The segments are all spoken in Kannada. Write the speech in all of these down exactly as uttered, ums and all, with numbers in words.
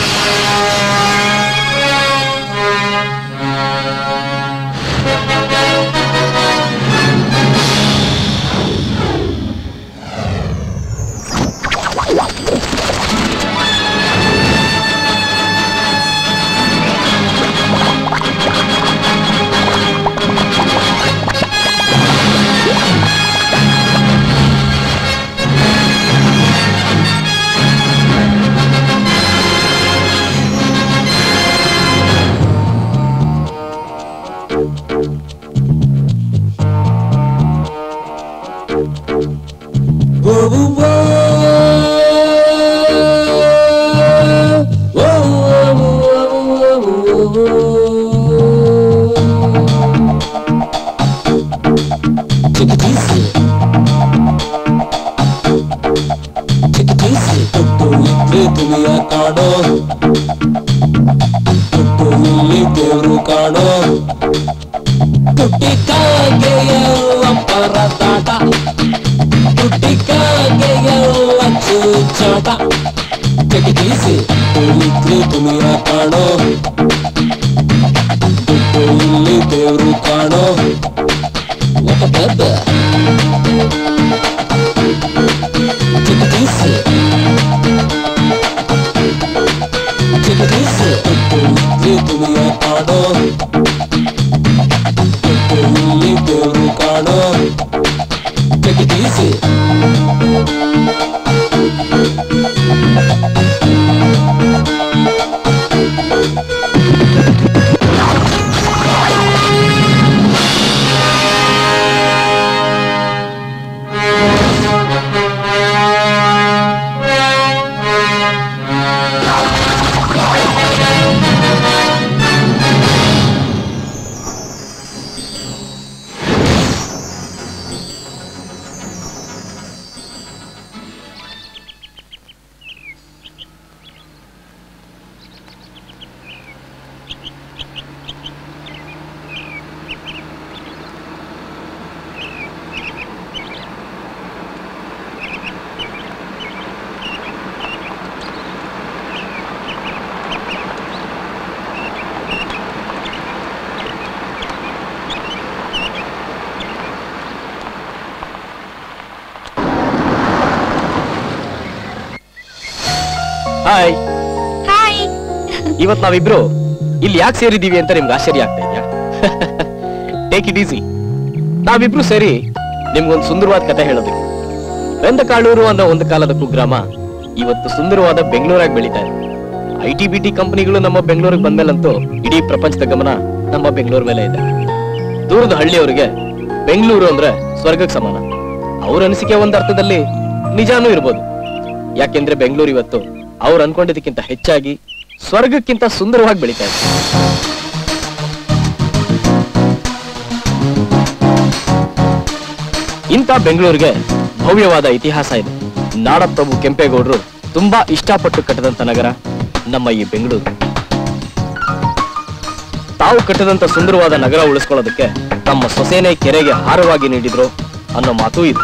ಹಾಯ್ ಹಾಯ್ ಇವತ್ತು ನಾವಿಬ್ರು ಇಲ್ಲಿ ಯಾಕೆ ಸೇರಿದೀವಿ ಅಂತ ನಿಮ್ಗೆ ಆಶ್ಚರ್ಯ ಆಗ್ತಾ ಇದೆಯಾ? Take it easy. ನಾವಿಬ್ರು ಸೇರಿ ನಿಮ್ಗೊಂದು ಸುಂದರವಾದ ಕತೆ ಹೇಳೋದಕ್ಕೆ. ಬೆಂದಕಾಳೂರು ಅನ್ನೋ ಒಂದು ಕಾಲದ ಕುಗ್ರಾಮ ಇವತ್ತು ಸುಂದರವಾದ ಬೆಂಗಳೂರಾಗಿ ಬೆಳೀತಾ ಇದೆ. ಐ ಟಿ ಬಿ ಟಿ ಕಂಪನಿಗಳು ನಮ್ಮ ಬೆಂಗಳೂರಿಗೆ ಬಂದ್ಮೇಲಂತೂ ಇಡೀ ಪ್ರಪಂಚದ ಗಮನ ನಮ್ಮ ಬೆಂಗಳೂರು ಮೇಲೆ ಇದೆ. ದೂರದ ಹಳ್ಳಿಯವರಿಗೆ ಬೆಂಗಳೂರು ಅಂದ್ರೆ ಸ್ವರ್ಗಕ್ಕೆ ಸಮಾನ. ಅವ್ರ ಅನಿಸಿಕೆ ಒಂದ್ ಅರ್ಥದಲ್ಲಿ ನಿಜಾನೂ ಇರ್ಬೋದು. ಯಾಕೆಂದ್ರೆ ಬೆಂಗಳೂರು ಇವತ್ತು ಅವ್ರು ಅನ್ಕೊಂಡಿದ್ದಕ್ಕಿಂತ ಹೆಚ್ಚಾಗಿ ಸ್ವರ್ಗಕ್ಕಿಂತ ಸುಂದರವಾಗಿ ಬೆಳೀತಾ ಇದೆ. ಇಂಥ ಬೆಂಗಳೂರಿಗೆ ಭವ್ಯವಾದ ಇತಿಹಾಸ ಇದೆ. ನಾಡಪ್ರಭು ಕೆಂಪೇಗೌಡರು ತುಂಬಾ ಇಷ್ಟಪಟ್ಟು ಕಟ್ಟದಂತ ನಗರ ನಮ್ಮ ಈ ಬೆಂಗಳೂರು. ತಾವು ಕಟ್ಟದಂತ ಸುಂದರವಾದ ನಗರ ಉಳಿಸ್ಕೊಳ್ಳೋದಕ್ಕೆ ತಮ್ಮ ಸೊಸೆನೇ ಕೆರೆಗೆ ಹಾರವಾಗಿ ನೀಡಿದ್ರು ಅನ್ನೋ ಮಾತೂ ಇದೆ.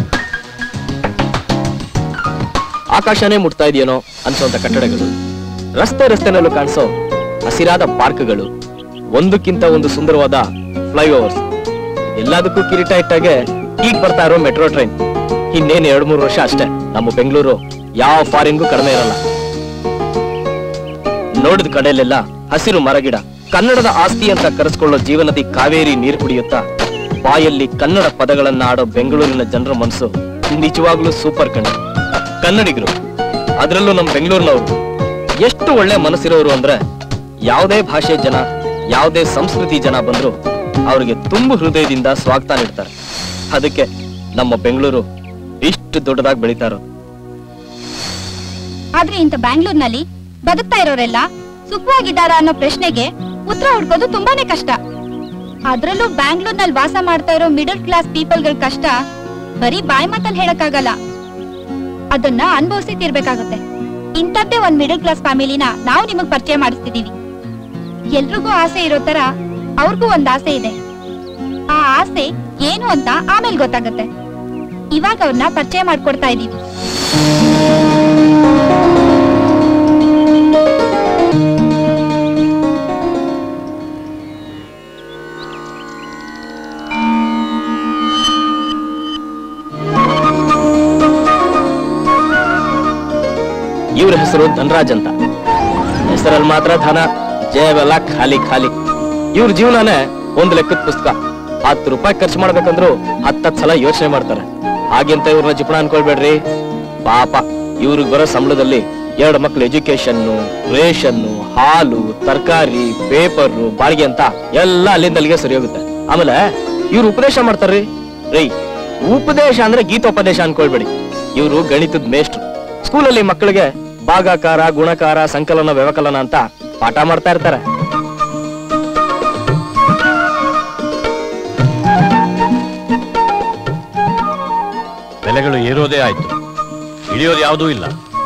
ಆಕಾಶನೇ ಮುಟ್ತಾ ಇದೆಯೇನೋ ಅನ್ಸೋಂತ ಕಟ್ಟಡಗಳು, ರಸ್ತೆ ರಸ್ತೆನಲ್ಲೂ ಕಾಣಿಸೋ ಹಸಿರಾದ ಪಾರ್ಕ್ಗಳು, ಒಂದಕ್ಕಿಂತ ಒಂದು ಸುಂದರವಾದ ಫ್ಲೈಓವರ್ಸ್, ಎಲ್ಲದಕ್ಕೂ ಕಿರೀಟ ಇಟ್ಟಾಗೆ ಈಗ ಬರ್ತಾ ಇರೋ ಮೆಟ್ರೋ ಟ್ರೈನ್. ಇನ್ನೇನು ಎರಡ್ ಮೂರು ವರ್ಷ ಅಷ್ಟೇ ನಮ್ಮ ಬೆಂಗಳೂರು ಯಾವ ಫಾರಿನ್ಗೂ ಕಡಿಮೆ ಇರಲ್ಲ. ನೋಡಿದ ಕಡೆಯಲ್ಲೆಲ್ಲ ಹಸಿರು ಮರಗಿಡ, ಕನ್ನಡದ ಆಸ್ತಿ ಅಂತ ಕರೆಸ್ಕೊಳ್ಳೋ ಜೀವನದಿ ಕಾವೇರಿ ನೀರು ಕುಡಿಯುತ್ತಾ ಬಾಯಲ್ಲಿ ಕನ್ನಡ ಪದಗಳನ್ನ ಆಡೋ ಬೆಂಗಳೂರಿನ ಜನರ ಮನಸ್ಸು ನಿಜವಾಗ್ಲೂ ಸೂಪರ್ ಕಣ್ಣು. ಕನ್ನಡಿಗರು, ಅದರಲ್ಲೂ ನಮ್ಮ ಬೆಂಗಳೂರಿನವರು ಎಷ್ಟು ಒಳ್ಳೆ ಮನಸ್ಸಿರೋರು ಅಂದ್ರೆ ಯಾವುದೇ ಭಾಷೆ ಜನ, ಯಾವುದೇ ಸಂಸ್ಕೃತಿ ಜನ ಬಂದ್ರು ಅವ್ರಿಗೆ ತುಂಬು ಹೃದಯದಿಂದ ಸ್ವಾಗತ ನೀಡ್ತಾರೆ. ಅದಕ್ಕೆ ನಮ್ಮ ಬೆಂಗಳೂರು ಇಷ್ಟು ದೊಡ್ಡದಾಗಿ ಬೆಳೀತಾ ಇರೋದು. ಆದ್ರೆ ಇಂಥ ಬ್ಯಾಂಗ್ಳೂರ್ನಲ್ಲಿ ಬದುಕ್ತಾ ಇರೋರೆಲ್ಲ ಸುಖವಾಗಿದ್ದಾರಾ ಅನ್ನೋ ಪ್ರಶ್ನೆಗೆ ಉತ್ತರ ಹುಡ್ಕೋದು ತುಂಬಾನೇ ಕಷ್ಟ. ಅದ್ರಲ್ಲೂ ಬ್ಯಾಂಗ್ಳೂರ್ನಲ್ಲಿ ವಾಸ ಮಾಡ್ತಾ ಇರೋ ಮಿಡಲ್ ಕ್ಲಾಸ್ ಪೀಪಲ್ಗಳ ಕಷ್ಟ ಬರೀ ಬಾಯಿ ಮಾತಲ್ಲಿ ಹೇಳಕ್ಕಾಗಲ್ಲ, ಅದನ್ನ ಅನುಭವಿಸಿ ತೀರ್ಬೇಕಾಗುತ್ತೆ. ಇಂಥದ್ದೇ ಒಂದ್ ಮಿಡಲ್ ಕ್ಲಾಸ್ ಫ್ಯಾಮಿಲಿನ ನಾವು ನಿಮಗ್ ಪರಿಚಯ ಮಾಡಿಸ್ತಿದೀವಿ. ಎಲ್ರಿಗೂ ಆಸೆ ಇರೋ ತರ ಅವ್ರಿಗೂ ಒಂದ್ ಆಸೆ ಇದೆ. ಆ ಆಸೆ ಏನು ಅಂತ ಆಮೇಲೆ ಗೊತ್ತಾಗತ್ತೆ. ಇವಾಗ ಅವ್ರನ್ನ ಪರಿಚಯ ಮಾಡ್ಕೊಡ್ತಾ ಇದೀವಿ. ಇವ್ರ ಹೆಸರು ಧನರಾಜ್ ಅಂತ. ಹೆಸರಲ್ಲಿ ಮಾತ್ರ ಧನ, ಜಯವೆಲ್ಲ ಖಾಲಿ ಖಾಲಿ. ಇವ್ರ ಜೀವನನೇ ಒಂದ್ ಲೆಕ್ಕದ ಪುಸ್ತಕ. ಹತ್ತು ರೂಪಾಯಿ ಖರ್ಚು ಮಾಡ್ಬೇಕಂದ್ರು ಹತ್ತತ್ತು ಸಲ ಯೋಚನೆ ಮಾಡ್ತಾರೆ. ಹಾಗೆಂತ ಇವ್ರನ್ನ ಜಿಪಣ ಅನ್ಕೊಳ್ಬೇಡ್ರಿ. ಪಾಪ ಇವ್ರಿಗೆ ಬರೋ ಸಂಬಳದಲ್ಲಿ ಎರಡು ಮಕ್ಳು ಎಜುಕೇಶನ್ನು, ರೇಷನ್ನು, ಹಾಲು, ತರಕಾರಿ, ಪೇಪರ್, ಬಾಡಿಗೆ ಅಂತ ಎಲ್ಲ ಅಲ್ಲಿಂದ ಅಲ್ಲಿಗೆ ಸರಿ ಹೋಗುತ್ತೆ. ಆಮೇಲೆ ಇವ್ರು ಉಪದೇಶ ಮಾಡ್ತಾರ್ರಿ. ರೀ, ಉಪದೇಶ ಅಂದ್ರೆ ಗೀತೋಪದೇಶ ಅನ್ಕೊಳ್ಬೇಡಿ. ಇವರು ಗಣಿತದ ಮೇಷ್ಟ್ರು. ಸ್ಕೂಲಲ್ಲಿ ಮಕ್ಕಳಿಗೆ ಭಾಗಾಕಾರ, ಗುಣಕಾರ, ಸಂಕಲನ, ವ್ಯವಕಲನ ಅಂತ ಪಾಠ ಮಾಡ್ತಾ ಇರ್ತಾರೆ. ಬೆಲೆಗಳು ಏರೋದೇ ಆಯ್ತು, ಇಳಿಯೋದು ಯಾವುದೂ ಇಲ್ಲ.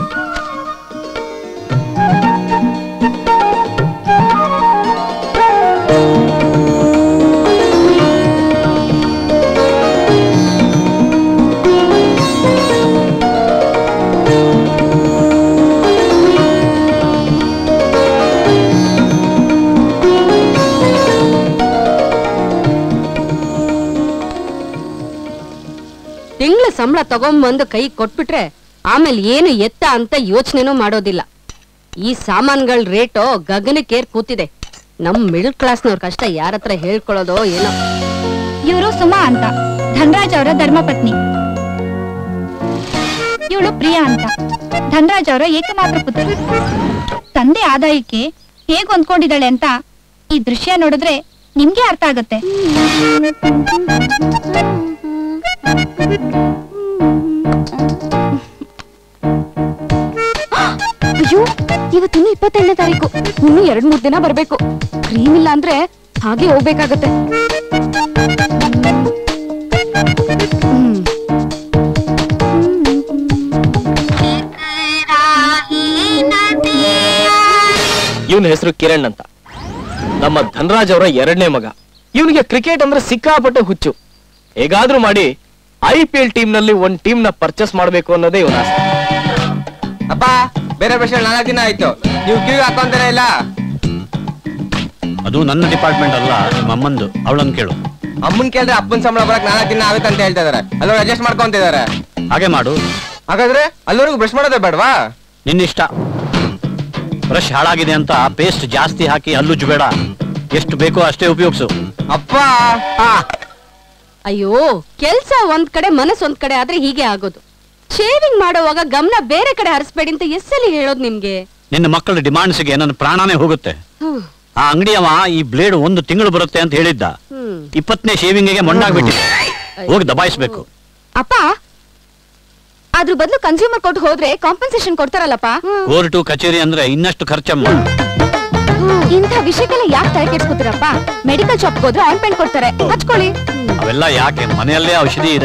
ತಿಂಗಳ ಸಂಬಳ ತಗೊಂಬಂದು ಕೈ ಕೊಟ್ಬಿಟ್ರೆ ಆಮೇಲೆ ಏನು ಎತ್ತ ಅಂತ ಯೋಚನೆನೂ ಮಾಡೋದಿಲ್ಲ. ಈ ಸಾಮಾನ್ಗಳ ರೇಟು ಗಗನಕ್ಕೇರ್ ಕೂತಿದೆ. ನಮ್ ಮಿಡಲ್ ಕ್ಲಾಸ್ನವ್ರ ಕಷ್ಟ ಯಾರತ್ರ ಹೇಳ್ಕೊಳ್ಳೋದೋ ಏನೋ. ಇವರು ಸುಮಾ ಅಂತ, ಧನರಾಜ್ ಅವರ ಧರ್ಮಪತ್ನಿ. ಇವಳು ಪ್ರಿಯಾ ಅಂತ, ಧನರಾಜ್ ಅವರ ಏಕಮಾತ್ರ ಪುತ್ರ. ತಂದೆ ಆದಾಯಕ್ಕೆ ಹೇಗ್ ಹೊಂದ್ಕೊಂಡಿದ್ದಾಳೆ ಅಂತ ಈ ದೃಶ್ಯ ನೋಡಿದ್ರೆ ನಿಮ್ಗೆ ಅರ್ಥ ಆಗತ್ತೆ. ಅಯ್ಯೋ, ಇವತ್ತಿನ್ನು ಇಪ್ಪತ್ತೆರಡನೇ ತಾರೀಕು. ಇನ್ನು ಎರಡ್ ಮೂರ್ ದಿನ ಬರ್ಬೇಕು. ಕ್ರೀಮ್ ಇಲ್ಲ ಅಂದ್ರೆ ಹಾಗೆ ಹೋಗ್ಬೇಕಾಗತ್ತೆ. ಇವನ ಹೆಸರು ಕಿರಣ್ ಅಂತ, ನಮ್ಮ ಧನರಾಜ್ ಅವರ ಎರಡನೇ ಮಗ. ಇವನಿಗೆ ಕ್ರಿಕೆಟ್ ಅಂದ್ರೆ ಸಿಕ್ಕಾಪಟ್ಟೆ ಹುಚ್ಚು. ಹೇಗಾದ್ರೂ ಮಾಡಿ ಐ ಪಿ ಎಲ್ ಟೀಮ್ ನಲ್ಲಿ ಒಂದ್ ಟೀಮ್ ನ ಪರ್ಚೇಸ್ ಮಾಡ್ಬೇಕು ಅನ್ನೋದೇ ಇವನ ಆಸೆ. ಅಪ್ಪ, ಬೇರೆ ಬ್ರಷ್ ನಾಲ್ಕು ದಿನ ಆಯ್ತು, ನೀವು ಕ್ಯೂ ಹಾಕೊಂತಾನೆ ಇಲ್ಲ. ಅದು ನನ್ನ ಡಿಪಾರ್ಟ್ಮೆಂಟ್ ಅಲ್ಲ, ನಿಮ್ಮ ಅಮ್ಮಂದು. ಅವಳನ್ನು ಕೇಳು. ಅಮ್ಮನ್ ಕೇಳಿದ್ರೆ ಅಪ್ಪನ್ ಸಂಬಳ ಬರಕ್ ನಾಲ್ಕು ದಿನ ಆಗುತ್ತೆ ಅಂತ ಹೇಳ್ತಾ ಇದಾರೆ. ಅಲ್ಲೂ ಅಡ್ಜಸ್ಟ್ ಮಾಡ್ಕೊಂತ ಇದಾರೆ. ಹಾಗೆ ಮಾಡು. ಹಾಗಾದ್ರೆ ಅಲ್ಲವರೆಗೂ ಬ್ರಷ್ ಮಾಡೋದೇ ಬೇಡವಾ? ನಿನ್ನಿಷ್ಟ. ಬ್ರಷ್ ಹಾಳಾಗಿದೆ ಅಂತ ಪೇಸ್ಟ್ ಜಾಸ್ತಿ ಹಾಕಿ ಹಲ್ಲುಜ್ಜು ಬೇಡ. ಎಷ್ಟು ಬೇಕೋ ಅಷ್ಟೇ ಉಪಯೋಗಿಸು. ಅಪ್ಪ, ಅಯ್ಯೋ, ಕೆಲ್ಸ ಒಂದ್ ಕಡೆ ಮನಸ್ಸು ಒಂದ್ ಕಡೆ ಆದ್ರೆ ಹೀಗೆ ಆಗೋದು. ಶೇವಿಂಗ್ ಮಾಡುವಾಗ ಗಮನ ಬೇರೆ ಕಡೆ ಹರಿಸ್ಬೇಡಿ ಅಂತ ಎಸ್ಸಲಿ ಹೇಳೋದು ನಿಮ್ಗೆ. ನಿನ್ನ ಮಕ್ಕಳ ಡಿಮಾಂಡ್ಸ್ಗೆ ನನ್ನ ಪ್ರಾಣನೇ ಹೋಗುತ್ತೆ. ಆ ಅಂಗಡಿಯವ ಈ ಬ್ಲೇಡ್ ಒಂದು ತಿಂಗಳು ಬರುತ್ತೆ ಅಂತ ಹೇಳಿದ್ದ. ಇಪ್ಪತ್ತನೇ ಶೇವಿಂಗಿಗೆ ಮಣ್ಣಾಗ್ಬಿಟ್ಟಿದೆ. ಹೋಗಿ ದಬಾಯಿಸ್ಬೇಕು. ಅಪ್ಪ, ಅದ್ರ ಬದಲು ಕನ್ಸ್ಯೂಮರ್ ಕೋರ್ಟ್ ಹೋದ್ರೆ ಕಾಂಪನ್ಸೇಷನ್ ಕೊಡ್ತಾರಲ್ಲಪ್ಪ. ಕೋರ್ಟು ಕಚೇರಿ ಅಂದ್ರೆ ಇನ್ನಷ್ಟು ಖರ್ಚಮ್ಮ. ಇಂಥ ವಿಷಯಕ್ಕೆಲ್ಲ ಯಾಕೆ ತಲೆ ಕೆಡ್ಸ್ಕೊತೀರಪ್ಪ? ಮೆಡಿಕಲ್ ಶಾಪ್ ಹೋದ್ರೆ ಆಯಿಂಟ್ಮೆಂಟ್ ಕೊಡ್ತಾರೆ, ಹಚ್ಕೊಳ್ಳಿ. ಅವೆಲ್ಲ ಯಾಕೆ? ಮನೆಯಲ್ಲೇ ಔಷಧಿ ಇದೆ.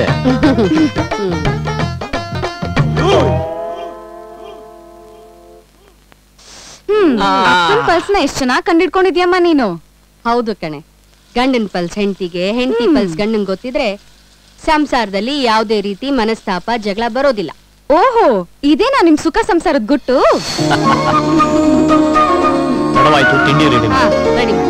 ಹ್ಮ್ ಪಲ್ಸ್ ನ ಎಷ್ಟ್ ಚೆನ್ನಾಗ್ ಕಂಡಿಡ್ಕೊಂಡಿದ್ಯಮ್ಮ ನೀನು. ಹೌದು ಕಣೆ, ಗಂಡನ್ ಪಲ್ಸ್ ಹೆಂಡತಿಗೆ, ಹೆಂಡತಿ ಪಲ್ಸ್ ಗಂಡನ್ ಗೊತ್ತಿದ್ರೆ ಸಂಸಾರದಲ್ಲಿ ಯಾವುದೇ ರೀತಿ ಮನಸ್ತಾಪ ಜಗಳ ಬರೋದಿಲ್ಲ. ಓಹೋ, ಇದೇನಾ ನಿಮ್ ಸುಖ ಸಂಸಾರದ ಗುಟ್ಟು? ತಡವಾಯ್ತು, ತಿಂಡಿ ರೆಡಿ ಮಾಡಿ. ರೆಡಿ ಮಾಡಿ.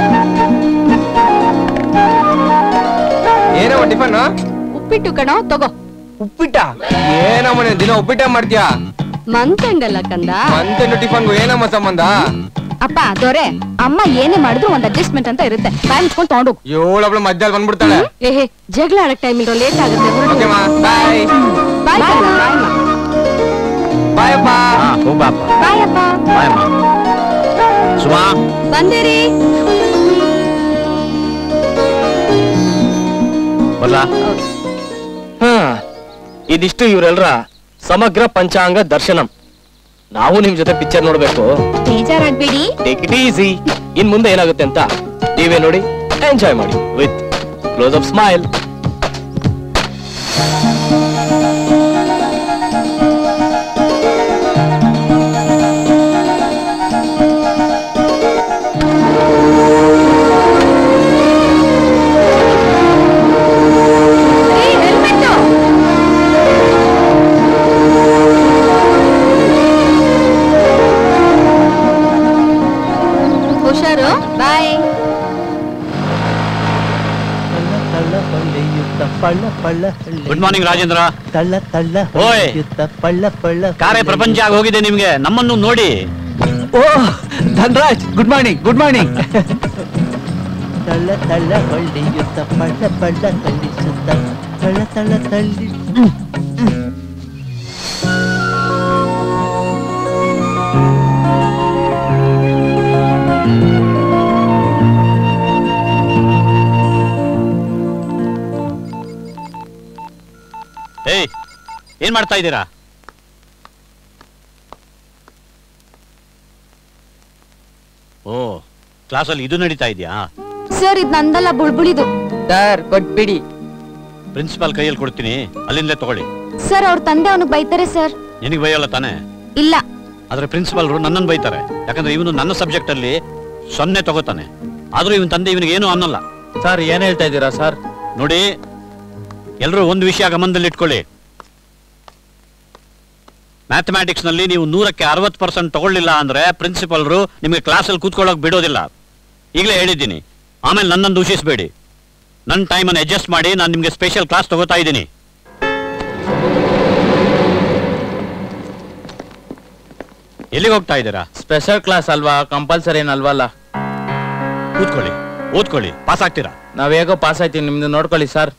ಏನೋ ಟಿಫನ್? ಉಪ್ಪಿಟ್ಟು ಕಣೋ, ತಗೋ. ಉಪ್ಪಿಟ್ಟ? ಏನಮ್ಮ ದಿನ ಉಪ್ಪಿಟ್ಟ ಮಾಡ್ತೀಯಾ? ಮಂತಂಡಲ್ಲ ಕಂದ. ಮಂತಂಡು ಟಿಫನ್ಗೂ ಏನಮ್ಮ ಸಂಬಂಧ? ಅಪ್ಪ ದೊರೆ, ಅಮ್ಮ ಏನೇ ಮಾಡಿದ್ರು ಒಂದ್ ಅಡ್ಜಸ್ಟ್ಮೆಂಟ್ ಅಂತ ಇರುತ್ತೆ. ಬಾಯ್ ಮುಚ್ಕೊಂಡು ತಗೊಂಡೋಗು. ಏಳೊಬ್ಳು ಮಧ್ಯಾಹ್ನ ಬಂದ್ಬಿಡ್ತಾಳೆ. ಏಹೇ, ಜಗಳ ಆಡಕ್ ಟೈಮ್ ಇರೋ, ಲೇಟ್ ಆಗುತ್ತೆ. ಬಾಯ್ ಬಾಯ್ ಬಾಯ್ ಅಪ್ಪ. ಹೋಗ್ಬಾಪ. ಬಾಯ್ ಅಪ್ಪ. ಬಾಯ್ ಅಮ್ಮ. ಸುಮಾ, ಬಂದಿರಿ. ಬರ್ಲಾ? ಹಾ, ಇದಿಷ್ಟು ಇವರೆಲ್ಲರ ಸಮಗ್ರ ಪಂಚಾಂಗ ದರ್ಶನಂ. ನಾವು ನಿಮ್ ಜೊತೆ ಪಿಕ್ಚರ್ ನೋಡ್ಬೇಕು. ಬೇಜಾರಾಗ್ಬೇಡಿ. Take it easy. ಇನ್ ಮುಂದೆ ಏನಾಗುತ್ತೆ ಅಂತ ನೀವೇ ನೋಡಿ ಎಂಜಾಯ್ ಮಾಡಿ ವಿತ್ ಕ್ಲೋಸ್ ಅಪ್ ಸ್ಮೈಲ್. ಹುಷಾರು. ಬಾಯ್. ಪಳ್ಳ ಪಳ್ಳೆಯುತ್ತ ಪಳ್ಳ ಪಳ್ಳ ಗುಡ್ ಮಾರ್ನಿಂಗ್ ರಾಜೇಂದ್ರ. ತಳ್ಳ ತಳ್ಳ ಓಯ್ ಪಳ್ಳ ಪಳ್ಳ ಕಾರ್ಯ ಪ್ರಪಂಚ ಆಗಿ ಹೋಗಿದೆ ನಿಮ್ಗೆ, ನಮ್ಮನ್ನು ನೋಡಿ. ಓ Dhanraj, good morning good morning. ತಳ್ಳ ತಳ್ಳ ಹೊಳ್ಳಿಯುತ್ತ ಪಳ್ಳ ಪಳ್ಳ ತಳ್ಳಿಸುತ್ತ ತಳ್ಳ ತಳ್ಳ ತಳ್ಳಿ. ಏಯ್, ಏನ್ ಮಾಡ್ತಾ ಇದ್ದೀರಾ? ಓ, ಕ್ಲಾಸಲ್ಲಿ ಇದು ನಡೀತಾ ಇದೆಯಾ? ಸರ್ ಇದ್ ನಂದಲ್ಲ, ಬುಳ್ಬುಳಿದು. ಸರ್ ಕೊಟ್ಬಿಡಿ. ಪ್ರಿನ್ಸಿಪಾಲ್ ಕೈಯಲ್ಲಿ ಕೊಡ್ತೀನಿ, ಅಲ್ಲಿಂದಲೇ ತಗೊಳ್ಳಿ. ಸರ್ ಅವ್ರ ತಂದೆ ಅವನಿಗೆ ಬೈತಾರೆ ಸರ್. ನಿನಗೆ ಬೈಯಲ್ಲ ತಾನೆ? ಇಲ್ಲ. ಆದ್ರೆ ಪ್ರಿನ್ಸಿಪಾಲ್ರು ನನ್ನನ್ನು ಬೈತಾರೆ, ಯಾಕಂದ್ರೆ ಇವನು ನನ್ನ ಸಬ್ಜೆಕ್ಟ್ ಅಲ್ಲಿ ಸೊನ್ನೆ ತಗೋತಾನೆ. ಆದ್ರೂ ಇವನ್ ತಂದೆ ಇವನಿಗೆ ಏನು ಅನ್ನಲ್ಲ. ಸರ್ ಏನ್ ಹೇಳ್ತಾ ಇದ್ದೀರಾ ಸರ್? ನೋಡಿ, ಎಲ್ಲರೂ ಒಂದು ವಿಷಯ ಗಮನದಲ್ಲಿ ಇಟ್ಕೊಳ್ಳಿ. ಮ್ಯಾಥಮ್ಯಾಟಿಕ್ಸ್ ನಲ್ಲಿ ನೀವು ನೂರಕ್ಕೆ ಅರವತ್ತು ಪರ್ಸೆಂಟ್ ತಗೊಳ್ಳಿಲ್ಲ ಅಂದ್ರೆ ಪ್ರಿನ್ಸಿಪಲ್ರು ನಿಮಗೆ ಕ್ಲಾಸಲ್ಲಿ ಕೂತ್ಕೊಳ್ಳೋಕೆ ಬಿಡೋದಿಲ್ಲ. ಈಗಲೇ ಹೇಳಿದ್ದೀನಿ. ಆಮೇಲೆ ನನ್ನನ್ನು ದೂಷಿಸಬೇಡಿ. ನನ್ನ ಟೈಮನ್ನು ಅಡ್ಜಸ್ಟ್ ಮಾಡಿ ನಾನು ನಿಮಗೆ ಸ್ಪೆಷಲ್ ಕ್ಲಾಸ್ ತಗೋತಾ ಇದ್ದೀನಿ. ಎಲ್ಲಿಗೆ ಹೋಗ್ತಾ ಇದ್ದೀರಾ? ಸ್ಪೆಷಲ್ ಕ್ಲಾಸ್ ಅಲ್ವಾ, ಕಂಪಲ್ಸರಿ ಏನಲ್ವಲ್ಲ. ಕೂತ್ಕೊಳ್ಳಿ, ಓದ್ಕೊಳ್ಳಿ, ಪಾಸ್ ಆಗ್ತೀರಾ? ನಾವ್ ಹೇಗೋ ಪಾಸ್ ಆಯ್ತೀವಿ, ನಿಮ್ದು ನೋಡ್ಕೊಳ್ಳಿ ಸರ್.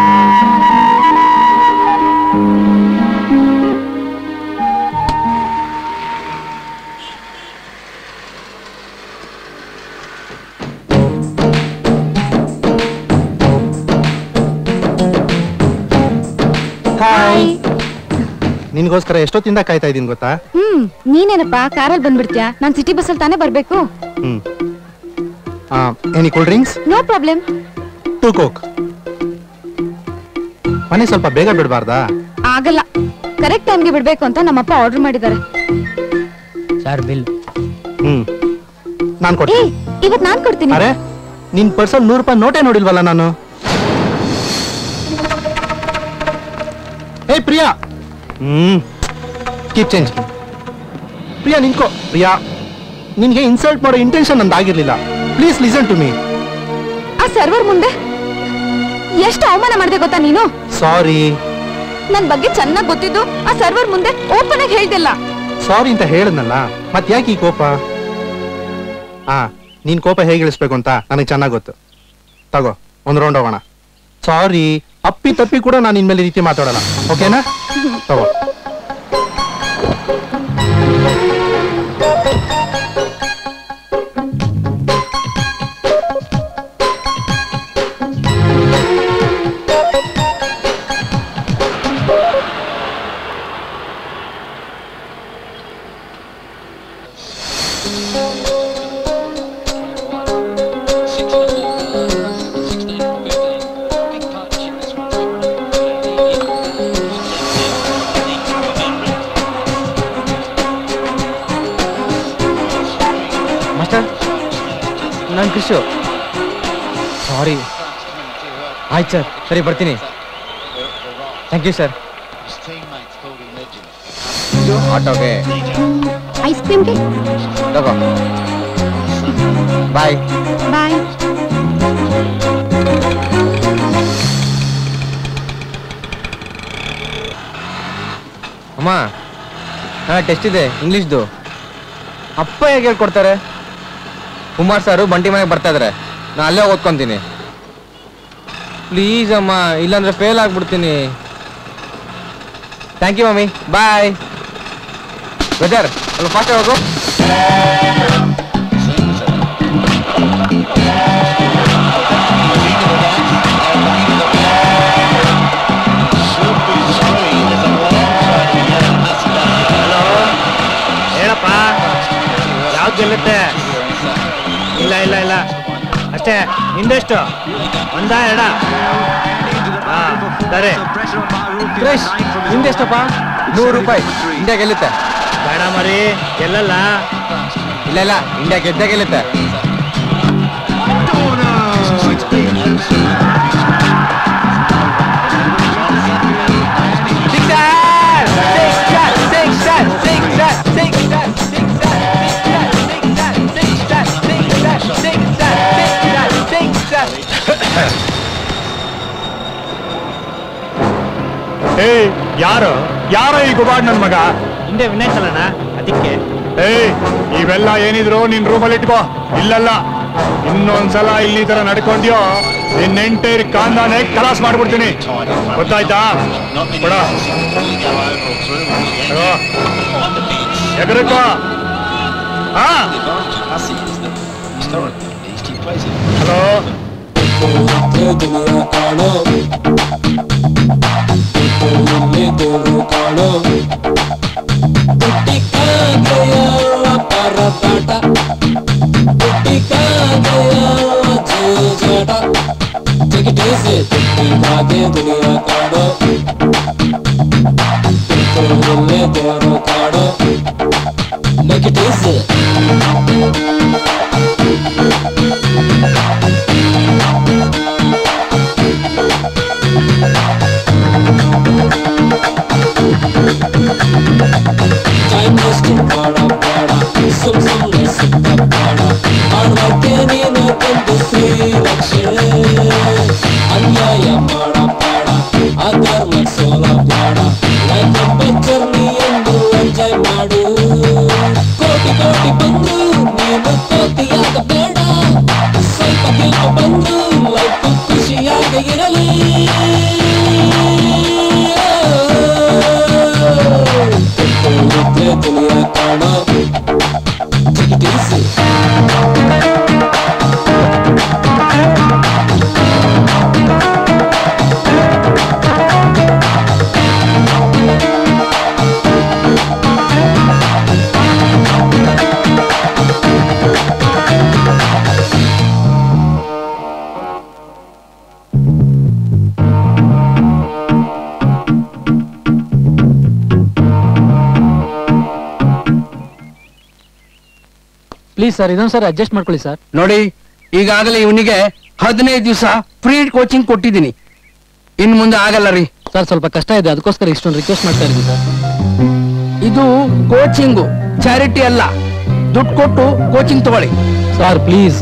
ಹಾಯ್. ನಿನ್ಗೋಸ್ಕರ ಎಷ್ಟೊತ್ತಿಂದ ಕಾಯ್ತಾ ಇದೀನಿ ಗೊತ್ತಾ? ಹ್ಮ್ ನೀನೇನಪ್ಪ ಕಾರಲ್ಲಿ ಬಂದ್ಬಿಡ್ತೀಯಾ? ನಾನ್ ಸಿಟಿ ಬಸ್ಸಲ್ಲಿ ತಾನೇ ಬರ್ಬೇಕು. Hmm any cool drinks? No problem. Two coke. ಮನೆ ಸ್ವಲ್ಪ ಬೇಗ ಬಿಡಬಾರ್ದಾ? ಆಗಲ್ಲ, ಕರೆಕ್ಟ್ ಟೈಮ್ಗೆ ಬಿಡ್ಬೇಕು ಅಂತ ನಮ್ಮಪ್ಪ ಆರ್ಡರ್ ಮಾಡಿದ್ದಾರೆ. Sir bill. ಹ್ಮ್ ನಾನ್ ಏ ಕೊಡ್ತೀನಿ. ಇವತ್ ನಾನ್ ಕೊಡ್ತೀನಿ. ಅರೆ ನಿನ್ ಪರ್ಸಲ್ ನೂರು ರೂಪಾಯಿ ನೋಟೇ ನೋಡಿಲ್ವಲ್ಲ ನಾನು. ಏ Priya. Hmm keep change. Priya ನಿಂತ್ಕೋ. ಪ್ರಿಯಾ, ನಿನ್ಗೆ ಇನ್ಸಲ್ಟ್ ಮಾಡೋ ಇಂಟೆನ್ಷನ್ ನಂದಾಗಿರ್ಲಿಲ್ಲ. Please listen to me. ಆ ಸರ್ವರ್ ಮುಂದೆ ಎಷ್ಟು ಅವಮಾನ ಮಾಡಿದೆ ಗೊತ್ತಾ ನೀನು? ಸಾರಿ. ನನ್ ಬಗ್ಗೆ ಚೆನ್ನಾಗ್ ಗೊತ್ತಿದ್ದು ಆ ಸರ್ವರ್ ಮುಂದೆ ಓಪನ್ ಆಗಿ ಹೇಳ್ದಿಲ್ಲ. ಸಾರಿ ಅಂತ ಹೇಳದ್ನಲ್ಲ, ಮತ್ ಯಾಕೆ ಈ ಕೋಪ? ಹಾ, ನೀನ್ ಕೋಪ ಹೇಗೆ ಇಳಿಸ್ಬೇಕು ಅಂತ ನನಗೆ ಚೆನ್ನಾಗ್ ಗೊತ್ತು. ತಗೋ ಒಂದ್ ರೌಂಡ್ ಹೋಗೋಣ. ಸಾರಿ, ಅಪ್ಪಿ ತಪ್ಪಿ ಕೂಡ ನಾನು ಇನ್ಮೇಲೆ ರೀತಿ ಮಾತಾಡಲ್ಲ, ಓಕೆನಾ? ತಗೋ. ನಾನು ಕೃಷಿ. ಸಾರಿ. ಆಯ್ತು ಸರ್, ಸರಿ ಬರ್ತೀನಿ. Thank you sir. ಆಟೋಗೆ ಐಸ್ ಕ್ರೀಮ್ಗೆ ತಗೋ. ಬಾಯ್ ಬಾಯ್. ಅಮ್ಮ, ನಾಳೆ ಟೆಸ್ಟ್ ಇದೆ ಇಂಗ್ಲೀಷ್ದು. ಅಪ್ಪ ಹೇಗೆ ಹೇಳ್ಕೊಡ್ತಾರೆ? ಕುಮಾರ್ ಸಾರು ಬಂಟಿ ಮನೆಗೆ ಬರ್ತಾ ಇದಾರೆ, ನಾನು ಅಲ್ಲೇ ಓದ್ಕೊಂತೀನಿ. ಪ್ಲೀಸ್ ಅಮ್ಮ, ಇಲ್ಲಾಂದ್ರೆ ಫೇಲ್ ಆಗ್ಬಿಡ್ತೀನಿ. Thank you mummy, bye. ವೆದರ್ ಸ್ವಲ್ಪ ಫಾಸ್ಟ್ ಹೋಗು. ಹೇಳಪ್ಪ, ಯಾವ್ದು ಗೆಲ್ಲುತ್ತೆ? ಇಲ್ಲ ಇಲ್ಲ ಇಲ್ಲ ಅಷ್ಟೇ. ನಿಂದೆಷ್ಟು? ಒಂದ ಎಡ? ಹಾ ಸರಿ. ಸುರೇಶ್ ನಿಂದೆಷ್ಟಪ್ಪ? ನೂರು ರೂಪಾಯಿ. ಇಂಡಿಯಾ ಗೆಲ್ಲುತ್ತೆ. ಬೇಡ ಮರಿ, ಗೆಲ್ಲಲ್ಲ. ಇಲ್ಲ ಇಲ್ಲ, ಇಂಡಿಯಾ ಗೆದ್ದೇ ಗೆಲ್ಲುತ್ತೆ. ಯಾರು ಯಾರೋ ಈ ಗುಬಾಡ್ ನನ್ ಮಗ? ಹಿಂದೆ ವಿನಯ್ ಸಲನ ಅದಕ್ಕೆ. ಏಯ್ ಇವೆಲ್ಲ ಏನಿದ್ರು ನಿನ್ ರೂಮಲ್ಲಿ ಇಟ್ಕೋ. ಇಲ್ಲಲ್ಲ ಇನ್ನೊಂದ್ಸಲ ಇಲ್ಲಿ ತರ ನಡ್ಕೊಂಡ್ಯೋ ನಿನ್ ಎಂಟೈರ್ ಕಾಂದಾನೆ ಕಲಾಸ್ ಮಾಡ್ಬಿಡ್ತೀನಿ. ಗೊತ್ತಾಯ್ತಾ? ಕೊಡ ಎಗರಕ್ಕೋ. ಹಾ ಹಲೋ दुनिया काड़ो देवरो काड़ो make it easy time wasting bada bada sum sum ne sitta bada hard work ni no kondu free lakshe अन्याय माड़ा पाड़ा अधर्म सोला पाड़ा लाइफ पिक्चर नी ಎಂದು ಎಂಜಾಯ್ ಮಾಡು ಕೋಟಿ ಕೋಟಿ ಬಂದು ನೀನು ಕೋಟಿಯಾಗಬೇಡ ಸ್ವಲ್ಪ ಗೆಲ್ಪ ಬಂದು ಲೈಫ್ ಖುಷಿಯಾಗಿ ಇರಲಿ ದುನಿಯಾ ಕಾಣೋ ಚಿಕಿಟಿಸಿ ಪ್ಲೀಸ್ ಸರ್ ಇದೊಂದು ಸರ್ ಅಡ್ಜಸ್ಟ್ ಮಾಡ್ಕೊಳ್ಳಿ ಸರ್. ನೋಡಿ ಈಗಾಗಲೇ ಇವನಿಗೆ ಹದಿನೈದು ದಿವಸ ಫ್ರೀ ಕೋಚಿಂಗ್ ಕೊಟ್ಟಿದ್ದೀನಿ. ಇನ್ ಮುಂದೆ ಆಗಲ್ಲ ರೀ ಸರ್. ಸ್ವಲ್ಪ ಕಷ್ಟ ಇದೆ ಅದಕ್ಕೋಸ್ಕರ ಇಷ್ಟೊಂದು ರಿಕ್ವೆಸ್ಟ್ ಮಾಡ್ತಾ ಇದ್ದೀನಿ ಸರ್. ಇದು ಕೋಚಿಂಗು ಚಾರಿಟಿ ಅಲ್ಲ. ದುಡ್ಡು ಕೊಟ್ಟು ಕೋಚಿಂಗ್ ತಗೊಳ್ಳಿ ಸರ್ ಪ್ಲೀಸ್.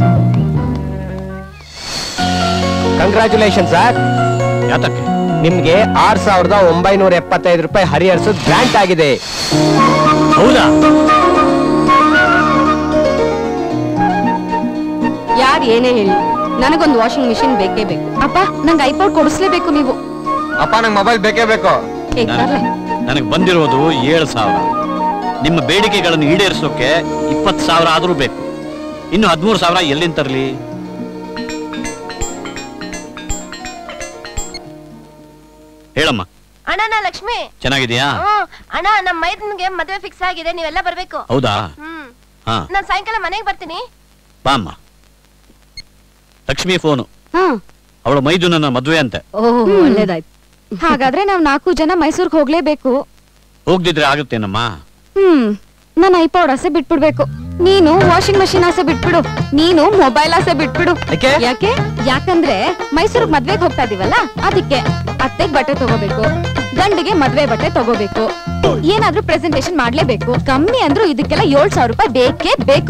Congratulation sir. ಯಾತಕ್ಕೆ? ನಿಮ್ಗೆ ಆರ್ ಸಾವಿರದ ಒಂಬೈನೂರ ಎಪ್ಪತ್ತೈದು ರೂಪಾಯಿ ಹರಿಹರ್ಸದ್ ಗ್ರಾಂಟ್ ಆಗಿದೆ. ಹೌದಾ? ಯಾರು ಏನೇ ಹೇಳಿ ನನಗೊಂದು ವಾಷಿಂಗ್ ಮಿಷಿನ್ ಬೇಕೇ ಬೇಕು. ಅಪ್ಪ ನಂಗೆ ಐಪಾಡ್ ಕೊಡಿಸ್ಲೇಬೇಕು ನೀವು. ಅಪ್ಪ ನಂಗೆ ಮೊಬೈಲ್ ಬೇಕೇ ಬೇಕು. ನನಗೆ ಬಂದಿರೋದು ಏಳು ಸಾವಿರ. ನಿಮ್ಮ ಬೇಡಿಕೆಗಳನ್ನು ಈಡೇರಿಸೋಕೆ ಇಪ್ಪತ್ತು ಸಾವಿರ ಆದ್ರೂ ಬೇಕು. ಇನ್ನು ಹದಿಮೂರು ಸಾವಿರ ಎಲ್ಲಿಂದ ತರಲಿ? ಹೇಳಮ್ಮ. ಅಣ್ಣ ನಾ ಲಕ್ಷ್ಮಿ. ಚೆನ್ನಾಗಿದ್ಯಾ? ಅಣ್ಣ ನಮ್ಮ ಮೈದನ್ಗೆ ಮದುವೆ ಫಿಕ್ಸ್ ಆಗಿದೆ, ನೀವೆಲ್ಲ ಬರ್ಬೇಕು. ಹೌದಾ? ಹ್ಮ್. ಹಾ ನಾನ್ ಸಾಯಂಕಾಲ ಮನೆಗೆ ಬರ್ತೀನಿ. ಬಾಮ್ಮ. ಲಕ್ಷ್ಮಿ ಫೋನು. ಹಾ ಅವಳ ಮೈದು ನನ್ನ ಮದುವೆ ಅಂತೆ. ಓಹ್ ಒಳ್ಳೇದಾಯ್ತು. ಹಾಗಾದ್ರೆ ನಾವ್ ನಾಲ್ಕು ಜನ ಮೈಸೂರ್ಗ್ ಹೋಗ್ಲೇಬೇಕು. ಹೋಗ್ದಿದ್ರೆ ಆಗುತ್ತೇನಮ್ಮ? ಹ್ಮ್ ನನ್ನ ಐಪಾಡ್ ಆಸೆ ಬಿಟ್ಬಿಡ್ಬೇಕು. ನೀನು ವಾಷಿಂಗ್ ಮಷಿನ್ ಆಸೆ ಬಿಟ್ಬಿಡು. ನೀನು ಮೊಬೈಲ್ ಆಸೆ ಬಿಟ್ಬಿಡು. ಯಾಕೆ? ಯಾಕಂದ್ರೆ ಮೈಸೂರಿಗೆ ಮದ್ವೆಗೆ ಹೋಗ್ತಾ ಇದೀವಲ್ಲ ಅದಕ್ಕೆ. ಅತ್ತೆಗ್ ಬಟ್ಟೆ ತಗೋಬೇಕು, ಗಂಡಿಗೆ ಮದ್ವೆ ಬಟ್ಟೆ ತಗೋಬೇಕು, ಏನಾದ್ರೂ ಪ್ರೆಸೆಂಟೇಶನ್ ಮಾಡ್ಲೇಬೇಕು. ಕಮ್ಮಿ ಅಂದ್ರೂ ಇದಕ್ಕೆಲ್ಲ ಏಳ್ ಸಾವಿರ ರೂಪಾಯಿ ಬೇಕೇ ಬೇಕು.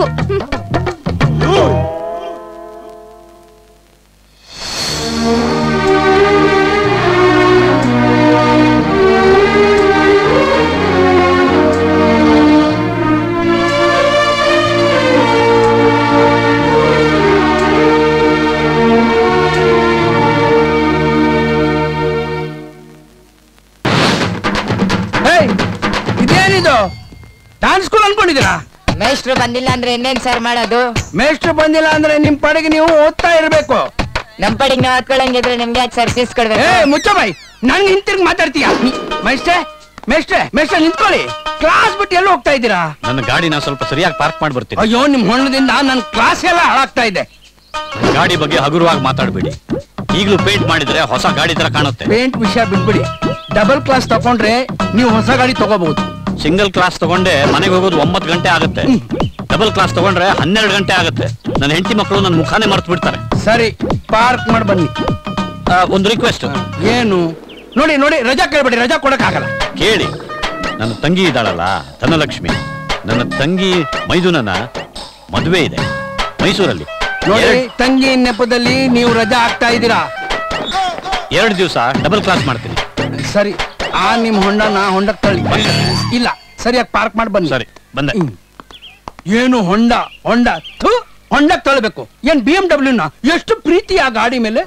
ಇದೇನಿದು ಡಾನ್ಸ್ ಸ್ಕೂಲ್ ಅನ್ಕೊಂಡಿದ್ದೀರಾ? ಮೇಷ್ಟ್ರು ಬಂದಿಲ್ಲ ಅಂದ್ರೆ ಇನ್ನೇನ್ ಸರ್ ಮಾಡೋದು? ಮೇಷ್ಟ್ರು ಬಂದಿಲ್ಲ ಅಂದ್ರೆ ನಿಮ್ ಪಡೆಗೆ ನೀವು ಓದ್ತಾ ಇರ್ಬೇಕು. ನಮ್ ಪಡೆಗೆ ನಾವು ಹತ್ಕೊಳಂಗಿದ್ರೆ ನಿಮ್ಗೆ ಯಾಕೆ ಸರ್ ಫೀಸ್ ಕೊಡ್ಬೇಕು? ಏ ಮುಚ್ಚ ಬಾಯ್, ನನ್ ಹಿಂತಿರ್ಗಿ ಮಾತಾಡ್ತೀಯ? ಮೇಷ್ಟ್ರೆ ಮೇಷ್ಟ್ರೆ ಮೇಷ್ಟ್ರೆ ನಿಂತ್ಕೊಳ್ಳಿ. ಕ್ಲಾಸ್ ಬಿಟ್ಟು ಎಲ್ಲ ಹೋಗ್ತಾ ಇದ್ದೀರಾ? ನನ್ನ ಗಾಡಿನ ಸ್ವಲ್ಪ ಸರಿಯಾಗಿ ಪಾರ್ಕ್ ಮಾಡಿ ಬರ್ತೀನಿ. ಅಯ್ಯೋ ನಿಮ್ ಹೊಣ್ಣದಿಂದ ನನ್ ಕ್ಲಾಸ್ ಎಲ್ಲ ಹಾಳಾಗ್ತಾ ಇದೆ. ಗಾಡಿ ಬಗ್ಗೆ ಹಗುರವಾಗಿ ಮಾತಾಡ್ಬೇಡಿ. ಈಗಲೂ ಪೇಂಟ್ ಮಾಡಿದ್ರೆ ಹೊಸ ಗಾಡಿ ತರ ಕಾಣುತ್ತೆ. ಪೇಂಟ್ ವಿಷಯ ಬಿಟ್ಬಿಡಿ. ಡಬಲ್ ಕ್ಲಾಸ್ ತಗೊಂಡ್ರೆ ನೀವು ಹೊಸ ಗಾಡಿ ತಗೋಬಹುದು. ಸಿಂಗಲ್ ಕ್ಲಾಸ್ ತಗೊಂಡೆ ಮನೆಗೆ ಹೋಗೋದು ಒಂಬತ್ತು ಗಂಟೆ ಆಗುತ್ತೆ. ಡಬಲ್ ಕ್ಲಾಸ್ ತಗೊಂಡ್ರೆ ಹನ್ನೆರಡು ಗಂಟೆ ಆಗುತ್ತೆ. ನನ್ನ ಹೆಂಡತಿ ಮಕ್ಕಳು ನನ್ನ ಮುಖಾನೇ ಮರ್ತು ಬಿಡ್ತಾರೆ. ಸರಿ ಪಾರ್ಕ್ ಮಾಡಿ ಬನ್ನಿ. ಒಂದು ರಿಕ್ವೆಸ್ಟ್. ಏನು? ನೋಡಿ ನೋಡಿ ರಜಾ ಕೇಳ್ಬೇಡಿ, ರಜಾ ಕೊಡಕ್ ಆಗಲ್ಲ. ಕೇಳಿ, ನನ್ನ ತಂಗಿ ಇದ್ದಾಳಲ್ಲ ಧನಲಕ್ಷ್ಮಿ, ನನ್ನ ತಂಗಿ ಮೈದುನನ ಮದುವೆ ಇದೆ ಮೈಸೂರಲ್ಲಿ. ನೋಡಿ ತಂಗಿ ನೆಪದಲ್ಲಿ ನೀವು ರಜಾ ಆಗ್ತಾ ಇದ್ದೀರಾ. ಎರಡು ದಿವಸ ಡಬಲ್ ಕ್ಲಾಸ್ ಮಾಡ್ತೀನಿ. ಸರಿ ಆ ನಿಮ್ ಹೊಂಡನ ಹೊಂಡಕ್ ತಳ್ಳಿ. ಇಲ್ಲ ಸರಿಯಾಗಿ ಪಾರ್ಕ್ ಮಾಡಿ ಬನ್ನಿ. ಸರಿ ಬಂದೆ. ಏನು ಹೊಂಡ ಹೊಂಡ ಥು ಹೊಂಡಕ್ ತಳ್ಬೇಕು. ಏನ್ ಬಿ ಎಂ ಡಬ್ಲ್ಯೂ ನ ಎಷ್ಟು ಪ್ರೀತಿ ಆ ಗಾಡಿ ಮೇಲೆ.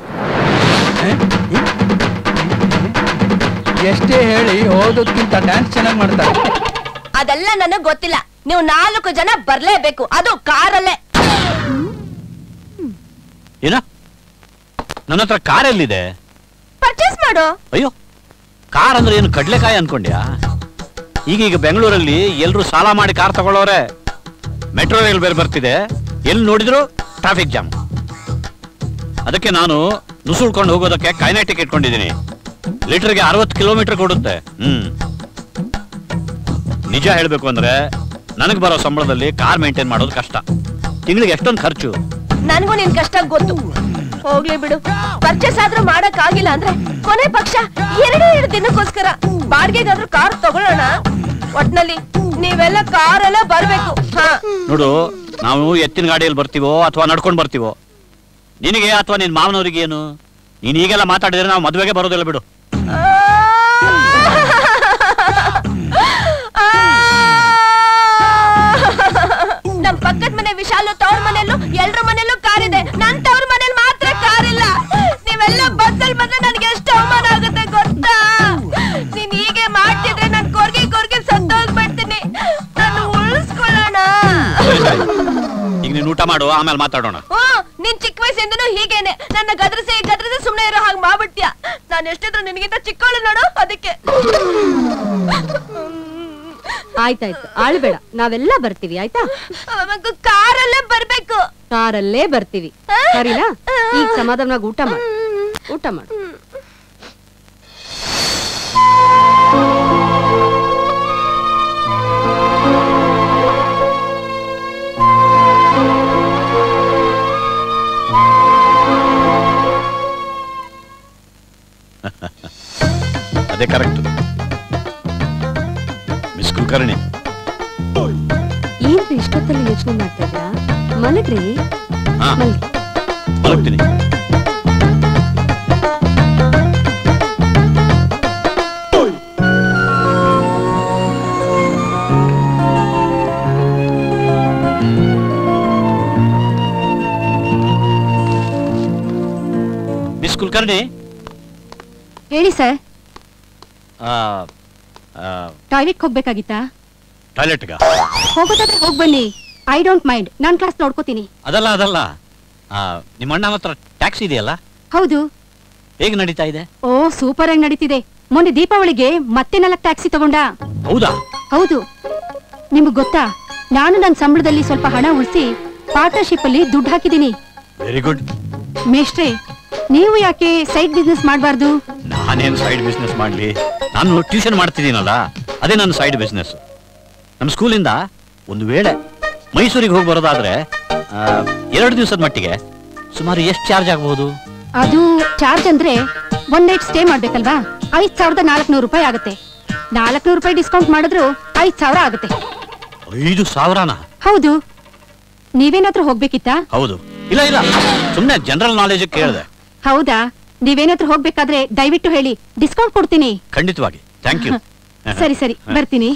ಎಷ್ಟೇ ಹೇಳಿ ಓದೋದ್ಕಿಂತ ಡ್ಯಾನ್ಸ್ ಚೆನ್ನಾಗಿ ಮಾಡ್ತಾರೆ. ಅದೆಲ್ಲ ನನಗ್ ಗೊತ್ತಿಲ್ಲ. ನೀವು ನಾಲ್ಕು ಜನ ಬರ್ಲೇಬೇಕು, ಅದು ಕಾರಲ್ಲೇ. ಏನ ನನ್ನ ಹತ್ರ ಕಾರ್ ಎಲ್ಲಿದೆ? ಪರ್ಚೇಸ್ ಮಾಡು. ಅಯ್ಯೋ ಕಾರ್ ಅಂದ್ರೆ ಏನು ಕಡ್ಲೆಕಾಯಿ ಅನ್ಕೊಂಡ್ಯಾ? ಈಗೀಗ ಬೆಂಗಳೂರಲ್ಲಿ ಎಲ್ರು ಸಾಲ ಮಾಡಿ ಕಾರ್ ತಗೊಳ್ಳೋರೆ. ಮೆಟ್ರೋ ರೈಲ್ ಬೇರೆ ಬರ್ತಿದೆ, ಎಲ್ಲಿ ನೋಡಿದ್ರು ಟ್ರಾಫಿಕ್ ಜಾಮ್. ಅದಕ್ಕೆ ನಾನು ನುಸುಳ್ಕೊಂಡು ಹೋಗೋದಕ್ಕೆ ಕೈನೆಟಿಕ್ ಇಟ್ಕೊಂಡಿದ್ದೀನಿ. ಲೀಟರ್ಗೆ ಅರವತ್ತು ಕಿಲೋಮೀಟರ್ ಕೊಡುತ್ತೆ. ಹ್ಮ್ ನಿಜ ಹೇಳ್ಬೇಕು ಅಂದ್ರೆ ನನಗೆ ಬರೋ ಸಂಬಳದಲ್ಲಿ ಕಾರ್ ಮೇಂಟೈನ್ ಮಾಡೋದು ಕಷ್ಟ. ತಿಂಗಳಿಗೆ ಎಷ್ಟೊಂದು ಖರ್ಚು. ನನಗೂ ನಿನ್ ಕಷ್ಟ ಗೊತ್ತು. ಹೋಗ್ಲಿ ಬಿಡು. ಪರ್ಚೇಸ್ ಆದ್ರೂ ಮಾಡಕ್ ಆಗಿಲ್ಲ ಅಂದ್ರೆ ಕೊನೆ ಪಕ್ಷ ಎರಡೇ ಎರಡು ದಿನಕ್ಕೋಸ್ಕರ ಬಾಡಿಗೆಗಾದ್ರೂ ಕಾರ್ ತಗೊಳ್ಳೋಣ. ಒಟ್ನಲ್ಲಿ ನೀವೆಲ್ಲ ಕಾರೆಲ್ಲ ಬರ್ಬೇಕು. ನೋಡು, ನಾವು ಎತ್ತಿನ ಗಾಡಿಯಲ್ಲಿ ಬರ್ತೀವೋ ಅಥವಾ ನಡ್ಕೊಂಡು ಬರ್ತೀವೋ, ನಿನಗೆ ಅಥವಾ ನಿನ್ ಮಾವನವರಿಗೆ ಏನು? ನೀನ್ ಈಗೆಲ್ಲ ಮಾತಾಡಿದ್ರೆ ನಾವು ಮದುವೆಗೆ ಬರೋದಿಲ್ಲ ಬಿಡು. ನಮ್ ಪಕ್ಕದ ಮನೆ ವಿಶಾಲು ತವ್ರ ಮನೆಯಲ್ಲೂ ಎಲ್ರ ಮನೆಯಲ್ಲೂ ಕಾರ್ ಇದೆ. ನನ್ ತವ್ರ ಮನೇಲಿ ಮಾತ್ರ ಕಾರ್ ಇಲ್ಲ. ನೀವೆಲ್ಲ ಬಸ್ಸಲ್ಲಿ ಬಂದ್ರೆ ನನ್ಗೆ ಎಷ್ಟು ಅವಮಾನ ಆಗುತ್ತೆ ಗೊತ್ತಾ? ನೀನ್ ಹೀಗೆ ಮಾಡ್ತಿದ್ರೆ ನಾನ್ ಕೊರ್ಗೆ ಕೊರ್ಗೆ ಸತ್ತೋಗ್ಬಿಡ್ತೀನಿ. ನಾನು ಉಳಿಸ್ಕೊಳ್ಳೋಣ. ಈಗ ನೀನ್ ಊಟ ಮಾಡು, ಆಮೇಲೆ ಮಾತಾಡೋಣ. ಹ್ಮ್, ನೀನ್ ಚಿಕ್ಕ ವಯಸ್ಸಿಂದನೂ ಹೀಗೇನೆ. ನನ್ನ ಗದ್ರಸೆ ಗದ್ರಸೆ ಸುಮ್ನೆ ಇರೋ ಹಾಗೆ ಮಾಡ್ಬಿಡ್ತೀಯ. ನಾನು ಎಷ್ಟಿದ್ರು ನಿನಗಿಂತ ಚಿಕ್ಕವಳು ನೋಡು, ಅದಕ್ಕೆ. ಆಯ್ತಾಯ್ತು, ಆಳ್ಬೇಡ, ನಾವೆಲ್ಲ ಬರ್ತೀವಿ ಆಯ್ತಾ? ಕಾರಲ್ಲೇ ಬರ್ಬೇಕು. ಕಾರಲ್ಲೇ ಬರ್ತೀವಿ ಸರಿನಾ? ಈಗ ಸಮಾಧಾನವಾಗಿ ಊಟ ಮಾಡು, ಊಟ ಮಾಡು. ಅದೇ ಕರೆಕ್ಟ್. ಮಿಸ್ ಕುಲಕರ್ಣಿ, ಏನ್ರಿ ಇಷ್ಟೊತ್ತಲ್ಲಿ ಯೋಚನೆ ಮಾಡ್ತಾ ಇದ್ರಾ? ಮಲಗ್ರಿ. ಮಲಗ್ತೀನಿ. ಮಿಸ್ ಕುಲಕರ್ಣಿ, ಹೇಳಿ ಸರ್. ಟಾಯ್ಲೆಟ್ ಹೋಗ್ಬೇಕಾಗಿತ್ತಾ? ಟಾಯ್ಲೆಟ್ಗ ಹೋಗೋದಾದ್ರೆ ಹೋಗ್ ಬನ್ನಿ. ಐ ಡೋಂಟ್ ಮೈಂಡ್, ನಾನ್ ಕ್ಲಾಸ್ ನೋಡ್ಕೋತೀನಿ. ಅದಲ್ಲ ಅದಲ್ಲ ನಿಮ್ಮ ಅಣ್ಣ ಹತ್ರ ಟ್ಯಾಕ್ಸಿ ಇದೆಯಲ್ಲ? ಹೌದು. ಹೇಗೆ ನಡೀತಾ ಇದೆ? ಓ ಸೂಪರ್ ಆಗಿ ನಡೀತಿದೆ. ಮೊನ್ನೆ ದೀಪಾವಳಿಗೆ ಮತ್ತೆ ನಾಲ್ಕು ಟ್ಯಾಕ್ಸಿ ತಗೊಂಡ. ಹೌದಾ? ಹೌದು. ನಿಮ್ಗ್ ಗೊತ್ತಾ, ನಾನು ನನ್ನ ಸಂಬಳದಲ್ಲಿ ಸ್ವಲ್ಪ ಹಣ ಉಳಿಸಿ ಪಾರ್ಟ್ನರ್ಶಿಪ್ ಅಲ್ಲಿ ದುಡ್ಡು ಹಾಕಿದೀನಿ. Very good. ಮೇಷ್ಟ್ರೆ, ನೀವು ಯಾಕೆ ಸೈಡ್ ಬಿಸ್ನೆಸ್ ಮಾಡಬಾರ್ದು? ನಾನೇನು ಸೈಡ್ ಬಿಸ್ನೆಸ್ ಮಾಡ್ಲಿ? ನಾನು ಟ್ಯೂಷನ್ ಮಾಡ್ತಿದ್ದೀನಲ್ಲ, ಅದೇ ನನ್ನ ಸೈಡ್ ಬಿಸ್ನೆಸ್. ನಮ್ಮ ಸ್ಕೂಲಿಂದ ಒಂದು ವೇಳೆ ಮೈಸೂರಿಗೆ ಹೋಗಿ ಬರೋದಾದ್ರೆ ಎರಡು ದಿವಸದ ಮಟ್ಟಿಗೆ ಸುಮಾರು ಎಷ್ಟು ಚಾರ್ಜ್ ಆಗಬಹುದು? ಅದು ಚಾರ್ಜ್ ಅಂದ್ರೆ ಒನ್ ನೈಟ್ ಸ್ಟೇ ಮಾಡ್ಬೇಕಲ್ವಾ? ಐದ್ ಸಾವಿರದ ನಾಲ್ಕನೂರು ರೂಪಾಯಿ ಆಗುತ್ತೆ. ನಾಲ್ಕನೂರು ರೂಪಾಯಿ ಡಿಸ್ಕೌಂಟ್ ಮಾಡಿದ್ರು ಐದ್ ಸಾವಿರ ಆಗುತ್ತೆ. ಐದು ಸಾವಿರನಾ? ಹೌದು. ನೀವೇನಾದ್ರೂ ಹೋಗ್ಬೇಕಿತ್ತಾ? ಹೌದು. ಇಲ್ಲ ಇಲ್ಲ, ಸುಮ್ನೆ ಜನರಲ್ ನಾಲೆಜ್ ಕೇಳಿದೆ. ಹೌದಾ? ನೀವೇನಾದ್ರೂ ಹೋಗ್ಬೇಕಾದ್ರೆ ದಯವಿಟ್ಟು ಹೇಳಿ, ಡಿಸ್ಕೌಂಟ್ ಕೊಡ್ತೀನಿ. ಖಂಡಿತವಾಗಿ. Thank you. ಸರಿ ಸರಿ, ಬರ್ತೀನಿ.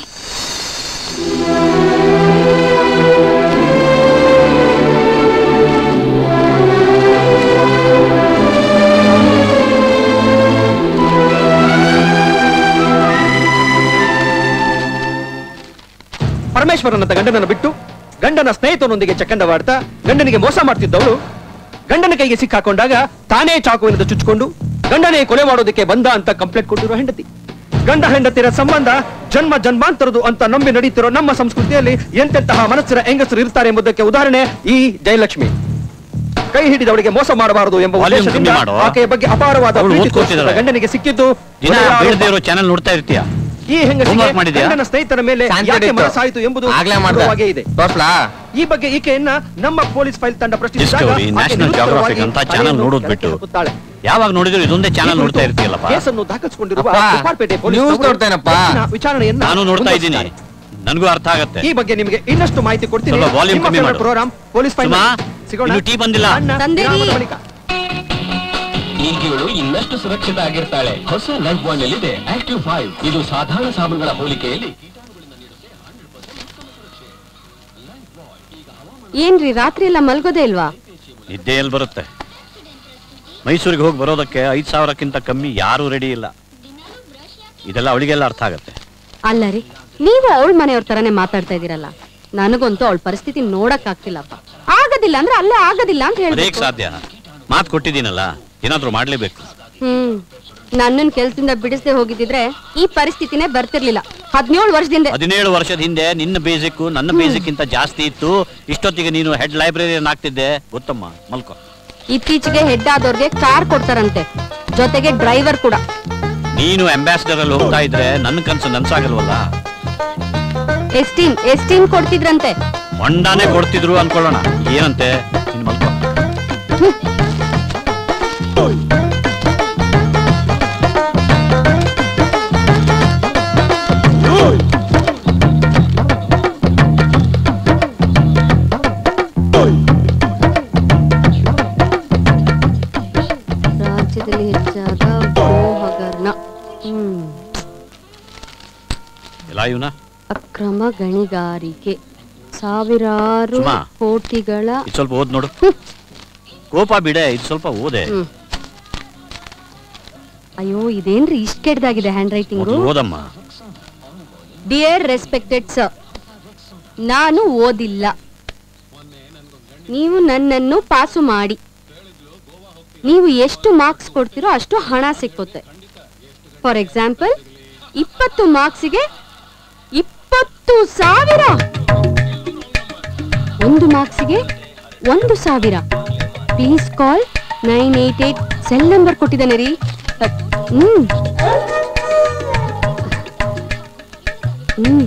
ಪರಮೇಶ್ವರನಂತ ಗಂಡನನ್ನು ಬಿಟ್ಟು ಗಂಡನ ಸ್ನೇಹಿತನೊಂದಿಗೆ ಚಕ್ಕಂಡವಾಡ್ತಾ ಗಂಡನಿಗೆ ಮೋಸ ಮಾಡ್ತಿದ್ದವಳು ಗಂಡನ ಕೈಗೆ ಸಿಕ್ಕಾಕೊಂಡಾಗ ತಾನೇ ಚಾಕುವಿನಿಂದ ಚುಚ್ಚಿಕೊಂಡು ಗಂಡನೇ ಕೊಲೆ ಮಾಡೋದಕ್ಕೆ ಬಂದ ಅಂತ ಕಂಪ್ಲೇಂಟ್ ಕೊಟ್ಟಿರೋ ಹೆಂಡತಿ. ಗಂಡ ಹೆಂಡತಿರ ಸಂಬಂಧ ಜನ್ಮ ಜನ್ಮಾಂತರದು ಅಂತ ನಂಬಿ ನಡೀತಿರೋ ನಮ್ಮ ಸಂಸ್ಕೃತಿಯಲ್ಲಿ ಎಂತೆಂತಹ ಮನಸ್ಸಿನ ಹೆಂಗಸರು ಇರ್ತಾರೆ ಎಂಬುದಕ್ಕೆ ಉದಾಹರಣೆ ಈ ಜಯಲಕ್ಷ್ಮಿ. ಕೈ ಹಿಡಿದವಳಿಗೆ ಮೋಸ ಮಾಡಬಾರದು ಎಂಬ ಉದ್ದೇಶದಿಂದ ಆಕೆಯ ಬಗ್ಗೆ ಅಪಾರವಾದ ಗಂಡನಿಗೆ ಸಿಕ್ಕಿದ್ದು. ಚಾನೆಲ್ ನೋಡ್ತಾ ಇರ್ತೀಯ? ಈ ಹೆಂಗಸಿಗೆ ಗಂಡನ ಸ್ನೇಹಿತರ ಮೇಲೆ ಯಾಕೆ ಮನಸ್ಸಾಯಿತು ಎಂಬುದು ಇದೆ. ಈ ಬಗ್ಗೆ ಈಕೆಯನ್ನ ನಮ್ಮ ಪೊಲೀಸ್ ಫೈಲ್ ತಂಡ ಪ್ರಶ್ನಿಸಿದಾಗ ನ್ಯಾಷನಲ್ ಜಿಯೋಗ್ರಫಿಕ್ ಅಂತ ಚಾನೆಲ್ ನೋಡೋದು ಬಿಟ್ಟು ಯಾವಾಗ ನೋಡಿದ್ರು ಇದೊಂದೇ ಚಾನೆಲ್ ನೋಡ್ತಾ ಇರ್ತೀಯಲ್ಲಪ್ಪ. ಕೇಸನ್ನು ದಾಖಲಿಸಿಕೊಂಡಿರುವ ಉಪ್ಪಾರಪೇಟೆ ಪೊಲೀಸ್ ವಿಚಾರಣೆಯನ್ನ ನಾನು ನೋಡ್ತಾ ಇದ್ದೀನಿ, ನನಗೂ ಅರ್ಥ ಆಗತ್ತೆ. ಈ ಬಗ್ಗೆ ನಿಮಗೆ ಇನ್ನಷ್ಟು ಮಾಹಿತಿ ಕೊಡ್ತೀನಿ. ಪ್ರೋಗ್ರಾಮ್ ಪೊಲೀಸ್ ಫೈಲ್ ಸಿಗೋಣ. ಟೀ ಬಂದಿಲ್ಲ. ನೀತಿಗಳು ಇನ್ನಷ್ಟು ಸುರಕ್ಷಿತ ಆಗಿರ್ತಾಳೆ. ಹೊಸ ಲೈಫ್ ಬಾಂಡ್ ಅಲ್ಲಿದೆ ಆಕ್ಟಿವ್ ಫೈವ್. ಇದು ಸಾಧಾರಣ ಸಾಬೂನುಗಳ ಹೋಲಿಕೆಯಲ್ಲಿ ಏನ್ರಿ ರಾತ್ರಿ ಎಲ್ಲ ಮಲ್ಗೋದೇ ಇಲ್ವಾ? ನಿದ್ದೆ ಎಲ್ಲಿ ಬರುತ್ತೆ? ಮೈಸೂರಿಗೆ ಹೋಗಿ ಬರೋದಕ್ಕೆ ಐದ್ ಸಾವಿರಕ್ಕಿಂತ ಕಮ್ಮಿ ಯಾರು ರೆಡಿ ಇಲ್ಲ. ಇದೆಲ್ಲ ಅವಳಿಗೆಲ್ಲ ಅರ್ಥ ಆಗತ್ತೆ. ಅಲ್ಲ ರೀ, ನೀವು ಅವಳ ಮನೆಯವ್ರ ತರನೇ ಮಾತಾಡ್ತಾ ಇದೀರಲ್ಲ. ನನಗಂತೂ ಅವಳ ಪರಿಸ್ಥಿತಿ ನೋಡಕ್ ಆಗ್ತಿಲ್ಲಪ್ಪ. ಆಗೋದಿಲ್ಲ ಅಂದ್ರೆ ಅಲ್ಲೇ ಆಗೋದಿಲ್ಲ ಅಂತ ಅದೇಕ್ ಹೇಳ್ಬೇಕು. ಸಾಧ್ಯ? ಮಾತು ಕೊಟ್ಟಿದ್ದೀನಲ್ಲ, ಏನಾದ್ರೂ ಮಾಡ್ಲೇಬೇಕು. ಹ್ಮ್ ನನ್ನನ್ ಕೆಲ್ಸದಿಂದ ಬಿಡಿಸದೆ ಹೋಗಿದ್ರೆ ಈ ಪರಿಸ್ಥಿತಿನೇ ಬರ್ತಿರ್ಲಿಲ್ಲ. ಹದಿನೇಳು ವರ್ಷದಿಂದ ಹದಿನೇಳು ವರ್ಷದ ಹಿಂದೆ ನಿನ್ನ ಬೇಸಿಕ್ ನನ್ನ ಬೇಸಿಕ್ ಇಂತ ಜಾಸ್ತಿ ಇತ್ತು. ಇಷ್ಟೊತ್ತಿಗೆ ನೀನು ಹೆಡ್ ಲೈಬ್ರರಿಯನ್ ಆಗ್ತಿದ್ದೆ ಗೊತ್ತಮ್ಮ. ಮಲ್ಕೋ. ಇತ್ತೀಚೆಗೆ ಹೆಡ್ ಆದವ್ರಿಗೆ ಕಾರ್ ಕೊಡ್ತಾರಂತೆ, ಜೊತೆಗೆ ಡ್ರೈವರ್ ಕೂಡ. ನೀನು ಅಂಬಾಸಿಡರ್ ಅಲ್ಲಿ ಹೋಗ್ತಾ ಇದ್ರೆ ನನ್ನ ಕನ್ಸು ನನ್ಸಾಗಲ್ವಲ್ಲ. ಎಸ್ಟೀನ್ ಎಸ್ಟೀನ್ ಕೊಡ್ತಿದ್ರಂತೆ. ಮಂಡಾನೆ ಕೊಡ್ತಿದ್ರು ಅನ್ಕೊಳ್ಳೋಣ. ಏನಂತೆ? ನೀನು ಮಲ್ಕೋ. ರಾಜ್ಯದಲ್ಲಿ ಹೆಚ್ಚಾದ ಗೋ ಹಗರಣ. ಹ್ಮ್ ಎಲ್ಲ ಇವನ ಅಕ್ರಮ ಗಣಿಗಾರಿಕೆ, ಸಾವಿರಾರು ಸುಮಾ, ಕೋಟಿಗಳ. ಇದು ಸ್ವಲ್ಪ ಓದ್ ನೋಡು. ಕೋಪ ಬಿಡೆ, ಇದು ಸ್ವಲ್ಪ ಓದೆ. ಹ್ಮ್. ಅಯ್ಯೋ ಇದೇನ್ರಿ ಇಷ್ಟ ಕೆಡ್ದಾಗಿದೆ ಹ್ಯಾಂಡ್ ರೈಟಿಂಗ್. ಓದಮ್ಮ. ಡಿಯರ್ ರೆಸ್ಪೆಕ್ಟೆಡ್ ಸರ್, ನಾನು ಓದಿಲ್ಲ. ನೀವು ನನ್ನನ್ನು ಪಾಸು ಮಾಡಿ. ನೀವು ಎಷ್ಟು ಮಾರ್ಕ್ಸ್ ಕೊಡ್ತೀರೋ ಅಷ್ಟು ಹಣ ಸಿಕ್ಕುತ್ತೆ. ಫಾರ್ ಎಕ್ಸಾಂಪಲ್, ಇಪ್ಪತ್ತು ಮಾರ್ಕ್ಸಿಗೆ ಇಪ್ಪತ್ತು ಸಾವಿರ. ಒಂದು ಮಾರ್ಕ್ಸಿಗೆ ಒಂದು ಸಾವಿರ. Please call nine eight eight cell number ಕೊಟ್ಟಿದ್ದಾನೆ ರೀ. ಹ್ಮ್ ಹ್ಮ್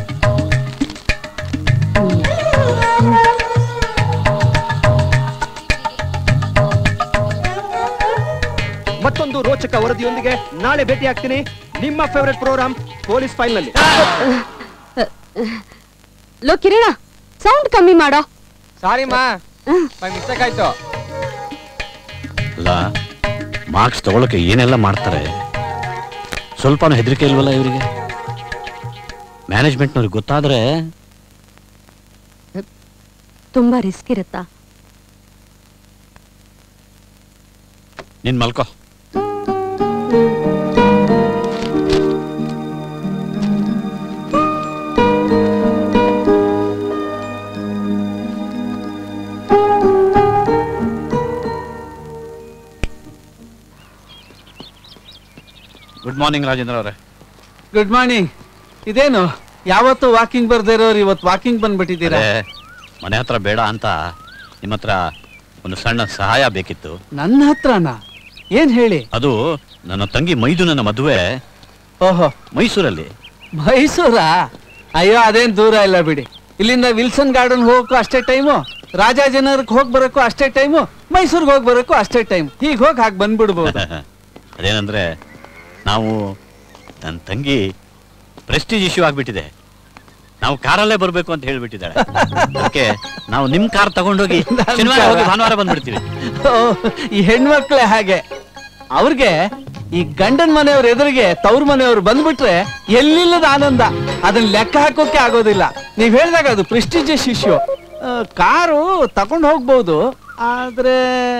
ಮತ್ತೊಂದು ರೋಚಕ ವರದಿಯೊಂದಿಗೆ ನಾಳೆ ಭೇಟಿ ಆಗ್ತೀನಿ. ನಿಮ್ಮ ಫೇವರೆಟ್ ಪ್ರೋಗ್ರಾಮ್ ಪೊಲೀಸ್ ಫೈಲ್ ನಲ್ಲಿ. ಲೋ ಕಿರಣ, ಸೌಂಡ್ ಕಮ್ಮಿ ಮಾಡೋ. ಸಾರಿ ಮಾ, ಮಿಸ್ಟೇಕ್ ಆಯ್ತು. ಅಲ್ಲ, ಮಾರ್ಕ್ಸ್ ತಗೊಳಕ್ಕೆ ಏನೆಲ್ಲ ಮಾಡ್ತಾರೆ. ಸ್ವಲ್ಪನೂ ಹೆದರಿಕೆ ಇಲ್ವಲ್ಲ ಇವರಿಗೆ? ಮ್ಯಾನೇಜ್ಮೆಂಟ್ನವ್ರಿಗೆ ಗೊತ್ತಾದ್ರೆ ತುಂಬಾ ರಿಸ್ಕ್ ಇರುತ್ತಾ? ನಿನ್ ಮಲ್ಕೋ. ಗುಡ್ ಮಾರ್ನಿಂಗ್ ರಾಜೇಂದ್ರ ಅವರೇ. Good morning. ಇದೇನು ಯಾವತ್ತು ವಾಕಿಂಗ್ ಬರ್ದೇ ಇರೋರು ಇವತ್ತು ವಾಕಿಂಗ್ ಬಂದ್ಬಿಟ್ಟಿದ್ದೀರಾ? ಮನೆ ಹತ್ರ ಬೇಡ ಅಂತ ನಿಮ್ಮ ಹತ್ರ ಒಂದು ಸಣ್ಣ ಸಹಾಯ ಬೇಕಿತ್ತು. ನನ್ನ ಹತ್ರನಾ? ಏನ್ ಹೇಳಿ? ಅದು ನನ್ನ ತಂಗಿ ಮೈದುನನ ಮದುವೆ. ಓಹೋ, ಮೈಸೂರಲ್ಲಿ. ಮೈಸೂರಾ? ಅಯ್ಯೋ ಅದೇನ್ ದೂರ ಇಲ್ಲ ಬಿಡಿ. ಇಲ್ಲಿಂದ ವಿಲ್ಸನ್ ಗಾರ್ಡನ್ ಹೋಗಕ್ಕೂ ಅಷ್ಟೇ ಟೈಮು, ರಾಜಾಜಿನಗರಕ್ಕೆ ಹೋಗಿ ಬರೋಕ್ಕೂ ಅಷ್ಟೇ ಟೈಮು, ಮೈಸೂರಿಗೆ ಹೋಗಿ ಬರೋಕ್ಕೂ ಅಷ್ಟೇ ಟೈಮ್. ಹೀಗೆ ಹೋಗಿ ಹಾಗೆ ಬಂದ್ಬಿಡ್ಬೋದು. ಅದೇನಂದ್ರೆ ನಾವು ನನ್ನ ತಂಗಿ ಪ್ರೆಸ್ಟೀಜ್ ಇಶ್ಯೂ ಆಗ್ಬಿಟ್ಟಿದೆ. ನಾವು ಕಾರಲ್ಲೇ ಬರ್ಬೇಕು ಅಂತ ಹೇಳ್ಬಿಟ್ಟಿದ್ದಾಳೆ. ಅದಕ್ಕೆ ನಾವು ನಿಮ್ ಕಾರ್ ತಗೊಂಡೋಗಿ ಶನಿವಾರ ಹೋಗಿ ಭಾನುವಾರ ಬಂದ್ಬಿಡ್ತೀವಿ. ಈ ಹೆಣ್ಮಕ್ಳೆ ಹಾಗೆ. ಅವ್ರಿಗೆ ಈ ಗಂಡನ್ ಮನೆಯವ್ರ ಎದುರಿಗೆ ತವ್ರ ಮನೆಯವ್ರು ಬಂದ್ಬಿಟ್ರೆ ಎಲ್ಲಿಲ್ಲದ ಆನಂದ. ಅದನ್ನ ಲೆಕ್ಕ ಹಾಕೋಕೆ ಆಗೋದಿಲ್ಲ. ನೀವ್ ಹೇಳಿದಾಗ ಅದು ಪ್ರೆಸ್ಟೀಜಿಯಸ್ ಇಶ್ಯೂ. ಕಾರು ತಗೊಂಡು ಹೋಗ್ಬೋದು, ಆದ್ರೆ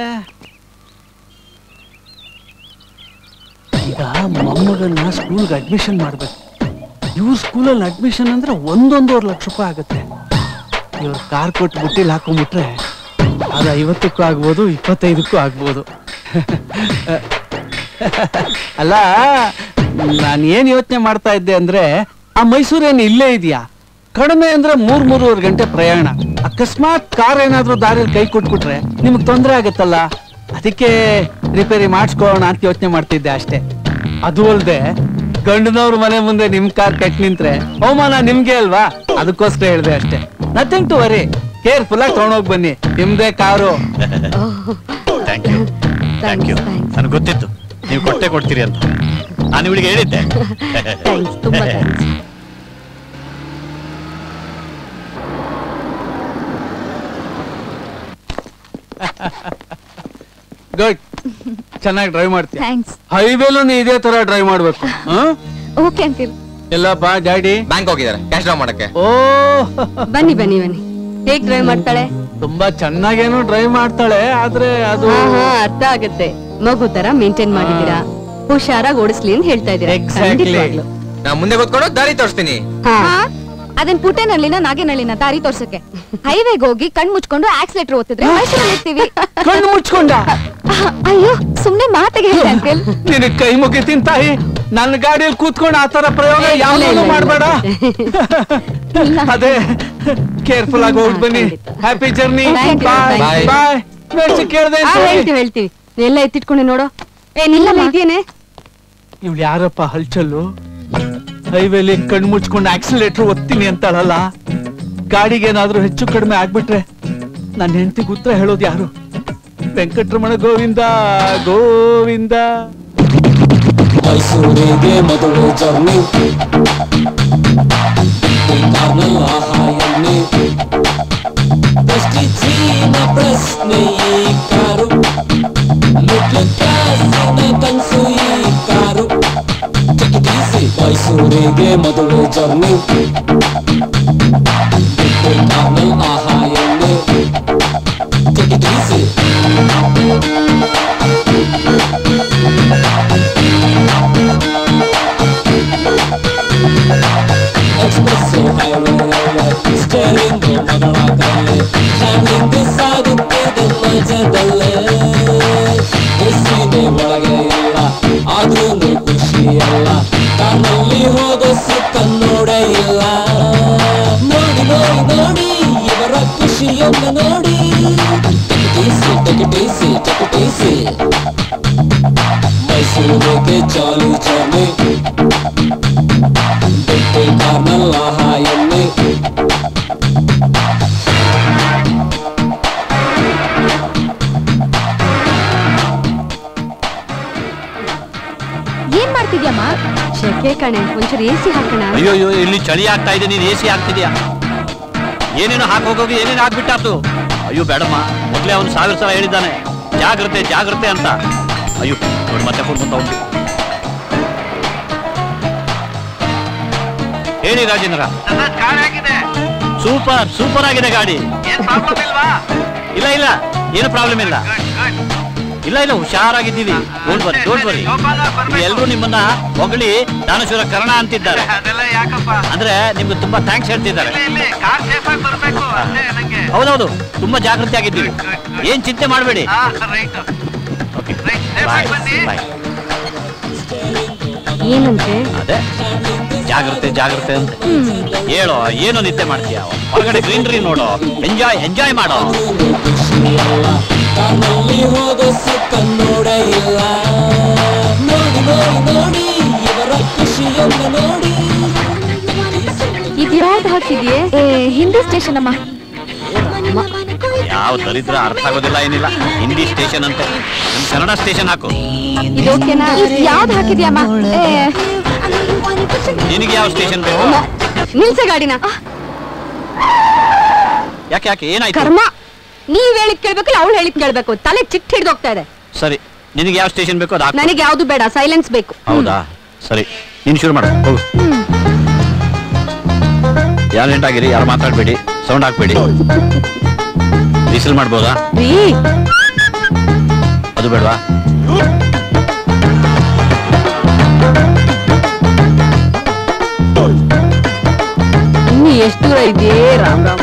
ಈಗ ಮೊಮ್ಮಗನ್ನ ಸ್ಕೂಲ್ಗೆ ಅಡ್ಮಿಷನ್ ಮಾಡ್ಬೇಕು. ಇವ್ರ ಸ್ಕೂಲಲ್ಲಿ ಅಡ್ಮಿಷನ್ ಅಂದ್ರೆ ಒಂದೊಂದೂವರೆ ಲಕ್ಷ ರೂಪಾಯಿ ಆಗುತ್ತೆ. ಇವ್ರ ಕಾರ್ ಕೊಟ್ಟು ಬುಟ್ಟಿಲಿ ಹಾಕೊಂಡ್ಬಿಟ್ರೆ ಅದು ಐವತ್ತಕ್ಕೂ ಆಗ್ಬೋದು, ಇಪ್ಪತ್ತೈದಕ್ಕೂ ಆಗ್ಬೋದು. ಅಲ್ಲ, ನಾನು ಏನ್ ಯೋಚನೆ ಮಾಡ್ತಾ ಇದ್ದೆ ಅಂದ್ರೆ, ಆ ಮೈಸೂರೇನು ಇಲ್ಲೇ ಇದೆಯಾ? ಕಡಿಮೆ ಅಂದ್ರೆ ಮೂರ್ ಮೂರುವರೆ ಗಂಟೆ ಪ್ರಯಾಣ. ಅಕಸ್ಮಾತ್ ಕಾರ್ ಏನಾದ್ರೂ ದಾರಿಯಲ್ಲಿ ಕೈ ಕೊಟ್ಬಿಟ್ರೆ ನಿಮ್ಗೆ ತೊಂದರೆ ಆಗತ್ತಲ್ಲ. ಅದಕ್ಕೆ ರಿಪೇರಿ ಮಾಡಿಸ್ಕೊಳ್ಳೋಣ ಅಂತ ಯೋಚನೆ ಮಾಡ್ತಿದ್ದೆ ಅಷ್ಟೇ. ಅದು ಅಲ್ದೆ ಗಂಡನವ್ರ ಮನೆ ಮುಂದೆ ನಿಮ್ ಕಾರ್ ಕೆಟ್ಟ ನಿಂತ್ರೆ ಅವಮಾನ ನಿಮ್ಗೆ ಅಲ್ವಾ? ಅದಕ್ಕೋಸ್ಕರ ಹೇಳ್ದೆ ಅಷ್ಟೇ. Nothing to worry. ಕೇರ್ಫುಲ್ ಆಗಿ ತಗೊಂಡೋಗಿ ಬನ್ನಿ, ನಿಮ್ದೇ car. Thank you thank you. ನನಗೆ ಗೊತ್ತಿತ್ತು ನೀವು ಕೊಟ್ಟೆ ಕೊಡ್ತೀರಿ ಅಂತ. ನಾನು ಇವಳಿಗೆ ಹೇಳಿದ್ದೆ. ಗುಡ್. ಚೆನ್ನಾಗಿ ಡ್ರೈವ್ ಮಾಡ್ತೀಯ. ಥ್ಯಾಂಕ್ಸ್. ಹೈವೇಲು ನೀ ಇದೇ ತರ ಡ್ರೈವ್ ಮಾಡ್ಬೇಕು. Okay uncle. ಎಲ್ಲಪ್ಪ ಡ್ಯಾಡಿ? ಬ್ಯಾಂಕ್ ಹೋಗಿದ್ದಾರೆ ಕ್ಯಾಶ್ ಡ್ರಾ ಮಾಡಕ್ಕೆ. ಓ ಬನ್ನಿ ಬನ್ನಿ ಬನ್ನಿ. ಹೇಗ್ ಡ್ರೈವ್ ಮಾಡ್ತಾಳೆ? ತುಂಬಾ ಚೆನ್ನಾಗೇನೋ ಡ್ರೈವ್ ಮಾಡ್ತಾಳೆ, ಆದ್ರೆ ಅದು ಅರ್ಥ ಆಗುತ್ತೆ. ಮಗು ತರ ಮೇಂಟೈನ್ ಮಾಡಿದೀರಾ, ಹುಷಾರಾಗಿ ಓಡಿಸ್ಲಿ ಅಂತ ಹೇಳ್ತಾ ಇದೀರಾ. ನಾ ಮುಂದೆ ಕೂತ್ಕೊಂಡು ದಾರಿ ತೋರಿಸ್ತೀನಿ. ಅದನ್ ಪುಟ್ಟೆನಳ್ಳಿನ ನಾಗೇನಳ್ಳಿನ ದಾರಿ ತೋರ್ಸಕ್ಕೆ. ಹೈವೇಗ್ ಹೋಗಿ ಕಣ್ ಮುಚ್ಕೊಂಡು ಆಕ್ಸಿಲೇಟರ್ ಓದಿದ್ರೆ ಮೈಸೂರಲ್ಲಿ ಇರ್ತೀವಿ. ಕಣ್ಣು ಮುಚ್ಕೊಂಡ? ಅಯ್ಯೋ ಸುಮ್ನೆ ಮಾತಿಗೆ ಹೇಳಿ ಅಂಕಲ್. ನಿನ್ ಕೈ ಮುಗಿತೀನಿ ತಾಯಿ, ನನ್ನ ಗಾಡಿಯಲ್ಲಿ ಕೂತ್ಕೊಂಡು ಆತರ ಪ್ರಯೋಗ ಯಾವ್ದು ಮಾಡ್ಬೇಡ. ಅದೇ ಕೇರ್ಫುಲ್ ಆಗಿ ಹೋಗಿ ಬನ್ನಿ. Happy journey. Bye bye. ಕೇಳ್ದೆ ಹೇಳ್ತೀವಿ ಹೇಳ್ತೀವಿ. ಎಲ್ಲ ಎತ್ತಿಟ್ಕೊಂಡು ನೋಡೋ. ಏನಿಲ್ಲ ಇದೇನೆ. ಇವ್ಳು ಯಾರಪ್ಪ ಹಲ್ಚಲ್ಲು? ಹೈವೇಲಿ ಕಣ್ಣು ಮುಚ್ಕೊಂಡು ಆಕ್ಸಿಲೇಟರ್ ಒತ್ತೀನಿ ಅಂತಾಳಲ್ಲ. ಗಾಡಿಗೆ ಏನಾದ್ರೂ ಹೆಚ್ಚು ಕಡಿಮೆ ಆಗ್ಬಿಟ್ರೆ ನನ್ನ ಹೆಂಡತಿಗೆ ಉತ್ತರ ಹೇಳೋದು ಯಾರು? ವೆಂಕಟರಮಣ ಗೋವಿಂದ ಗೋವಿಂದ. ಮೈಸೂರಿಗೆ ಮೊದಲು ಜರ್ನಿ, ಹಾಯನ್ನಿ ಪ್ರೆಸ್ಟೀಜಿನ ಪ್ರಶ್ನೆ ಈ ಕಾರು, ಮಿಡ್ಲ್ ಕ್ಲಾಸಿನ ಕನಸು ಈ ಕಾರು. ಮೈಸೂರಿಗೆ ಮೊದಲು ಜರ್ನಿ, ಕಾರ್ನಲ್ ಆಹಾಯನ್ನಿ ಟಿಕೆಟಿಸಿ. ಎಕ್ಸ್ಪ್ರೆಸ್ಸು ಹೈವೇ ಸ್ಟೇರಿಂಗ್ ಮಗಳ ಕೈಲೆ, ಹ್ಯಾಂಡ್ಲಿಂಗ್ ಸಾಗುತ್ತಿದೆ ಮಜದಲ್ಲೇ. ಎಸ್ಸಿನೇ ಒಳಗೆ ಇಲ್ಲ ಆದ್ರೂ ಖುಷಿಯಲ್ಲ, ಕಾರಲ್ಲಿ ಹೋಗೋ ಸುತ್ತ ನೋಡೇ ಇಲ್ಲ. ನೋಡಿ ನೋಡಿ ನೋಡಿ ಇವರ ಖುಷಿಯನ್ನ ನೋಡಿ. ಟಿಕೆಟಿಸಿ ಟಿಕೆಟಿಸಿ ಟಿಕೆಟಿಸಿ. ಮೈಸೂರಿಗೆ ಚಾಲು ಜರ್ನಿ, ಬಿಟ್ಟು ಕಾರ್ನಲ್ ಹಾಯನ್ನಿ. ಏನ್ ಮಾಡ್ತಿದ್ಯಮ್ಮ? ಶೆಕೆ ಕಣೆ, ಒಂಚೂರು ಎಸಿ ಹಾಕೋಣ. ಅಯ್ಯೋ ಅಯ್ಯೋ ಇಲ್ಲಿ ಚಳಿ ಆಗ್ತಾ ಇದೆ, ನೀನ್ ಎಸಿ ಹಾಕ್ತಿದ್ಯಾ? ಏನೇನೋ ಹಾಕೋಗೋಗಿ ಏನೇನು ಹಾಕ್ಬಿಟ್ಟಾತು. ಅಯ್ಯೋ ಬೇಡಮ್ಮ, ಮೊದ್ಲೇ ಅವನು ಸಾವಿರ ಸಲ ಹೇಳಿದ್ದಾನೆ ಜಾಗ್ರತೆ ಜಾಗ್ರತೆ ಅಂತ. ಅಯ್ಯೋ ನೋಡಿ ಮತ್ತೆ ಫೋನ್ ಬಂತ ಉಂಟು. ಹೇಳಿ ರಾಜೇಂದ್ರ. ಸೂಪರ್ ಸೂಪರ್ ಆಗಿದೆ ಗಾಡಿ. ಇಲ್ಲ ಇಲ್ಲ ಏನು ಪ್ರಾಬ್ಲಮ್ ಇಲ್ಲ. ಇಲ್ಲ ಇಲ್ಲ ಹುಷಾರಾಗಿದ್ದೀವಿ. Don't worry don't worry. ಎಲ್ಲರೂ ನಿಮ್ಮನ್ನ ಹೊಗಳಿ ದಾನಶೂರ ಕರ್ಣ ಅಂತಿದ್ದಾರೆ. ಅಂದ್ರೆ ನಿಮ್ಗೆ ತುಂಬಾ ಥ್ಯಾಂಕ್ಸ್ ಹೇಳ್ತಿದ್ದಾರೆ. ಹೌದೌದು ತುಂಬಾ ಜಾಗೃತಿ ಆಗಿದ್ದೀವಿ, ಏನ್ ಚಿಂತೆ ಮಾಡಬೇಡಿ. ಏನಂತೆ? ಅದೇ ಜಾಗ್ರತೆ ಜಾಗ್ರತೆ ಅಂತ ಹೇಳೋ. ಏನೋ ನಿದ್ದೆ ಮಾಡ್ತೀಯ? ಹೊರಗಡೆ ಗ್ರೀನರಿ ನೋಡೋ, ಎಂಜಾಯ್ ಎಂಜಾಯ್ ಮಾಡೋ. ಕಾರಲ್ಲಿ ಹೋಗೋ ಸುತ್ತ ನೋಡೇ ಇಲ್ಲ. ನೋಡಿ ನೋಡಿ ನೋಡಿ ಇವರ ಖುಷಿಯನ್ನ ನೋಡಿ. ಇದ್ಯಾವ್ದು ಹಾಕಿದ್ಯೆ? ಹಿಂದಿ ಸ್ಟೇಷನ್ ಅಮ್ಮ. ಯಾವ ದರಿದ್ರ ಅರ್ಥ ಆಗೋದಿಲ್ಲ ಏನಿಲ್ಲ. ಹಿಂದಿ ಸ್ಟೇಷನ್ ಅಂತ ನಮ್ ಕನ್ನಡ ಸ್ಟೇಷನ್ ಹಾಕು. ಇದು ಓಕೆನಾ? ಯಾವ್ದು ಹಾಕಿದ್ಯಮ್ಮ? ನಿನಗೆ ಯಾವ ಸ್ಟೇಷನ್ ಬೇಕು? ನಿಲ್ಸ ಗಾಡಿನ. ಯಾಕೆ ಯಾಕೆ ಏನಾಯ್ತು? ಕರ್ಮ, ನೀವ್ ಹೇಳಿದ್ ಕೇಳ್ಬೇಕಲ್ಲ ಅವಳು ಹೇಳಿದ್ ಕೇಳ್ಬೇಕು. ತಲೆ ಚಿಟ್ ಹಿಡ್ದು ಹೋಗ್ತಾ ಇದೆ. ಸರಿ, ನಿನಗೆ ಯಾವ ಸ್ಟೇಷನ್ ಬೇಕು ಅದು ಹಾಕು. ನನಗೆ ಯಾವ್ದು ಬೇಡ, ಸೈಲೆನ್ಸ್ ಬೇಕು. ಹೌದಾ ಸರಿ, ನೀನು ಶುರು ಮಾಡು ಹೋಗು. ಯಾರು ನೆಂಟಾಗಿರಿ, ಯಾರು ಮಾತಾಡ್ಬೇಡಿ, ಸೌಂಡ್ ಹಾಕ್ಬೇಡಿ. ವಿಸಿಲ್ ಮಾಡ್ಬೋದಾ? ಅದು ಬೇಡವಾ? ಇನ್ನು ಎಷ್ಟು ದೂರ ಇದೆಯೇ ರಾಮ್ ರಾಮ.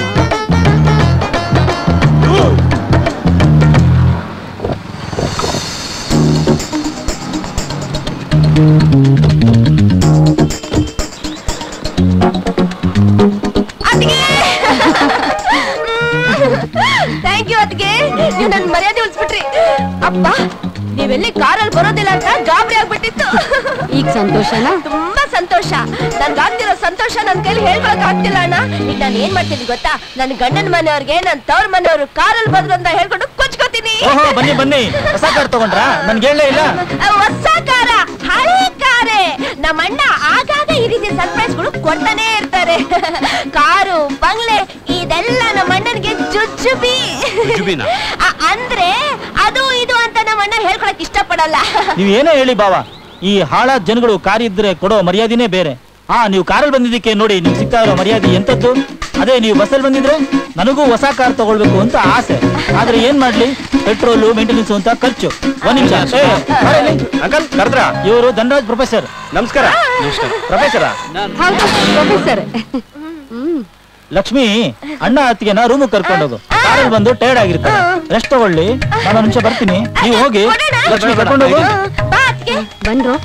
ಥ್ಯಾಂಕ್ ಯು ಅದ್ಗೆ, ನೀವು ನನ್ ಮರ್ಯಾದೆ ಉಳಿಸ್ಬಿಟ್ರಿ. ಅಪ್ಪ ನೀವೆಲ್ಲಿ ಕಾರಲ್ಲಿ ಬರೋದಿಲ್ಲ ಅಂತ ಗಾಬರಿ ಆಗ್ಬಿಟ್ಟಿತ್ತು. ಈಗ ಸಂತೋಷನಾ? ತುಂಬಾ ಸಂತೋಷ. ನನ್ಗಾಗ್ತಿರೋ ಸಂತೋಷ ನನ್ ಕೈಲಿ ಹೇಳ್ಕೊಳಕ್ ಆಗ್ತಿಲ್ಲ ಅಣ್ಣ. ಈಗ ನಾನು ಏನ್ ಮಾಡ್ತೀನಿ ಗೊತ್ತಾ? ನನ್ ಗಂಡನ ಮನೆಯವ್ರಿಗೆ ನನ್ ತವ್ರ ಮನೆಯವ್ರು ಕಾರಲ್ಲಿ ಬಂದ್ರು ಅಂತ ಹೇಳ್ಕೊಂಡು ಕೊಚ್ಕೋತೀನಿ. ಬನ್ನಿ ಬನ್ನಿ, ಹೊಸ ಕಾರ್ ತಗೊಂಡ್ರಾ? ನನ್ಗೆ ಹೇಳೇ ಇಲ್ಲ. ಹೊಸ ಕಾರ ಹಳೆ ಕಾರೇ. ನಮ್ಮ ಅಣ್ಣ ಆಗಾಗ ಈ ರೀತಿ ಸರ್ಪ್ರೈಸ್ ಗಳು ಕೊಡ್ತಾನೆ ಇರ್ತಾರೆ. ಕಾರು ಬಂಗ್ಲೆ ಇದೆಲ್ಲ ನಮ್ಮ ಅಣ್ಣನಿಗೆ ಜುಜುಬಿ. ಅಂದ್ರೆ ಅದು ಇದು ಅಂತ ನಮ್ಮ ಅಣ್ಣ ಹೇಳ್ಕೊಂಡು ಮಾಡ್ಕೊಳಕ್ ಇಷ್ಟಪಡಲ್ಲ. ನೀವ್ ಏನೇ ಹೇಳಿ ಬಾವ, ಈ ಹಾಳಾದ ಜನಗಳು ಕಾರ್ ಇದ್ರೆ ಕೊಡೋ ಮರ್ಯಾದೆನೇ ಬೇರೆ. ಹಾ, ನೀವು ಕಾರಲ್ಲಿ ಬಂದಿದ್ದಕ್ಕೆ ನೋಡಿ ನಿಮ್ಗೆ ಸಿಗ್ತಾ ಇರೋ ಮರ್ಯಾದೆ ಎಂತದ್ದು. ಅದೇ ನೀವು ಬಸ್ಸಲ್ಲಿ ಬಂದಿದ್ರೆ ನನಗೂ ಹೊಸ ಕಾರ್ ತಗೊಳ್ಬೇಕು ಅಂತ ಆಸೆ. ಆದ್ರೆ ಏನ್ ಮಾಡ್ಲಿ, ಪೆಟ್ರೋಲು ಮೇಂಟೆನೆನ್ಸ್ ಅಂತ ಖರ್ಚು. ಒಂದ್ ನಿಮಿಷ ಅಂಕಲ್ ಕರೆದ್ರ? ಇವರು ಧನರಾಜ್ ಪ್ರೊಫೆಸರ್. ನಮಸ್ಕಾರ. ಪ್ರೊಫೆಸರ? ಪ್ರೊಫೆಸರ್. ಲಕ್ಷ್ಮಿ, ಅಣ್ಣ ಅತ್ತಿಗೆನ ರೂಮ್ ಕರ್ಕೊಂಡೋಗು. ಕಾರಲ್ಲಿ ಬಂದು ಟೈರ್ಡ್ ಆಗಿರ್ತಾರೆ, ರೆಸ್ಟ್ ತಗೊಳ್ಳಿ. ನಾನು ನಿಮಿಷ ಬರ್ತೀನಿ, ನೀವು ಹೋಗಿ ಲಕ್ಷ್ಮಿ ಕರ್ಕೊಂಡೋಗು. ಬಂದ್ರು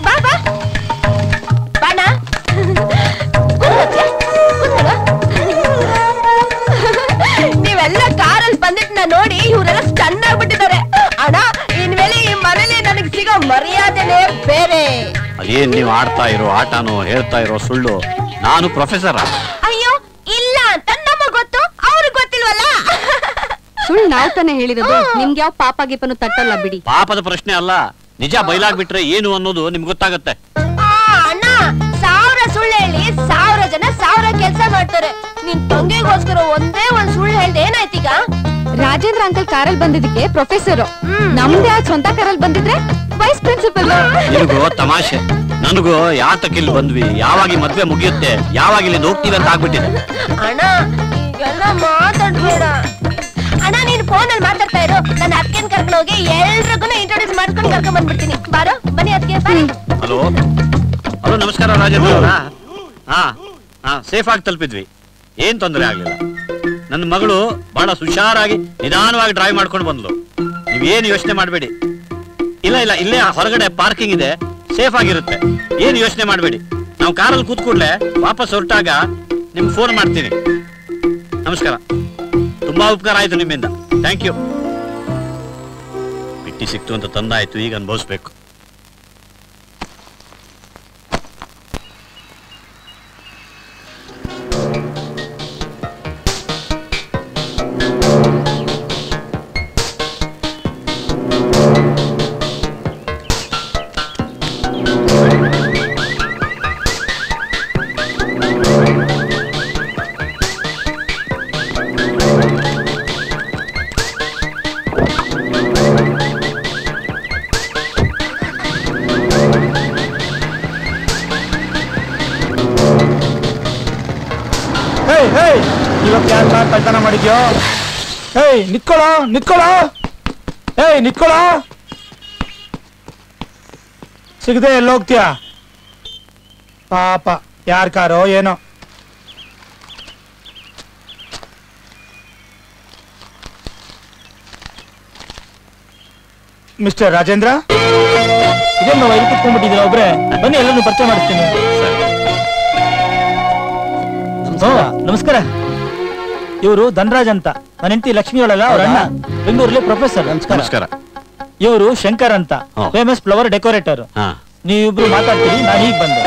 ನೀವೆಲ್ಲ ಕಾರಲ್ಲಿ ಬಂದಿದ್ನ ನೋಡಿ ಇವರೆಲ್ಲ ಸ್ಟನ್ ಆಗ್ಬಿಟ್ಟಿದ್ದಾರೆ. ಅಣ್ಣ, ಇನ್ಮೇಲೆ ಈ ಮನೇಲಿ ನನಗೆ ಸಿಗೋ ಮರ್ಯಾದೆನೇ ಬೇರೆ. ಅದೇನ್ ನೀವು ಆಡ್ತಾ ಇರೋ ಆಟನೋ ಹೇಳ್ತಾ ಇರೋ ಸುಳ್ಳು. ನಾನು ಪ್ರೊಫೆಸರ್. ಅಯ್ಯೋ ಇಲ್ಲ ಅಂತ ನಮಗ್ ಗೊತ್ತು, ಅವ್ರಿಗೆ ಗೊತ್ತಿಲ್ವಲ್ಲ. ಸುಳ್ಳು ನಾವ್ ತಾನೇ ಹೇಳಿರೋದು. ನಿಮ್ಗೆ ಯಾವ ಪಾಪ ಗೀಪನು ತಟ್ಟಲ್ಲ ಬಿಡಿ. ಪಾಪದ ಪ್ರಶ್ನೆ ಅಲ್ಲ, ನಿಜ ಬಯಲಾಗ್ಬಿಟ್ರೆ ಏನು ಅನ್ನೋದು ನಿಮ್ಗೆ ಗೊತ್ತಾಗತ್ತೆ. ಅಣ್ಣ, ಸಾವಿರ ಸುಳ್ಳು ಹೇಳಿ ಸಾವಿರ ಜನ ಸಾವಿರ ಕೆಲ್ಸ ಮಾಡ್ತಾರೆ. ನಿನ್ ತಂಗಿಗೋಸ್ಕರ ಒಂದೇ ಒಂದ್ ಸುಳ್ಳು ಹೇಳ್ದೆ ಏನಾಯ್ತೀಗ? ರಾಜೇಂದ್ರ ಅಂಕಲ್ ಕಾರಲ್ಲಿ ಬಂದಿದ್ದಕ್ಕೆ ಪ್ರೊಫೆಸರ್, ನಮ್ದೇ ಆ ಸ್ವಂತ ಕಾರಲ್ಲಿ ಬಂದಿದ್ರೆ ವೈಸ್ ಪ್ರಿನ್ಸಿಪಲ್. ನಿನಗೂ ತಮಾಷೆ, ನನಗೂ ಯಾತಕ್ಕೆ ಇಲ್ಲಿ ಬಂದ್ವಿ, ಯಾವಾಗ ಮದ್ವೆ ಮುಗಿಯುತ್ತೆ, ಯಾವಾಗ ಇಲ್ಲಿ ಹೋಗ್ತೀವಿ ಅಂತ ಆಗ್ಬಿಟ್ಟಿದೆ. ಅಣ್ಣ, ಈಗೆಲ್ಲ ಮಾತಾಡ್ಬೇಡ ಅಣ್ಣ. ನೀನ್ ಫೋನ್ ಅಲ್ಲಿ ಮಾತಾಡ್ತಾ ಇರು, ನನ್ನ ಅತ್ಕೆನ್ ಕರ್ಕೊಂಡು ಹೋಗಿ ಎಲ್ರಿಗೂ ಇಂಟ್ರೊಡ್ಯೂಸ್ ಮಾಡ್ಕೊಂಡು ಕರ್ಕೊಂಡ್ ಬಂದ್ಬಿಡ್ತೀನಿ. ಬಾರೋ, ಬನ್ನಿ ಅತ್ಗೆ. ಹಲೋ ಹಲೋ, ನಮಸ್ಕಾರ ರಾಜೇಂದ್ರ ಅವರ. ಹಾ ಹಾ ಸೇಫ್ ಆಗಿ ತಲುಪಿದ್ವಿ, ಏನ್ ತೊಂದರೆ ಆಗ್ಲಿಲ್ಲ. ನನ್ನ ಮಗಳು ಬಹಳ ಹುಷಾರಾಗಿ ನಿಧಾನವಾಗಿ ಡ್ರೈವ್ ಮಾಡ್ಕೊಂಡು ಬಂದ್ಲು. ನೀವೇನು ಯೋಚನೆ ಮಾಡಬೇಡಿ. ಇಲ್ಲ ಇಲ್ಲ, ಇಲ್ಲೇ ಹೊರಗಡೆ ಪಾರ್ಕಿಂಗ್ ಇದೆ, ಸೇಫ್ ಆಗಿರುತ್ತೆ, ಏನು ಯೋಚನೆ ಮಾಡಬೇಡಿ. ನಾವು ಕಾರಲ್ಲಿ ಕೂತ್ಕೊಡ್ಲೆ ವಾಪಸ್ ಹೊರಟಾಗ ನಿಮ್ಗೆ ಫೋನ್ ಮಾಡ್ತೀನಿ. ನಮಸ್ಕಾರ, ತುಂಬಾ ಉಪಕಾರ ಆಯ್ತು ನಿಮ್ಮಿಂದ, ಥ್ಯಾಂಕ್ ಯು. ಬಿಟ್ಟಿ ಸಿಕ್ತು ಅಂತ ತಂದಾಯ್ತು, ಈಗ ಅನುಭವಿಸ್ಬೇಕು. ಕಳ್ತನ ಮಾಡಿದ್ಯೋ? ಏಯ್ ನಿತ್ಕೊಳ್ಳೋ, ನಿತ್ಕೊಳ್ಳೋ, ಏಯ್ ನಿತ್ಕೊಳ್ಳೋ. ಸಿಗದೆ ಎಲ್ಲೋಗ್ತೀಯ? ಪಾಪ, ಯಾರ್ ಕಾರೋ ಏನೋ. ಮಿಸ್ಟರ್ ರಾಜೇಂದ್ರ, ಇದೇನು ಇಲ್ಲಿ ಕುತ್ಕೊಂಡ್ಬಿಟ್ಟಿದ್ದೀರಾ ಒಬ್ರೆ? ಬನ್ನಿ, ಎಲ್ಲರೂ ಪರಿಚಯ ಮಾಡಿಸ್ತೀನಿ. ನಮಸ್ಕಾರ. ಇವರು ಧನರಾಜ್ ಅಂತ, ನನ್ನ ಹೆಂಡತಿ ಲಕ್ಷ್ಮಿ ಅವಳಲ್ಲ, ಅವ್ರ ಅಣ್ಣ, ಬೆಂಗಳೂರಲ್ಲಿ ಪ್ರೊಫೆಸರ್. ನಮಸ್ಕಾರ. ಇವರು ಶಂಕರ್ ಅಂತ, ಫೇಮಸ್ ಫ್ಲವರ್ ಡೆಕೋರೇಟರ್. ನೀವಿಬ್ರು ಮಾತಾಡ್ತೀರಿ, ನಾನು ಈಗ ಬಂದೆ.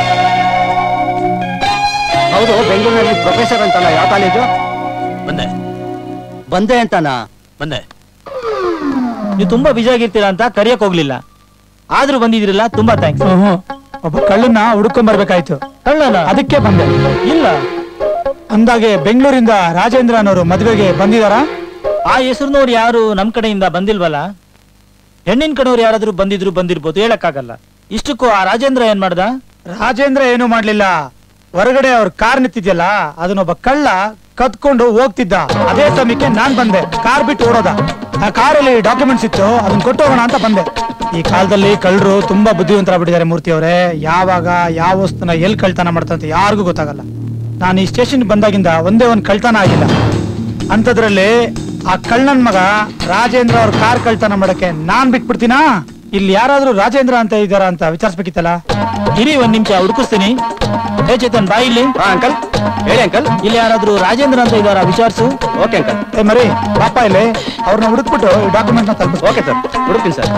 ಹೌದು, ಬೆಂಗಳೂರಿನಲ್ಲಿ ಪ್ರೊಫೆಸರ್ ಅಂತಲ್ಲ, ಯಾವ ಕಾಲೇಜು? ಬಂದೆ ಬಂದೆ ಅಂತಾನಾ? ಬಂದೆ. ನೀವು ತುಂಬಾ ಬಿಜಿ ಆಗಿರ್ತೀರಾ ಅಂತ ಕರಿಯಕ್ ಹೋಗ್ಲಿಲ್ಲ, ಆದ್ರೂ ಬಂದಿದ್ರಲ್ಲ, ತುಂಬಾ ಥ್ಯಾಂಕ್ಸ್. ಒಬ್ಬ ಕಳ್ಳನ್ನ ಹುಡ್ಕೊಂಡ್ ಬರ್ಬೇಕಾಯ್ತು. ಕಳ್ಳನ? ಅದಕ್ಕೆ ಬಂದೆ. ಇಲ್ಲ ಅಂದಾಗೆ ಬೆಂಗಳೂರಿಂದ ರಾಜೇಂದ್ರ ಅನ್ನೋರು ಮದ್ವೆಗೆ ಬಂದಿದಾರ? ಆ ಹೆಸರಿನವ್ರು ಯಾರು ನಮ್ ಕಡೆಯಿಂದ ಬಂದಿಲ್ವಲ್ಲ. ಹೆಣ್ಣಿನ ಕಡೆಯವ್ರು ಯಾರಾದ್ರೂ ಬಂದಿದ್ರು ಬಂದಿರ್ಬೋದು, ಹೇಳಕ್ಕಾಗಲ್ಲ. ಇಷ್ಟಕ್ಕೂ ಆ ರಾಜೇಂದ್ರ ಏನ್ ಮಾಡ್ದ? ರಾಜೇಂದ್ರ ಏನು ಮಾಡ್ಲಿಲ್ಲ. ಹೊರಗಡೆ ಅವ್ರ ಕಾರ್ ನಿಂತಿದ್ಯಲ್ಲ, ಅದನ್ನೊಬ್ಬ ಕಳ್ಳ ಕತ್ಕೊಂಡು ಹೋಗ್ತಿದ್ದ. ಅದೇ ಸಮಯಕ್ಕೆ ನಾನ್ ಬಂದೆ, ಕಾರ್ ಬಿಟ್ಟು ಓಡೋದ. ಆ ಕಾರಲ್ಲಿ ಡಾಕ್ಯುಮೆಂಟ್ಸ್ ಇತ್ತು, ಅದನ್ನ ಕೊಟ್ಟು ಹೋಗೋಣ ಅಂತ ಬಂದೆ. ಈ ಕಾಲದಲ್ಲಿ ಕಳ್ಳರು ತುಂಬಾ ಬುದ್ಧಿವಂತರಾಗ್ಬಿಟ್ಟಿದ್ದಾರೆ ಮೂರ್ತಿ ಅವರೇ. ಯಾವಾಗ ಯಾವ ವಸ್ತುನ ಎಲ್ಲಿ ಕಳ್ತನ ಮಾಡ್ತಂತ ಯಾರಿಗೂ ಗೊತ್ತಾಗಲ್ಲ. ನಾನು ಈ ಸ್ಟೇಷನ್ ಬಂದಾಗಿಂದ ಒಂದೇ ಒಂದ್ ಕಳ್ತನ ಆಗಿಲ್ಲ. ಅಂತದ್ರಲ್ಲಿ ಆ ಕಳ್ಳನ್ ಮಗ ರಾಜೇಂದ್ರ ಅವ್ರ ಕಾರ್ ಕಳ್ತನ ಮಾಡಕ್ಕೆ ನಾನ್ ಬಿಟ್ಬಿಡ್ತೀನಾ? ಇಲ್ಲಿ ಯಾರಾದ್ರೂ ರಾಜೇಂದ್ರ ಅಂತ ಇದ್ದಾರ ಅಂತ ವಿಚಾರಿಸ್ಬೇಕಿತ್ತಲ್ಲ. ಇರಿ ಒಂದ್ ನಿಮಿಷ ಹುಡುಕಿಸ್ತೀನಿ. ಹೇ ಚೇತನ್, ಬಾ ಇಲ್ಲಿ. ಅಂಕಲ್ ಹೇಳಿ ಅಂಕಲ್. ಇಲ್ಲಿ ಯಾರಾದ್ರೂ ರಾಜೇಂದ್ರ ಅಂತ ಇದ್ದಾರ ವಿಚಾರಿಸು. Okay uncle. ಏ ಮರಿ ಪಾಪ ಇಲ್ಲಿ, ಅವ್ರನ್ನ ಹುಡುಕ್ಬಿಟ್ಟು ಡಾಕ್ಯುಮೆಂಟ್ ನ ತಲುಪಿಸ್. ಓಕೆ ಸರ್, ಹುಡುಕ್ತೀನಿ ಸರ್.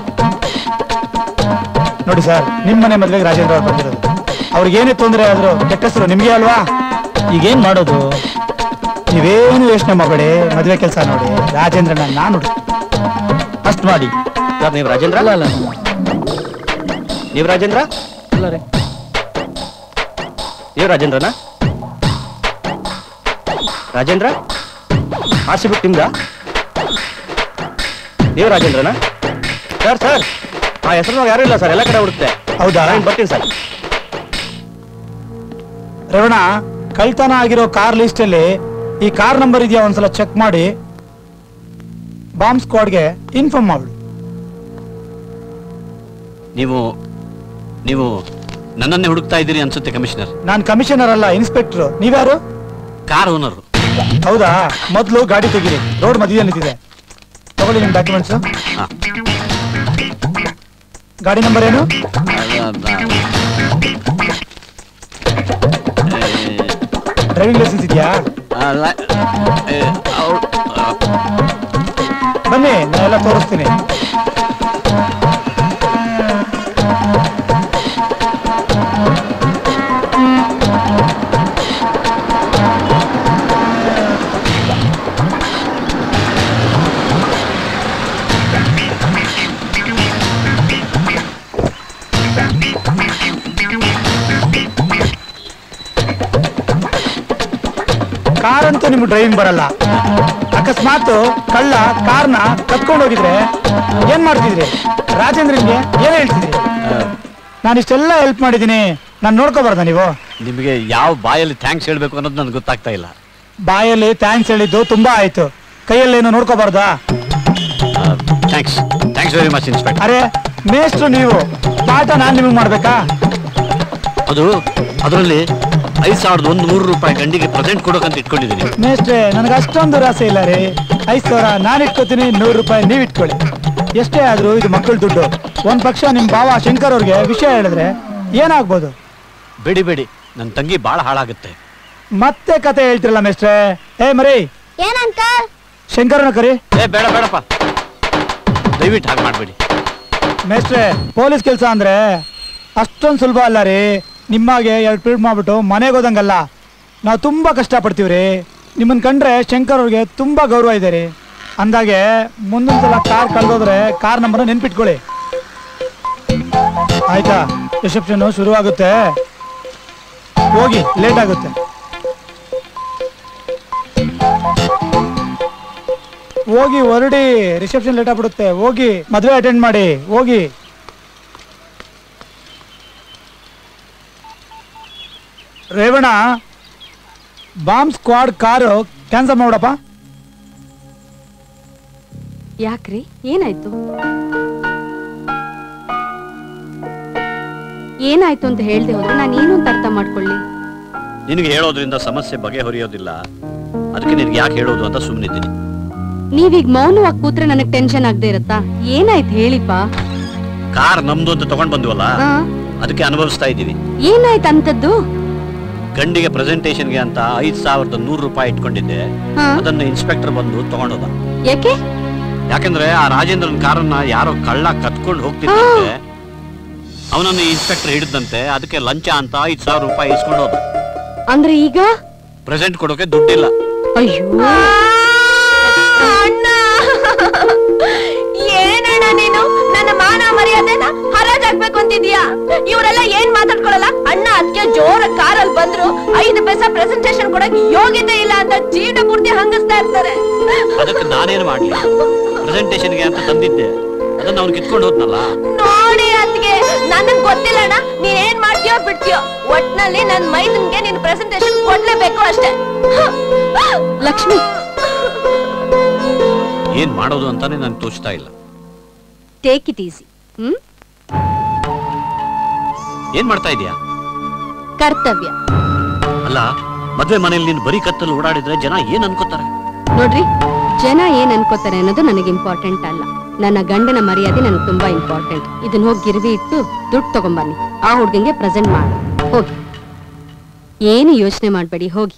ನೋಡಿ ಸರ್, ನಿಮ್ ಮನೆ ಮದ್ವೆಗೆ ರಾಜೇಂದ್ರ ಅವ್ರು ಬಂದಿರೋದು. ಅವ್ರಿಗೆ ಏನೇ ತೊಂದರೆ ಆದ್ರೂ ಕೆಟ್ಟ ಹೆಸರು ನಿಮ್ಗೆ ಅಲ್ವಾ? ಈಗೇನ್ ಮಾಡೋದು? ನೀವೇನು ಯೋಚನೆ ಮಾಡಬೇಡಿ, ಮದ್ವೆ ಕೆಲಸ ನೋಡಿ. ರಾಜೇಂದ್ರನ ನಾನು ಅಷ್ಟ್ ಮಾಡಿ. ಸರ್, ನೀವು ರಾಜೇಂದ್ರ? ಅಲ್ಲ ಅಲ್ಲ, ನೀವು ರಾಜೇಂದ್ರ? ಅಲ್ಲ ರೀ, ನೀವು ರಾಜೇಂದ್ರನಾ? ರಾಜೇಂದ್ರ ಆರ್ ಸಿ ಬುಕ್ ನಿಮ್ದ? ನೀವು ರಾಜೇಂದ್ರನಾ? ಸರ್ ಸರ್ ಆ ಹೆಸರು ಯಾರು ಇಲ್ಲ ಸರ್, ಎಲ್ಲ ಕಡೆ ಹುಡುಕ್ತೆ. ಹೌದಾ? ಬರ್ತೀನಿ ಸರ್. ರವಣ, ಕಳ್ತನ ಆಗಿರೋ ಕಾರ್ ಲಿಸ್ಟ್ ಅಲ್ಲಿ ಈ ಕಾರ್ ನಂಬರ್ ಇದೆಯಾ ಒಂದ್ಸಲ ಚೆಕ್ ಮಾಡಿ ಬಾಂಬ್ ಸ್ಕ್ವಾಡ್ಗೆ ಇನ್ಫಾರ್ಮ್ ಮಾಡು. ನೀವು ನೀವು ನನ್ನನ್ನೇ ಹುಡುಕ್ತಾ ಇದ್ದೀರಿ ಅನ್ಸುತ್ತೆ ಕಮಿಷನರ್. ನಾನ್ ಕಮಿಷನರ್ ಅಲ್ಲ, ಇನ್ಸ್ಪೆಕ್ಟರ್. ನೀವ್ಯಾರು? Car owner. ಹೌದಾ? ಮೊದ್ಲು ಗಾಡಿ ತೆಗೀರಿ, ರೋಡ್ ಮಧ್ಯದಲ್ಲಿ ನಿಂತಿದೆ. ತಗೊಳ್ಳಿ ನಿಮ್ ಡಾಕ್ಯುಮೆಂಟ್ಸ್. ಗಾಡಿ ನಂಬರ್ ಏನು? ಡ್ರೈವಿಂಗ್ ಲೈಸೆನ್ಸ್ ಇದೆಯಾ? ಬನ್ನಿ, ನಾನೆಲ್ಲ ತೋರಿಸ್ತೀನಿ. ಕಾರ್ ಅಂತೂ ನಿಮ್ಗೆ ಡ್ರೈವಿಂಗ್ ಬರಲ್ಲ. ಅಕಸ್ಮಾತ್ ಕಳ್ಳ ಕಾರ್ನ ಕತ್ಕೊಂಡು ಹೋಗಿದ್ರೆ ಏನ್ ಮಾಡ್ತಿದ್ರಿ? ರಾಜೇಂದ್ರನ್ಗೆ ಏನ್ ಹೇಳ್ತಿದ್ರಿ? ನಾನು ಇಷ್ಟೆಲ್ಲ ಹೆಲ್ಪ್ ಮಾಡಿದೀನಿ, ನಾನು ನೋಡ್ಕೋಬಾರ್ದ ನೀವು? ನಿಮಗೆ ಯಾವ ಬಾಯಲ್ಲಿ ಥ್ಯಾಂಕ್ಸ್ ಹೇಳ್ಬೇಕು ಅನ್ನೋದು ನನಗೆ ಗೊತ್ತಾಗ್ತಾ ಇಲ್ಲ. ಬಾಯಲ್ಲಿ ಥ್ಯಾಂಕ್ಸ್ ಹೇಳಿದ್ದು ತುಂಬಾ ಆಯ್ತು, ಕೈಯಲ್ಲೇನು ನೋಡ್ಕೋಬಾರ್ದಾ? Thanks thanks very much inspector. ಅರೆ ಮೇಷ್ಟ್ರು ನೀವು, ಪಾಠ ನಾನ್ ನಿಮಗೆ ಮಾಡ್ಬೇಕಾ? ಅದು ಅದರಲ್ಲಿ ಐದ್ ಸಾವಿರದ ಒಂದು ನೂರು ರೂಪಾಯಿ ಗಂಡಿಗೆ ಪ್ರೆಸೆಂಟ್ ಕೊಡೋಕಂತ ಇಟ್ಕೊಂಡಿದ್ದೀನಿ. ಮೇಷ್ಟ್ರೆ, ನನಗೆ ಅಷ್ಟೊಂದು ರಾಸೆ ಇಲ್ಲ ರೀ. ಐದ್ ಸಾವಿರ ನಾನು ಇಟ್ಕೋತೀನಿ, ನೂರು ರೂಪಾಯಿ ನೀವ್ ಇಟ್ಕೊಳ್ಳಿ. ಎಷ್ಟೇ ಆದ್ರೂ ಇದು ಮಕ್ಕಳ ದುಡ್ಡು. ಒಂದ್ ಪಕ್ಷ ನಿಮ್ ಬಾವ ಶಂಕರ್ ಅವ್ರಿಗೆ ವಿಷಯ ಹೇಳಿದ್ರೆ ಏನಾಗ್ಬೋದು? ಬೇಡಿ ಬೇಡಿ, ನನ್ನ ತಂಗಿ ಬಾಳ ಹಾಳಾಗುತ್ತೆ. ಮತ್ತೆ ಕತೆ ಹೇಳ್ತಿರಲ್ಲ ಮೇಷ್ಟ್ರೆ. ಏ ಮರಿ, ಏನಂಕಲ್? ಶಂಕರನ ಕರಿ. ಏ ಬೇಡ ಬೇಡಪ್ಪ, ದಯವಿಟ್ಟು ಹಾಗೆ ಮಾಡ್ಬೇಡಿ. ಮೇಷ್ಟ್ರೆ, ಪೊಲೀಸ್ ಕೆಲಸ ಅಂದ್ರೆ ಅಷ್ಟೊಂದು ಸುಲಭ ಅಲ್ಲ ರೀ. ನಿಮ್ಮಾಗೆ ಎರಡು ಪೀರಿಯಡ್ ಮಾಡ್ಬಿಟ್ಟು ಮನೆಗೆ ಹೋದಂಗಲ್ಲ. ನಾವು ತುಂಬಾ ಕಷ್ಟಪಡ್ತೀವ್ರಿ. ನಿಮ್ಮನ್ ಕಂಡ್ರೆ ಶಂಕರ್ ಅವ್ರಿಗೆ ತುಂಬಾ ಗೌರವ ಇದೆ ರೀ. ಅಂದಾಗೆ ಮುಂದೊಂದ್ಸಲ ಕಾರ್ ಕಳ್ದೋದ್ರೆ ಕಾರ್ ನಂಬರ್ ನೆನ್ಪಿಟ್ಕೊಳ್ಳಿ, ಆಯ್ತಾ? ರಿಸೆಪ್ಷನ್ ಶುರು ಆಗುತ್ತೆ, ಹೋಗಿ, ಲೇಟ್ ಆಗುತ್ತೆ. ಹೋಗಿ ಹೊರಡಿ, ರಿಸೆಪ್ಷನ್ ಲೇಟ್ ಆಗ್ಬಿಡುತ್ತೆ. ಹೋಗಿ ಮದುವೆ ಅಟೆಂಡ್ ಮಾಡಿ, ಹೋಗಿ. Revana, bomb squad car cancel ಮಾಡಪ್ಪ. ಯಾಕ್ರಿ, ಏನಾಯ್ತು? ಏನಾಯ್ತು ಅಂತ ಹೇಳ್ದೆ ಹೋದ್ರೆ ನಾನು ಏನು ಅಂತ ಅರ್ಥ ಮಾಡ್ಕೊಳ್ಳಿ. ನಿನಗೆ ಹೇಳೋದ್ರಿಂದ ಸಮಸ್ಯೆ ಬಗೆಹರಿಯೋದಿಲ್ಲ, ಅದಕ್ಕೆ ನಿನ್ಗೆ ಯಾಕೆ ಹೇಳೋದು ಅಂತ ಸುಮ್ಮನಿದ್ದೀನಿ. ನೀವೀಗ ಮೌನವಾಗಿ ಕೂತ್ರೆ ನನಗ್ ಟೆನ್ಷನ್ ಆಗದೆ ಇರತ್ತಾ? ಏನಾಯ್ತು ಹೇಳಿಪ್ಪ. ಕಾರ್ ನಮ್ದು ಅಂತ ತಗೊಂಡ್ ಬಂದ್ವಲ್ಲ, ಅದಕ್ಕೆ ಅನುಭವಿಸ್ತಾ ಇದ್ದೀವಿ. ಏನಾಯ್ತು ಅಂತದ್ದು? ಗಂಡಿಗೆ ಪ್ರೆಸೆಂಟೇಷನ್ಗೆ ಅಂತ ಐದ್ ಸಾವಿರದ ನೂರು ರೂಪಾಯಿ ಇಟ್ಕೊಂಡಿದ್ದೆ, ಅದನ್ನ ಇನ್ಸ್ಪೆಕ್ಟರ್ ಬಂದು ತಗೊಂಡೋದ. ಯಾಕೆ? ಯಾಕಂದ್ರೆ ಆ ರಾಜೇಂದ್ರನ್ ಕಾರನ್ನ ಯಾರೋ ಕಳ್ಳ ಕತ್ಕೊಂಡು ಹೋಗ್ತಿದ್ದಂತೆ, ಅವನನ್ನು ಇನ್ಸ್ಪೆಕ್ಟರ್ ಹಿಡಿದಂತೆ, ಅದಕ್ಕೆ ಲಂಚ ಅಂತ ಐದ್ ಸಾವಿರ ರೂಪಾಯಿ ಇಸ್ಕೊಂಡೋದ. ಅಂದ್ರೆ ಈಗ ಪ್ರೆಸೆಂಟ್ ಕೊಡೋಕೆ ದುಡ್ಡಿಲ್ಲ. ಅಯ್ಯೋ ಅಣ್ಣ, ಏನಣ್ಣ ನೀನು ನನ್ನ ಮಾನ ಮರ್ಯಾದೆನ ಹರಾಜಾಗ್ಬೇಕು ಅಂತಿದ್ಯಾ? ಇವರೆಲ್ಲ ಏನ್ ಮಾತಾಡ್ಕೊಳಲ್ಲ ಅಣ್ಣ. ಅದಕ್ಕೆ ಜೋರ ಕಾರಲ್ಲಿ ಬಂದ್ರು ಐದು ಪೈಸಾ ಪ್ರೆಸೆಂಟೇಷನ್ ಕೊಡಕ್ ಯೋಗ್ಯತೆ ಇಲ್ಲ ಅಂತ ಜೀವನ ಪೂರ್ತಿ ಹಂಗಿಸ್ತಾ ಇರ್ತಾರೆ. ಅದಕ್ಕೆ ನಾನೇನು ಮಾಡ್ಲಿ? ಪ್ರೆಸೆಂಟೇಷನ್ಗೆ ಅಂತ ತಂದಿದ್ದೆ, ಅದನ್ನ ಅವ್ನು ಕಿತ್ಕೊಂಡು ಹೋದ್ನಲ್ಲ. ನೋಡಿ ಅದಕ್ಕೆ ನನಗ್ ಗೊತ್ತಿಲ್ಲ ಅಣ್ಣ, ನೀನ್ ಏನ್ ಮಾಡ್ತೀಯೋ ಬಿಡ್ತೀಯೋ, ಒಟ್ನಲ್ಲಿ ನನ್ ಮೈದನ್ಗೆ ನೀನ್ ಪ್ರೆಸೆಂಟೇಷನ್ ಕೊಡ್ಲೇಬೇಕು ಅಷ್ಟೇ. ಲಕ್ಷ್ಮಿ, ಏನ್ ಮಾಡೋದು ಅಂತಾನೆ ನನ್ಗೆ ತೋಚ್ತಾ ಇಲ್ಲ. Take it easy. ಹ್ಮ್, ಏನ್ ಮಾಡ್ತಾ ಇದೀಯಾ? ಕರ್ತವ್ಯ. ಅಲ್ಲ, ಮದ್ವೆ ಮನೇಲಿ ನೀನು ಬರೀ ಕತ್ತಲು ಓಡಾಡಿದ್ರೆ ಜನ ಏನ್ ಅನ್ಕೋತಾರೆ? ನೋಡ್ರಿ, ಜನ ಏನ್ ಅನ್ಕೋತಾರೆ ಅನ್ನೋದು ನನಗೆ ಇಂಪಾರ್ಟೆಂಟ್ ಅಲ್ಲ. ನನ್ನ ಗಂಡನ ಮರ್ಯಾದೆ ನನಗೆ ತುಂಬಾ ಇಂಪಾರ್ಟೆಂಟ್. ಇದನ್ನ ಹೋಗಿ ಗಿರ್ವಿ ಇಟ್ಟು ದುಡ್ಡು ತಗೊಂಬನ್ನಿ, ಆ ಹುಡ್ಗಂಗೆ ಪ್ರೆಸೆಂಟ್ ಮಾಡಿ ಹೋಗಿ. ಏನು ಯೋಚನೆ ಮಾಡ್ಬೇಡಿ, ಹೋಗಿ.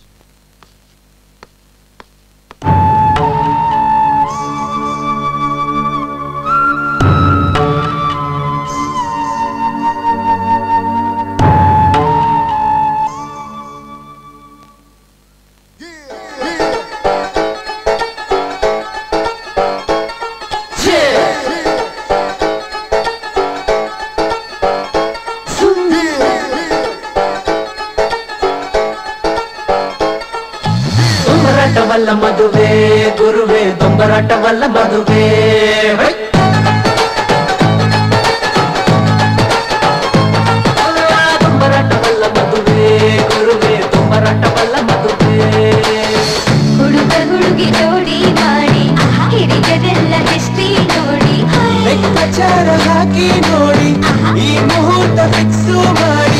ದೊಂಬರಾಟವಲ್ಲ ಮದುವೆ ಗುರುವೆ, ದೊಂಬರಾಟವಲ್ಲ ಮದುವೆ. ಹಾಕಿ ನೋಡಿ ಈ ಮುಹೂರ್ತ ಫಿಕ್ಸ್ ಮಾಡಿ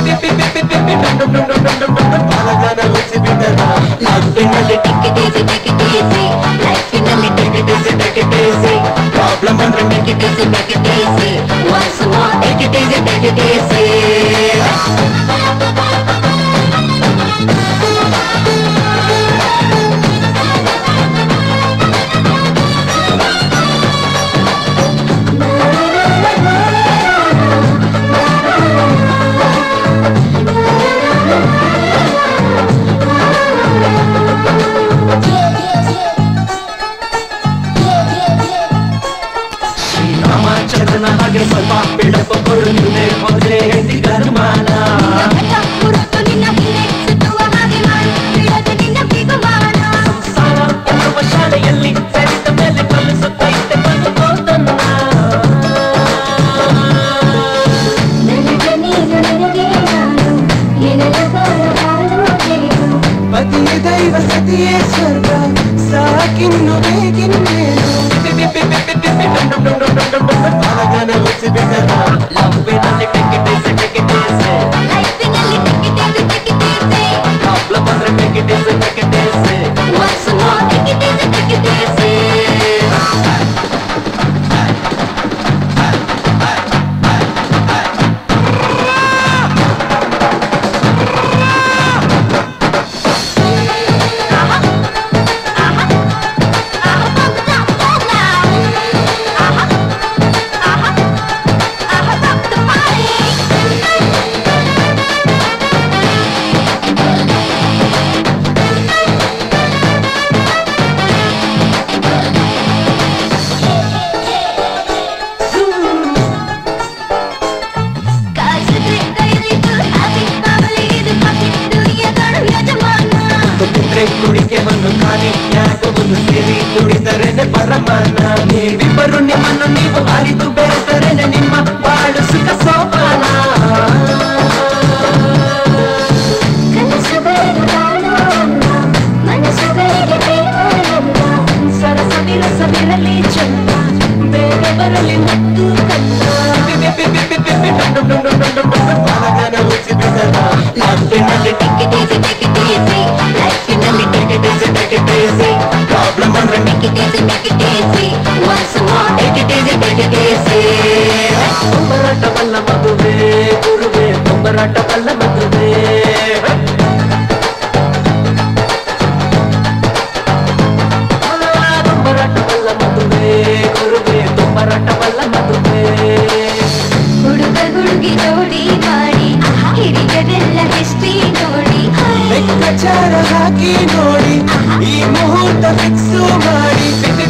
ಬಾಲಗಾನ ಹುಚ್ಚಿ ಬಿಟ್ಟದ ಲೈಫಿನಲ್ಲಿ ಟಿಕೆಟ್ ಈಸಿ ಟಿಕೆಟ್ ಈಸಿ ಲೈಫಿನಲ್ಲಿ take it easy take it easy problem ಅಂದ್ರೆ make it easy make it easy once more take it easy take it easy ಶ್ರೀರಾಮಚಂದ್ರನ ಹಾಗೆ ಸ್ವಲ್ಪ ಬಿಡಪ್ಪ ಕೊಡು ನಿನ್ನೆ ಮೊದಲೇ ಹೆಂಡಿ ಗರ್ಮಾನ ಸಂಸಾರ ಎನ್ನುವ ಶಾಲೆಯಲ್ಲಿ ಸರಿದ ಮೇಲೆ ಕಲಿಸುತ್ತೈತೆ ಬದುಕೋತನ್ನ ಪತಿಯ ದೈವ ಸತಿಯೇ ಸ್ವರ್ಗ ಸಾಕಿನ್ನು ಬೇಕಿನ್ನೇನು ಬಾಲಗಾನ ಹುಚ್ಚಿ ಬಿಟ್ಟದ ಲಂಬಿನಲ್ಲಿ take it easy take it easy problem ಅಂದ್ರೆ take it easy take it easy once more take it easy take it easy ಕುಡಿಕೆ ಒಂದು ಖಾಲಿ ಯಾಕೋ ಒಂದು ಸೇರಿ ಕುಡಿದರೇನೆ ಪರಮಾನ ನೀವಿಬ್ಬರು ನಿಮ್ಮನ್ನು ನೀವು ಅರಿತು ಬೆರೆತರೇನೆ ನಿಮ್ಮ ಬಾಳು ಸುಖ ಸೋಪಾನ ಸರಸವಿರಸವಿರಲಿ ಚಂದ ಬೇಗ ಬರಲಿ ಮತ್ತು ಕನ್ನ ಬಾಲಗಾನ ಹುಚ್ಚಿ ಬಿಟ್ಟದ ಲೈಫಿನಲ್ಲಿ ಟಿಕೆಟ್ ಈಸಿ ಟಿಕೆಟ್ ಈಸಿ ಲೈಫಿನಲ್ಲಿ take it easy take it easy problem ಅಂದ್ರೆ make it easy make it easy once more take it easy take it easy ತುಂಬರಾಟವಲ್ಲ ಮದುವೆ ಗುರುವೆ ತುಂಬರಾಟವಲ್ಲ ಮದುವೆ ತುಂಬರಾಟವಲ್ಲ ಮದುವೆ ಗುರುವೆ ತುಂಬರಾಟವಲ್ಲ ಮದುವೆ ಹುಡುಗ ಹುಡುಗಿ ಜೋಡಿ ಮಾಡಿ ಹಿರಿಯರೆಲ್ಲ ಹಿಸ್ಟ್ರಿ ನೋಡಿ ಲೆಕ್ಕಾಚಾರ ಹಾಕಿ ನೋಡಿ ಈ ಮುಹೂರ್ತ ಫಿಕ್ಸ್ ಮಾಡಿ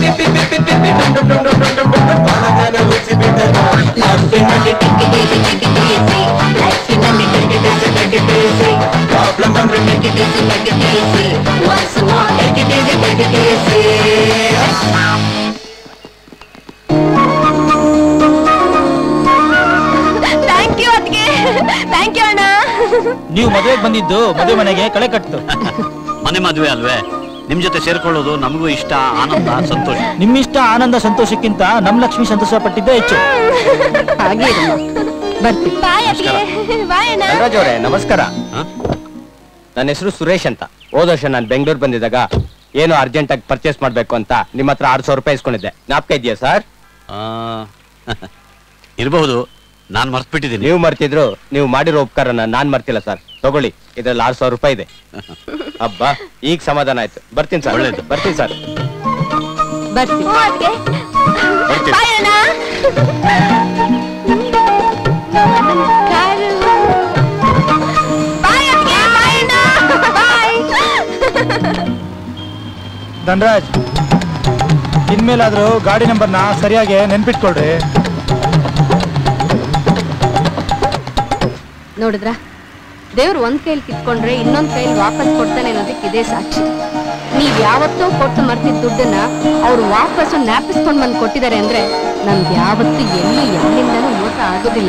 ಬಾಲಗಾನ ಹುಚ್ಚಿ ಬಿಟ್ಟದ ಲೈಫಿನಲ್ಲಿ ಟಿಕೆಟ್ ಈಸಿ ಟಿಕೆಟ್ ಈಸಿ ಲೈಫಿನಲ್ಲಿ take it easy take it easy problem ಅಂದ್ರೆ make it easy make it easy once more take it easy take it easy thank you ಅದಕ್ಕೆ ಥ್ಯಾಂಕ್ ಯು ಅಣ್ಣ ನೀವು ಮದುವೆಗೆ ಬಂದಿದ್ದು ಮದುವೆ ಮನೆಗೆ ಕಳೆ ಕಟ್ತು ಮನೆ ಮದುವೆ ಅಲ್ವೇ ನಿಮ್ ಜೊತೆ ಸೇರ್ಕೊಳ್ಳೋದು ನಮಗೂ ಇಷ್ಟ ಆನಂದ ಸಂತೋಷ ನಿಮ್ಮಿಷ್ಟ ಆನಂದ ಸಂತೋಷಕ್ಕಿಂತ ನಮ್ ಲಕ್ಷ್ಮಿ ಸಂತೋಷ ಪಟ್ಟಿದ್ದೇ ಹೆಚ್ಚು ಹಾಗೆ ಬರ್ತೀವಿ ಬಾಯ್ ಅದಕ್ಕೆ ಬಾಯ್ ಅಣ್ಣ ಧನರಾಜ್ ಅವರೇ ನಮಸ್ಕಾರ. ನನ್ನ ಹೆಸರು ಸುರೇಶ್ ಅಂತ. ಹೋದ ವರ್ಷ ನಾನು ಬೆಂಗಳೂರು ಬಂದಿದ್ದಾಗ ಏನೋ ಅರ್ಜೆಂಟ್ ಆಗಿ ಪರ್ಚೇಸ್ ಮಾಡ್ಬೇಕು ಅಂತ ನಿಮ್ಮ ಹತ್ರ ಆರು ಸಾವಿರ ರೂಪಾಯಿ ಇಸ್ಕೊಂಡಿದ್ದೆ. ಜ್ಞಾಪಕ ಇದೆಯಾ ಸರ್? ಇರಬಹುದು, ನಾನ್ ಮರ್ತ್ಬಿಟ್ಟಿದ್ದೀನಿ. ನೀವು ಮರ್ತಿದ್ರು ನೀವು ಮಾಡಿರೋ ಉಪಕಾರನ ನಾನ್ ಮರ್ತಿಲ್ಲ ಸರ್. ತಗೊಳ್ಳಿ, ಇದ್ರಲ್ಲಿ ಆರು ಸಾವಿರ ರೂಪಾಯಿ ಇದೆ. ಹಬ್ಬಾ, ಈಗ ಸಮಾಧಾನ ಆಯ್ತು. ಬರ್ತೀನಿ ಸರ್. ಒಳ್ಳೇದು, ಬರ್ತೀನಿ ಸರ್. ಬಾಯ್ ಅಣ್ಣ. ಧನರಾಜ್, ಇನ್ಮೇಲಾದ್ರೂ ಗಾಡಿ ನಂಬರ್ನ ಸರಿಯಾಗಿ ನೆನ್ಪಿಟ್ಕೊಳ್ರಿ. ನೋಡಿದ್ರ, ದೇವ್ರು ಒಂದ್ ಕೈಲಿ ಕಿತ್ಕೊಂಡ್ರೆ ಇನ್ನೊಂದ್ ಕೈಲಿ ವಾಪಸ್ ಕೊಡ್ತಾನೆ ಅನ್ನೋದಕ್ಕೆ ಇದೇ ಸಾಕ್ಷಿ. ನೀವ್ ಯಾವತ್ತೋ ಕೊಟ್ಟು ಮರ್ತಿದ್ ದುಡ್ಡನ್ನ ಅವ್ರು ವಾಪಸ್ಸು ಜ್ಞಾಪಿಸ್ಕೊಂಡ್ ಬಂದ್ ಕೊಟ್ಟಿದ್ದಾರೆ ಅಂದ್ರೆ ನಮ್ಗೆ ಯಾವತ್ತೂ ಎಲ್ಲಿ ಎಲ್ಲಿಂದನೂ ಮೋಸ ಆಗೋದಿಲ್ಲ.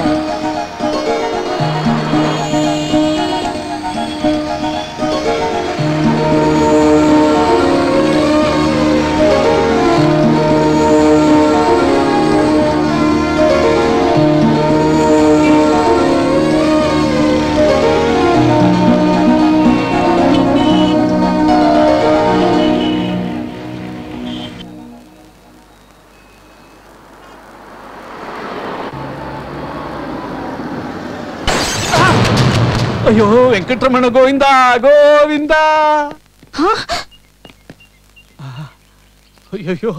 ಅಯ್ಯೋ ವೆಂಕಟರಮಣ ಗೋವಿಂದ ಗೋವಿಂದ. ಅಯ್ಯೋ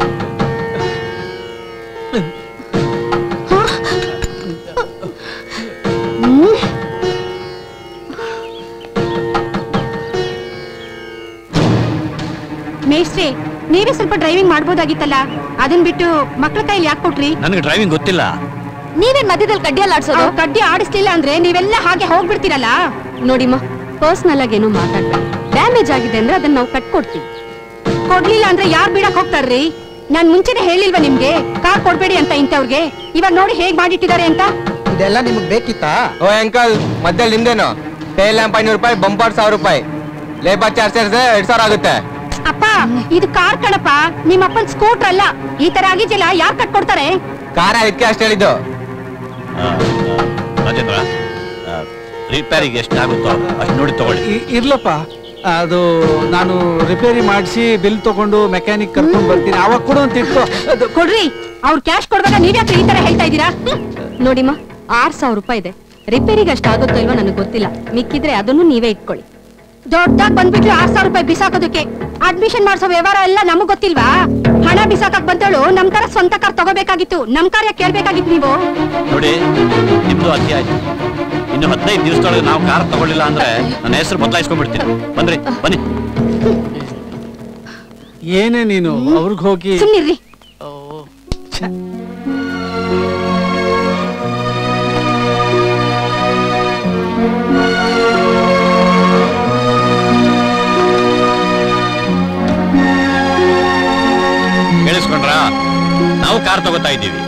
ಮೇಸ್ಟ್ರಿ, ನೀವೇ ಸ್ವಲ್ಪ ಡ್ರೈವಿಂಗ್ ಮಾಡ್ಬೋದಾಗಿತ್ತಲ್ಲ, ಅದನ್ ಬಿಟ್ಟು ಮಕ್ಳ ಕೈಲಿ ಯಾಕೆ ಕೊಟ್ರಿ? ನನಗೆ ಡ್ರೈವಿಂಗ್ ಗೊತ್ತಿಲ್ಲ. ನೀವೇನ್ ಮಧ್ಯದಲ್ಲಿ ಕಡ್ಡಿ ಆಡ್ಸೋದು? ಕಡ್ಡಿ ಆಡಿಸ್ಲಿಲ್ಲ ಅಂದ್ರೆ ನೀವೆಲ್ಲ ಹಾಗೆ ಹೋಗ್ಬಿಡ್ತೀರಲ್ಲ. ನೋಡಿಮ್ಮ, ಪರ್ಸನಲ್ ಆಗಿ ಏನೋ ಮಾತಾಡ್ಬೇಡಿ. ಡ್ಯಾಮೇಜ್ ಆಗಿದೆ ಅಂದ್ರೆ ಅದನ್ನ ನಾವು ಕಟ್ಕೊಡ್ತೀವಿ. ಕೊಡ್ಲಿಲ್ಲ ಅಂದ್ರೆ ಯಾರ್ ಬಿಡಕ್ ಹೋಗ್ತಾರ್ರಿ? ನಾನ್ ಮುಂಚೆನೆ ಹೇಳಿಲ್ವಾ ನಿಮ್ಗೆ ಕಾರ್ ಕೊಡ್ಬೇಡಿ ಅಂತ ಇಂಥವ್ರಿಗೆ? ಇವಾಗ ನೋಡಿ ಹೇಗ್ ಮಾಡಿಟ್ಟಿದ್ದಾರೆ ಅಂತ. ಇದೆಲ್ಲ ನಿಮಗ್ ಬೇಕಿತ್ತಾ? ಓ ಅಂಕಲ್, ಮಧ್ಯದಲ್ಲಿ ನಿಮ್ದೇನು? ಟೇಲ್ ಲ್ಯಾಂಪ್ ಐನೂರು ರೂಪಾಯಿ, ಬಂಪರ್ ಸಾವಿರ ರೂಪಾಯಿ, ಲೇಬರ್ ಚಾರ್ಜ್ ಸೇರಿದ್ರೆ ಎರಡ್ ಸಾವಿರ ಆಗುತ್ತೆ. ಅಪ್ಪ, ಇದು ಕಾರ್ ಕಣಪ್ಪ, ನಿಮ್ಮಪ್ಪನ್ ಸ್ಕೂಟರ್ ಅಲ್ಲ. ಈ ತರ ಆಗಿದ್ದಿಲ್ಲ ಯಾರ್ ಕಟ್ಕೊಡ್ತಾರೆ? ಕಾರ ಇದಕ್ಕೆ ಅಷ್ಟು ಹೇಳಿದ್ದು. ರಾಜೇಂದ್ರ, ರಿಪೇರಿಗೆ ಎಷ್ಟಾಗುತ್ತೋ ಅಷ್ಟು ನೋಡಿ ತಗೊಳ್ಳಿ. ಇರ್ಲಪ್ಪ, ಅದು ನಾನು ರಿಪೇರಿ ಮಾಡಿಸಿ ಬಿಲ್ ತಗೊಂಡು ಮೆಕ್ಯಾನಿಕ್ ಕರ್ಕೊಂಡ್ ಬರ್ತೀನಿ, ಅವಾಗ ಕೂಡ ಅಂತ ಇಟ್ಟು ಕೊಡ್ರಿ. ಅವ್ರು ಕ್ಯಾಶ್ ಕೊಡುವಾಗ ನೀವ್ಯಾಕೆ ಈ ತರ ಹೇಳ್ತಾ ಇದ್ದೀರಾ? ನೋಡಿಮ್ಮ, ಆರ್ ಸಾವಿರ ರೂಪಾಯಿ ಇದೆ. ರಿಪೇರಿಗೆ ಅಷ್ಟು ಆಗುತ್ತೋ ಇಲ್ವೋ ನನಗೆ ಗೊತ್ತಿಲ್ಲ. ಮಿಕ್ಕಿದ್ರೆ ಅದನ್ನು ನೀವೇ ಇಟ್ಕೊಳ್ಳಿ. ದೊಡ್ಡದಾಗ್ ಬಂದ್ಬಿಟ್ರು ಆರ್ ಸಾವಿರ ರೂಪಾಯಿ ಬಿಸಾಕೋದಕ್ಕೆ. ಅಡ್ಮಿಷನ್ ಮಾಡಿಸೋ ವ್ಯವಹಾರ ಎಲ್ಲ ನಮಗ್ ಗೊತ್ತಿಲ್ವಾ? ಹಣ ಬಿಸಾಕಕ್ ಬಂದಳು ನಮ್ ತರ ಸ್ವಂತ ಕಾರ್ ತಗೋಬೇಕಾಗಿತ್ತು. ನಮ್ ಕಾರ್ಯ ಕೇಳ್ಬೇಕಾಗಿತ್ತು ನೀವು. ನೋಡಿ, ನಿಮ್ದು ಅತಿ ಆಯ್ತು. ಇನ್ನು ಹದಿನೈದು ದಿವಸದೊಳಗೆ ನಾವು ಕಾರ್ ತಗೊಳ್ಳಿಲ್ಲ ಅಂದ್ರೆ ನನ್ನ ಹೆಸರು ಬದಲಾಯಿಸ್ಕೊಂಡ್ಬಿಡ್ತೀನಿ. ಬಂದ್ರಿ, ಬನ್ನಿ. ಏನೇ ನೀನು ಅವ್ರಿಗೆ ಹೋಗಿ ಸುಮ್ನಿರ್ರಿ. ಕೇಳಿಸ್ಕೊಂಡ್ರ? ನಾವು ಕಾರ್ ತಗೋತಾ ಇದ್ದೀವಿ.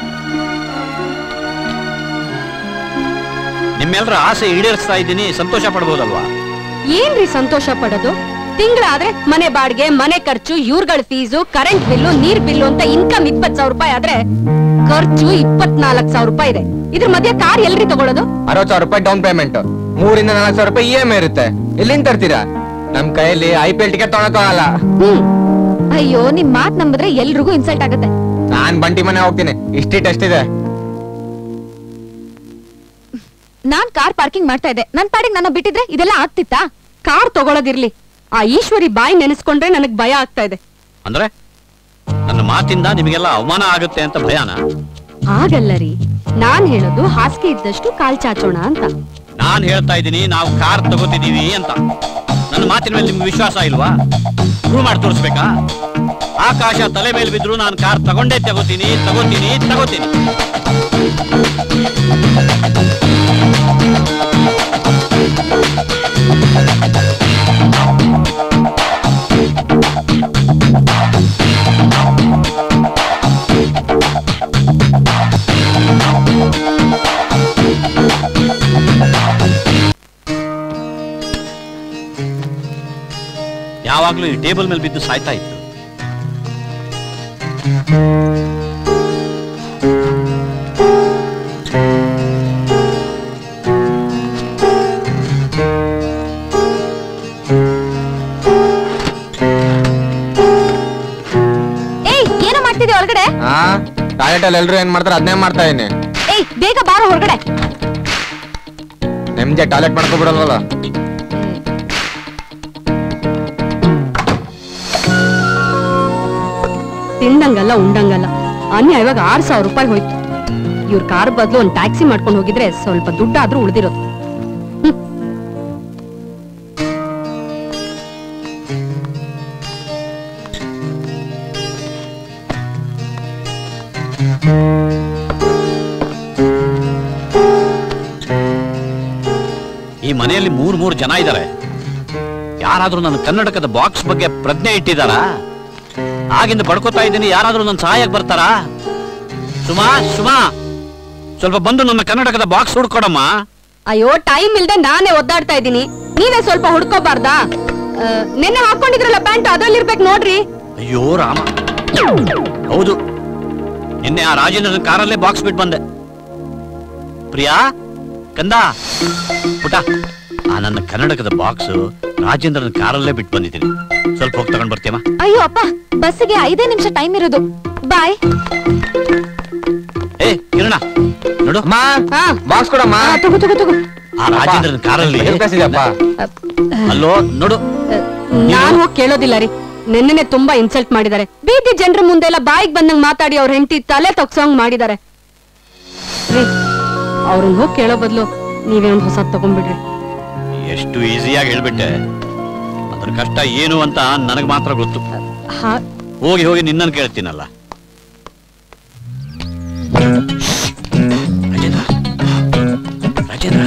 ನಿಮ್ಮೆಲ್ಲರ ಆಸೆ ಈಡೇರಿಸ್ತಾ ಇದ್ದೀನಿ, ಸಂತೋಷ ಪಡ್ಬೋದಲ್ವಾ? ಏನ್ರಿ ಸಂತೋಷ ಪಡೋದು? ತಿಂಗಳಾದ್ರೆ ಮನೆ ಬಾಡಿಗೆ, ಮನೆ ಖರ್ಚು, ಇವ್ರಗಳ ಫೀಸು, ಕರೆಂಟ್ ಬಿಲ್ಲು, ನೀರ್ ಬಿಲ್ಲು ಅಂತ ಇನ್ಕಮ್ ಇಪ್ಪತ್ ಸಾವಿರ ರೂಪಾಯಿ ಆದ್ರೆ ಖರ್ಚು ಇಪ್ಪತ್ನಾಲ್ಕು ಸಾವಿರ ರೂಪಾಯಿ ಇದೆ. ಇದ್ರ ಮಧ್ಯೆ ಕಾರ್ ಎಲ್ರಿ ತಗೊಳ್ಳೋದು? ಅರವತ್ ಸಾವಿರ ರೂಪಾಯಿ ಡೌನ್ ಪೇಮೆಂಟ್, ಮೂರಿಂದ ನಾಲ್ಕು ಸಾವಿರ ರೂಪಾಯಿ ಇ ಎಂ ಐ ಇರುತ್ತೆ. ಎಲ್ಲಿಂದ ತರ್ತೀರಾ? ನಮ್ ಕೈಯಲ್ಲಿ ಐ ಪಿ ಎಲ್ ಟಿಕೆಟ್ ತಗೊಳಕ್ಕಾಗಲ್ಲ. ಹ್ಮ್ ಅಯ್ಯೋ, ನಿಮ್ ಮಾತ್ ನಂಬಿದ್ರೆ ಎಲ್ರಿಗೂ ಇನ್ಸಲ್ಟ್ ಆಗುತ್ತೆ. ನಾನ್ ಬಂಟಿ ಮನೆ ಹೋಗ್ತೀನಿ, ಇಷ್ಟಿ ಟೆಸ್ಟ್ ಇದೆ. ನಾನ್ ಕಾರ್ ಪಾರ್ಕಿಂಗ್ ಮಾಡ್ತಾ ಇದ್ದೆ, ನನ್ ಪಾಡಿಗೆ ನನ್ನ ಬಿಟ್ಟಿದ್ರೆ ಇದೆಲ್ಲ ಆಗ್ತಿತ್ತಾ? ಕಾರ್ ತಗೊಳ್ಳೋದಿರ್ಲಿ, ಆ ಈಶ್ವರಿ ಬಾಯಿ ನೆನೆಸ್ಕೊಂಡ್ರೆ ನನಗ್ ಭಯ ಆಗ್ತಾ ಇದೆ. ಅಂದ್ರೆ ನನ್ನ ಮಾತಿಂದ ನಿಮಗೆಲ್ಲ ಅವಮಾನ ಆಗುತ್ತೆ ಅಂತ ಭಯಾನ? ಆಗಲ್ಲ ರೀ, ನಾನ್ ಹೇಳೋದು ಹಾಸಿಗೆ ಇದ್ದಷ್ಟು ಕಾಲ್ ಚಾಚೋಣ ಅಂತ. ನಾನ್ ಹೇಳ್ತಾ ಇದ್ದೀನಿ ನಾವು ಕಾರ್ ತಗೋತಿದೀವಿ ಅಂತ. ನನ್ನ ಮಾತಿನ ಮೇಲೆ ನಿಮ್ಗೆ ವಿಶ್ವಾಸ ಇಲ್ವಾ? ಪ್ರೂವ್ ಮಾಡಿ ತೋರಿಸ್ಬೇಕಾ? ಆಕಾಶ ತಲೆ ಮೇಲೆ ಬಿದ್ರು ನಾನು ಕಾರ್ ತಗೊಂಡೇ ತಗೋತೀನಿ ತಗೋತೀನಿ ತಗೋತೀನಿ. ಯಾವಾಗ್ಲೂ ಈ ಟೇಬಲ್ ಮೇಲೆ ಬಿದ್ದು ಸಾಯ್ತಾ ಇತ್ತು. ಏಯ್, ಏನೋ ಮಾಡ್ತಿದ್ದೆ ಒಳಗಡೆ? ಹಾ, ಟಾಯ್ಲೆಟ್ ಅಲ್ಲಿ ಎಲ್ರು ಏನ್ ಮಾಡ್ತಾರೆ ಅದನ್ನೇ ಮಾಡ್ತಾ ಇದೀನಿ. ಏಯ್, ಬೇಗ ಬಾರೋ ಹೊರಗಡೆ. ನೆಮ್ಮದಿ ಟಾಯ್ಲೆಟ್ ಮಾಡ್ಕೊಬಿಡಲ್ವಲ್ಲ. ತಿಂದಂಗಲ್ಲ ಉಂಡಂಗಲ್ಲ, ಅನ್ಯ ಇವಾಗ ಆರ್ ಸಾವಿರ ರೂಪಾಯಿ ಹೋಯ್ತು. ಇವ್ರ ಕಾರ್ ಬದಲು ಒಂದ್ ಟ್ಯಾಕ್ಸಿ ಮಾಡ್ಕೊಂಡು ಹೋಗಿದ್ರೆ ಸ್ವಲ್ಪ ದುಡ್ಡಾದ್ರೂ ಉಳಿದಿರೋದು. ಈ ಮನೆಯಲ್ಲಿ ಮೂರ್ ಮೂರ್ ಜನ ಇದ್ದಾರೆ. ಯಾರಾದ್ರೂ ನನ್ನ ಕನ್ನಡಕದ ಬಾಕ್ಸ್ ಬಗ್ಗೆ ಪ್ರಜ್ಞೆ ಇಟ್ಟಿದಾರಾ? ಆಗಿಂದ ಬಡ್ಕೋತಾ ಇದ್ದೀನಿ, ಯಾರಾದ್ರೂ ನನ್ನ ಸಹಾಯಕ್ಕೆ ಬರ್ತಾರಾ? ಸುಮಾ ಸುಮಾ ಸ್ವಲ್ಪ ಬಂದು ನನ್ನ ಕನ್ನಡಕದ ಬಾಕ್ಸ್ ಹುಡ್ಕೊಡಮ್ಮ. ಅಯ್ಯೋ, ಟೈಮ್ ಇಲ್ದೆ ನಾನೇ ಒದ್ದಾಡ್ತಾ ಇದ್ದೀನಿ, ನೀವೇ ಸ್ವಲ್ಪ ಹುಡ್ಕೋಬಾರ್ದಾ? ನಿನ್ನೆ ಹಾಕೊಂಡಿದ್ರಲ್ಲ ಪ್ಯಾಂಟ್, ಅದ್ರಲ್ಲಿರ್ಬೇಕು ನೋಡ್ರಿ. ಅಯ್ಯೋ ರಾಮ, ಹೌದು, ನಿನ್ನೆ ಆ ರಾಜೇಂದ್ರ ಕಾರಲ್ಲೇ ಬಾಕ್ಸ್ ಬಿಟ್ಟು ಬಂದೆ. ಪ್ರಿಯಾ, ಕಂದ, ಪುಟ, ಆ ನನ್ನ ಕನ್ನಡಕದ ಬಾಕ್ಸ್ ರಾಜೇಂದ್ರನ ಕಾರಲ್ಲೇ ಬಿಟ್ಟು ಬಂದಿದ್ದೀನಿ. ಸ್ವಲ್ಪ ಹೋಗಿ ತಗೊಂಡ್ ಬರ್ತೀಯಮ್ಮ? ಅಯ್ಯೋ ಅಪ್ಪ, ಬಸ್ಸಿಗೆ ಐದೇ ನಿಮಿಷ ಟೈಮ್ ಇರೋದು. ಬಾಯ್. ಏ ಕಿರಣ, ನೋಡು ಬಾಕ್ಸ್ ಕೊಡಮ್ಮ. ತಗೋ ತಗೋ ತಗೋ. ಆ ರಾಜೇಂದ್ರನ್ ಕಾರಲ್ಲಿ ಅಲ್ಲೋ ನೋಡು. ನಾನು ಕೇಳೋದಿಲ್ಲ ರೀ. ನೆನ್ನೆ ತುಂಬಾ ಇನ್ಸಲ್ಟ್ ಮಾಡಿದ್ದಾರೆ. ಬೀದಿ ಜನರ ಮುಂದೆಲ್ಲ ಬಾಯಿಗೆ ಬಂದಂಗ್ ಮಾತಾಡಿ ಅವ್ರ ಹೆಂಡತಿ ತಲೆ ತೊಗ್ಸೋಂಗ್ ಮಾಡಿದ್ದಾರೆ. ಅವ್ರನ್ನ ಹೋಗಿ ಕೇಳೋ ಬದಲು ನೀವೇ ಒಂದು ಹೊಸ ತಗೊಂಡ್ಬಿಡ್ರಿ. ಎಷ್ಟು ಈಸಿಯಾಗಿ ಹೇಳ್ಬಿಟ್ಟೆ. ಅದ್ರ ಕಷ್ಟ ಏನು ಅಂತ ನನಗ್ ಮಾತ್ರ ಗೊತ್ತು. ಹೋಗಿ ಹೋಗಿ ನಿನ್ನನ್ನು ಕೇಳ್ತೀನಲ್ಲ. ರಾಜೇಂದ್ರ ರಾಜೇಂದ್ರ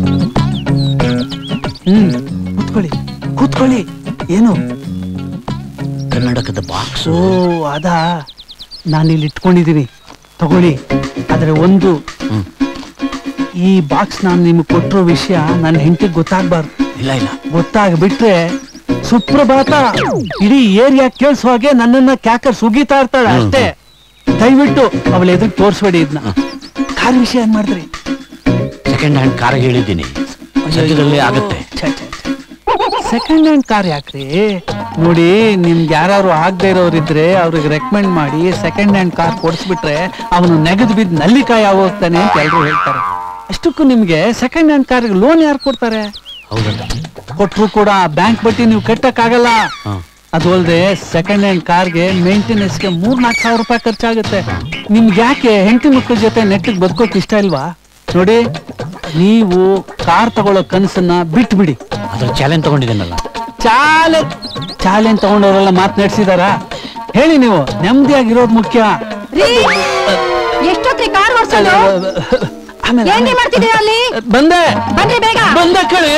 ಹ್ಮ್ ಕೂತ್ಕೊಳ್ಳಿ ಕೂತ್ಕೊಳ್ಳಿ. ಏನು ಕನ್ನಡಕದ ಬಾಕ್ಸ್? ಓ ಅದಾ, ನಾನಿಲ್ಲಿ ಇಟ್ಕೊಂಡಿದ್ದೀನಿ, ತಗೊಳ್ಳಿ. ಆದ್ರೆ ಒಂದು, ಈ ಬಾಕ್ಸ್ ನಾನು ನಿಮ್ಗೆ ಕೊಟ್ಟಿರೋ ವಿಷಯ ನನ್ನ ಹೆಂಡತಿಗೆ ಗೊತ್ತಾಗ್ಬಾರ್ದು. ಇಲ್ಲ ಇಲ್ಲ, ಗೊತ್ತಾಗ್ಬಿಟ್ರೆ ಸುಪ್ರಭಾತ ಇಡೀ ಏರಿಯಾ ಕೇಳಿಸೋ ಹಾಗೆ ನನ್ನನ್ನ ಕ್ಯಾಕರ್ ಸುಗೀತಾ ಇರ್ತಾಳೆ ಅಷ್ಟೇ. ದಯವಿಟ್ಟು ಅವಳ ಎದುರು ತೋರಿಸ್ಬೇಡಿ ಇದನ್ನ. ಕಾರ್ ವಿಷಯ ಏನ್ ಮಾಡಿದ್ರಿ? ಸೆಕೆಂಡ್ ಹ್ಯಾಂಡ್ ಕಾರ್ ಹೇಳಿದ್ದೀನಿ, ಸದ್ಯದಲ್ಲೇ ಆಗುತ್ತೆ. ಸೆಕೆಂಡ್ ಹ್ಯಾಂಡ್ ಕಾರ್ ಯಾಕ್ರಿ? ನೋಡಿ, ನಿಮ್ಗೆ ಯಾರು ಆಗದೆ ಇರೋರಿದ್ರೆ ಅವ್ರಿಗೆ ರೆಕಮೆಂಡ್ ಮಾಡಿ ಸೆಕೆಂಡ್ ಹ್ಯಾಂಡ್ ಕಾರ್ ಕೊಡಿಸ್ಬಿಟ್ರೆ ಅವನು ನೆಗದು ಬಿದ್ದು ನಲ್ಲಿಕಾಯಿ ಆಗೋಗ್ತಾನೆ ಅಂತ ಎಲ್ರು ಹೇಳ್ತಾರೆ. ಅಷ್ಟಕ್ಕೂ ನಿಮ್ಗೆ ಸೆಕೆಂಡ್ ಹ್ಯಾಂಡ್ ಕಾರ್ ಲೋನ್ ಯಾರು ಕೊಡ್ತಾರೆ? ಕೊಟ್ರು ಕೂಡ ಬ್ಯಾಂಕ್ ಬಡ್ಡಿ ನೀವು ಕಟ್ಟಕ್ಕಾಗಲ್ಲ. ಅದು ಅಲ್ಲದೆ ಸೆಕೆಂಡ್ ಹ್ಯಾಂಡ್ ಕಾರ್ಗೆ ಮೇಂಟೆನೆನ್ಸ್ಗೆ ಮೂರ್ ನಾಲ್ಕು ಸಾವಿರ ರೂಪಾಯಿ ಖರ್ಚಾಗುತ್ತೆ. ನಿಮ್ಗೆ ಯಾಕೆ ಹೆಂಡತಿ ಮಕ್ಕಳ ಜೊತೆ ನೆಟ್ಟಿಗೆ ಬದುಕೋಕ್ ಇಷ್ಟ ಇಲ್ವಾ? ನೋಡಿ, ನೀವು ಕಾರ್ ತಗೊಳ್ಳೋ ಕನಸನ್ನ ಬಿಟ್ಬಿಡಿ. ಅದ್ರ ಚಾಲೆಂಜ್ ತಗೊಂಡಿದ್ದೇನಲ್ಲ. ಚಾಲೆಂಜ್ ಚಾಲೆಂಜ್ ತಗೊಂಡವರೆಲ್ಲ ಮಾತನಾಡ್ಸಿದಾರ? ಹೇಳಿ, ನೀವು ನೆಮ್ಮದಿಯಾಗಿರೋದು ಮುಖ್ಯ. ಎಷ್ಟೊತ್ತಿ ಕಾರ್ ಓಡಿಸೋದು? ಏನ್ ಮಾಡ್ತಿದ್ದೀರಾ ಅಲ್ಲಿ? ಬಂದೆ ಬನ್ನಿ ಬೇಗ. ಬಂದ ಕಡೆ.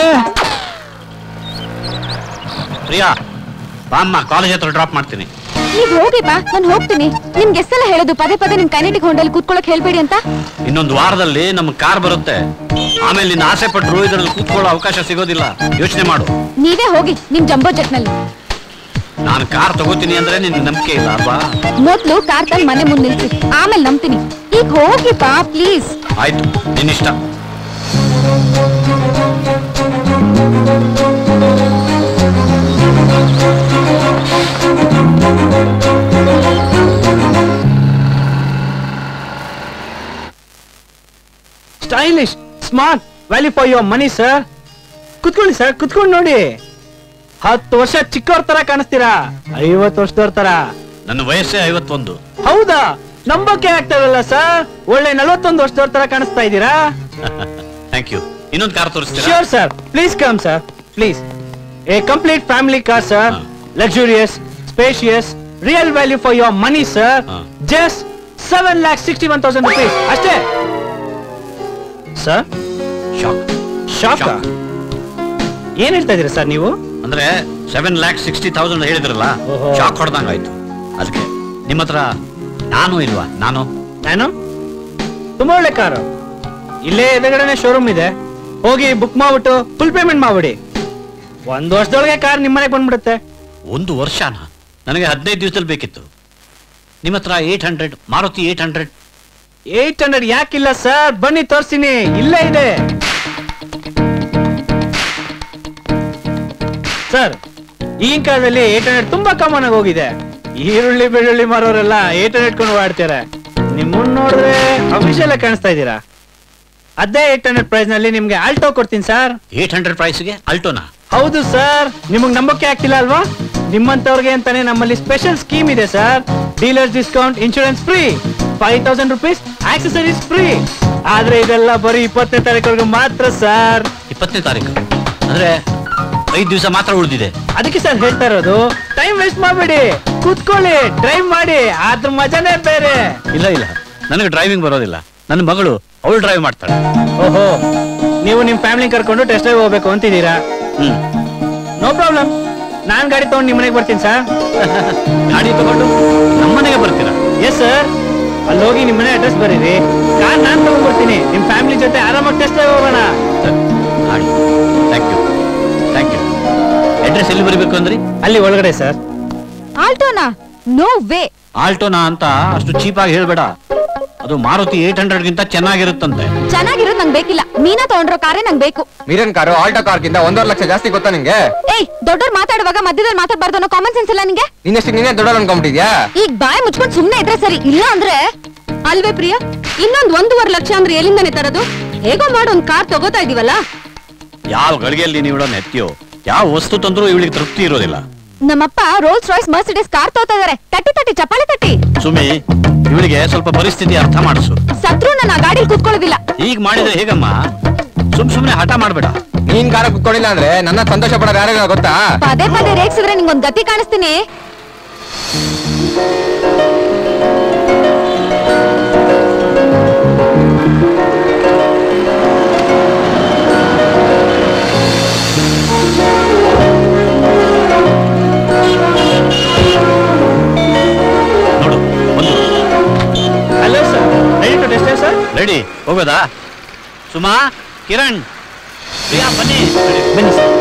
ಪ್ರಿಯಾ ಬಾಮ್ಮ, ಕಾಲೇಜ್ ಹತ್ರ ಡ್ರಾಪ್ ಮಾಡ್ತೀನಿ. ಈಗ ಹೋಗಿ ಬಾ, ನಾನು ಹೋಗ್ತೀನಿ. ನಿಮ್ಗೆ ಎಷ್ಟೆಲ್ಲ ಹೇಳೋದು ಪದೇ ಪದೇ ನಿಮ್ ಕೈನೆಟಿಕ್ ಹೊಂಡಲ್ಲಿ ಕೂತ್ಕೊಳ್ಳಕ್ ಹೇಳ್ಬೇಡಿ ಅಂತ? ಇನ್ನೊಂದು ವಾರದಲ್ಲಿ ನಮ್ ಕಾರ್ ಬರುತ್ತೆ. ಆಮೇಲೆ ನಿನ್ನ ಆಸೆ ಪಟ್ರು ಇದರಲ್ಲಿ ಕೂತ್ಕೊಳ್ಳೋ ಅವಕಾಶ ಸಿಗೋದಿಲ್ಲ. ಯೋಚನೆ ಮಾಡು. ನೀವೇ ಹೋಗಿ ನಿಮ್ ಜಂಬೋ ಜೆಟ್ ನಲ್ಲಿ. ನಾನು ಕಾರ್ ತಗೋತೀನಿ ಅಂದ್ರೆ ನಿನ್ ನಂಬಿಕೆ ಇಲ್ಲ ಅಲ್ವಾ? ಮೊದ್ಲು ಕಾರ್ ತಂದು ಮನೆ ಮುಂದೆ ನಿಲ್ಸಿ, ಆಮೇಲೆ ನಂಬ್ತೀನಿ. ಈಗ ಹೋಗಿ ಬಾ ಪ್ಲೀಸ್. ಆಯ್ತು, ನಿನ್ನಿಷ್ಟ. Stylish, smart, value for your money sir. ಕುತ್ಕೊಳ್ಳಿ ಸರ್, ಕುತ್ಕೊಂಡು ನೋಡಿ. ಹತ್ತು ವರ್ಷ ಚಿಕ್ಕವ್ರ ತರ ಕಾಣಿಸ್ತೀರಾ, ಐವತ್ತು ವರ್ಷದವ್ರ ತರ. ನನ್ನ ವಯಸ್ಸೇ ಐವತ್ತೊಂದು. ಹೌದಾ? ನಂಬಕ್ಕೆ ಆಗ್ತಾರಲ್ಲ ಸರ್, ಒಳ್ಳೆ ನಲವತ್ತೊಂದು ವರ್ಷದವ್ರ ತರ ಕಾಣಿಸ್ತಾ ಇದ್ದೀರಾ. Thank you. ಇನ್ನೊಂದು ಕಾರ್ ತೋರಿಸ್ತೀರಾ? Sure sir, please come sir, please. A complete family car sir, luxurious, spacious, real value for your money sir. Just seven lakh sixty one thousand rupees ಅಷ್ಟೇ ಸರ್. ಶಾಕ್ ಶಾಕ್ ಏನ್ ಹೇಳ್ತಾ ಇದೀರಾ ಸರ್ ನೀವು? ಅಂದ್ರೆ ಸೆವೆನ್ ಲ್ಯಾಕ್ ಸಿಕ್ಸ್ಟಿ ತೌಸಂಡ್ ಹೇಳಿದ್ರಲ್ಲ, ಶಾಕ್ ಹೊಡೆದಂಗಾಯ್ತು. ಅದಕ್ಕೆ ನಿಮ್ಮ ಹತ್ರ ನಾನು ಇಲ್ವಾ? ನಾನು ನಾನು ತುಂಬಾ ಒಳ್ಳೆ ಕಾರು, ಇಲ್ಲೇ ಎದುರುಗಡೆನೆ ಶೋರೂಮ್ ಇದೆ. ಹೋಗಿ ಬುಕ್ ಮಾಡ್ಬಿಟ್ಟು ಫುಲ್ ಪೇಮೆಂಟ್ ಮಾಡ್ಬಿಡಿ. ಒಂದ್ ವರ್ಷದೊಳಗೆ ಕಾರ್ ನಿಮ್ಮನೆಗೆ ಬಂದ್ಬಿಡುತ್ತೆ. ಒಂದು ವರ್ಷನ? ನನಗೆ ಹದಿನೈದು ದಿವಸದಲ್ಲಿ ಬೇಕಿತ್ತು. ನಿಮ್ಮ ಹತ್ರ eight hundred Maruti eight hundred eight hundred ಯಾಕಿಲ್ಲ ಸರ್? ಬನ್ನಿ ತೋರಿಸ್ತೀನಿ, ಇಲ್ಲೇ ಇದೆ ಸರ್. ಈಗಿನ ಕಾಲದಲ್ಲಿ ಏಟ್ ಹಂಡ್ರೆಡ್ ತುಂಬಾ ಕಾಮನ್ ಆಗಿ ಹೋಗಿದೆ. ಈರುಳ್ಳಿ ಬೆಳ್ಳುಳ್ಳಿ ಮಾರೋರೆಲ್ಲ ಏಟ್ ಹಂಡ್ರೆಡ್ ಕೊಂಡು ಓಡಾಡ್ತಾರೆ. ನಿಮ್ಮನ್ನ ನೋಡಿದ್ರೆ ಅಫಿಷಿಯಲ್ ಆಗಿ ಕಾಣಿಸ್ತಾ ಇದ್ದೀರಾ. ಅದೇ ಏಟ್ ಹಂಡ್ರೆಡ್ ಪ್ರೈಸ್ ನಲ್ಲಿ ನಿಮ್ಗೆ ಆಲ್ಟೋ ಕೊಡ್ತೀನಿ ಸರ್. ಏಟ್ ಹಂಡ್ರೆಡ್ ಪ್ರೈಸ್ಗೆ ಆಲ್ಟೋನಾ? ಹೌದು ಸರ್. ನಿಮಗ್ ನಂಬಕ್ಕೆ ಆಗ್ತಿಲ್ಲ ಅಲ್ವಾ? ನಿಮ್ಮಂತವ್ರಿಗೆ ಅಂತಾನೆ ನಮ್ಮಲ್ಲಿ ಸ್ಪೆಷಲ್ ಸ್ಕೀಮ್ ಇದೆ sir. Dealers discount, insurance free, five thousand rupees accessories free. ಆದ್ರೆ ಇದೆಲ್ಲ ಬರೀ ಇಪ್ಪತ್ತನೇ ತಾರೀಕು ಮಾತ್ರ ಸರ್. ಇಪ್ಪತ್ತನೇ ತಾರೀಕು ಅಂದ್ರೆ ಐದು ದಿವಸ ಮಾತ್ರ ಉಳಿದಿದೆ. ಅದಕ್ಕೆ ಸರ್ ಹೇಳ್ತಾ ಇರೋದು, ಟೈಮ್ ವೇಸ್ಟ್ ಮಾಡಬೇಡಿ, ಕೂತ್ಕೊಳ್ಳಿ, ಡ್ರೈವ್ ಮಾಡಿ, ಅದ್ರ ಮಜಾನೇ ಬೇರೆ. ಇಲ್ಲ ಇಲ್ಲ, ನನಗೆ ಡ್ರೈವಿಂಗ್ ಬರೋದಿಲ್ಲ. ನನ್ನ ಮಗಳು ಅವಳು ಡ್ರೈವ್ ಮಾಡ್ತಾಳೆ. ಓಹೋ, ನೀವು ನಿಮ್ ಫ್ಯಾಮಿಲಿ ಕರ್ಕೊಂಡು ಟೆಸ್ಟ್ ಡ್ರೈವ್ ಹೋಗ್ಬೇಕು ಅಂತಿದ್ದೀರಾ? ಹ್ಮ್, ನೋ ಪ್ರಾಬ್ಲಮ್. ನಾನ್ ಗಾಡಿ ತಗೊಂಡು ನಿಮ್ಮ ಮನೆಗೆ ಬರ್ತೀನಿ ಸರ್. ಗಾಡಿ ತಗೊಂಡು ನಮ್ಮ ಮನೆಗೆ ಬರ್ತೀರಾ? Yes sir. ಅಲ್ಲಿ ಹೋಗಿ ನಿಮ್ಮ ಮನೆ ಅಡ್ರೆಸ್ ಬರೀರಿ, ಕಾರ್ ನಾನ್ ತಗೊಂಡ್ ಬರ್ತೀನಿ. ನಿಮ್ ಫ್ಯಾಮಿಲಿ ಜೊತೆ ಆರಾಮಾಗಿ ಟೆಸ್ಟ್ ಡ್ರೈವ್ ಹೋಗೋಣ. Thank you thank you. Address ಎಲ್ಲಿ ಬರೀಬೇಕು ಅಂದ್ರಿ? ಅಲ್ಲಿ ಒಳಗಡೆ ಸರ್. ಆಲ್ಟೋನಾ? No way. ಆಲ್ಟೋನಾ ಅಂತ ಅಷ್ಟು ಚೀಪ್ ಆಗಿ ಹೇಳ್ಬೇಡ. ಅದು ಮಾರುತಿ ಏಟ್ ಹಂಡ್ರೆಡ್ ಗಿಂತ ಚೆನ್ನಾಗಿರುತ್ತಂತೆ. ಚೆನ್ನಾಗಿರೋದು ನಂಗೆ ಬೇಕಿಲ್ಲ. ಮೀನಾ ತಗೊಂಡ್ರೋ ಕಾರೇ ನಂಗೆ ಬೇಕು. ಮೀರನ್ ಕಾರು ಆಲ್ಟೋ ಕಾರ್ ಗಿಂತ ಒಂದೂವರೆ ಲಕ್ಷ ಜಾಸ್ತಿ ಗೊತ್ತಾ ನಿಂಗೆ? ಏಯ್, ದೊಡ್ಡವ್ರು ಮಾತಾಡುವಾಗ ಮಧ್ಯದಲ್ಲಿ ಮಾತಾಡಬಾರ್ದು ಅನ್ನೋ ಕಾಮನ್ ಸೆನ್ಸ್ ಇಲ್ಲ ನಿಂಗೆ? ನಿನ್ನಷ್ಟು ನೀನೇ ದೊಡ್ಡವ್ರು ಅನ್ಕೊಂಡ್ಬಿಟ್ಟಿದ್ಯಾ? ಈಗ ಬಾಯ್ ಮುಚ್ಕೊಂಡು ಸುಮ್ನೆ ಇದ್ರೆ ಸರಿ. ಇಲ್ಲ ಅಂದ್ರೆ ಅಲ್ವೇ ಪ್ರಿಯಾ, ಇನ್ನೊಂದ್ ಒಂದೂವರೆ ಲಕ್ಷ ಅಂದ್ರೆ ಎಲ್ಲಿಂದಾನೆ ತರೋದು? ಹೇಗೋ ಮಾಡಿ ಒಂದ್ ಕಾರ್ ತಗೋತಾ ಇದೀವಲ್ಲ. ಯಾವ ಗಳಿಗೆಯಲ್ಲಿ ನೀವು ನೆತ್ತಿಯೋ ಯಾವ ವಸ್ತು ತಂದ್ರೂ ಇವಳಿಗೆ ತೃಪ್ತಿ ಇರೋದಿಲ್ಲ. ನಮ್ಮಪ್ಪ ರೋಲ್ಸ್ ರಾಯ್ಸ್ ಮರ್ಸಿಡೀಸ್ ಕಾರ್ ತಗೋತಾ ಇದಾರೆ. ತಟ್ಟಿ ತಟ್ಟಿ ಚಪ್ಪಾಳೆ ತಟ್ಟಿ. ಸುಮಿ, ಇವಳಿಗೆ ಸ್ವಲ್ಪ ಪರಿಸ್ಥಿತಿ ಅರ್ಥ ಮಾಡಿಸು. ಸತ್ರು ನನ್ನ ಗಾಡಿ ಕುತ್ಕೊಳ್ಳೋದಿಲ್ಲ. ಈಗ ಮಾಡಿದ್ರೆ ಹೇಗಮ್ಮ? ಸುಮ್ ಸುಮ್ನೆ ಹಠ ಮಾಡ್ಬೇಡ. ನೀನ್ ಕಾರ ಕುತ್ಕೊಳ್ಳಿಲ್ಲ ಅಂದ್ರೆ ನನ್ನ ಸಂತೋಷ ಪಡೋದು ಯಾರಿಗ ಗೊತ್ತಾ? ಪದೇ ಪದೇ ರೇಗ್ಸಿದ್ರೆ ನಿಂಗೊಂದ್ ಗತಿ ಕಾಣಿಸ್ತೀನಿ. Hello sir, ready to test sir? Ready, ಹೋಗೋದಾ? ಸುಮಾ, ಕಿರಣ್, ಪ್ರಿಯಾ ಬನ್ನಿ. ಬನ್ನಿ ಸರ್.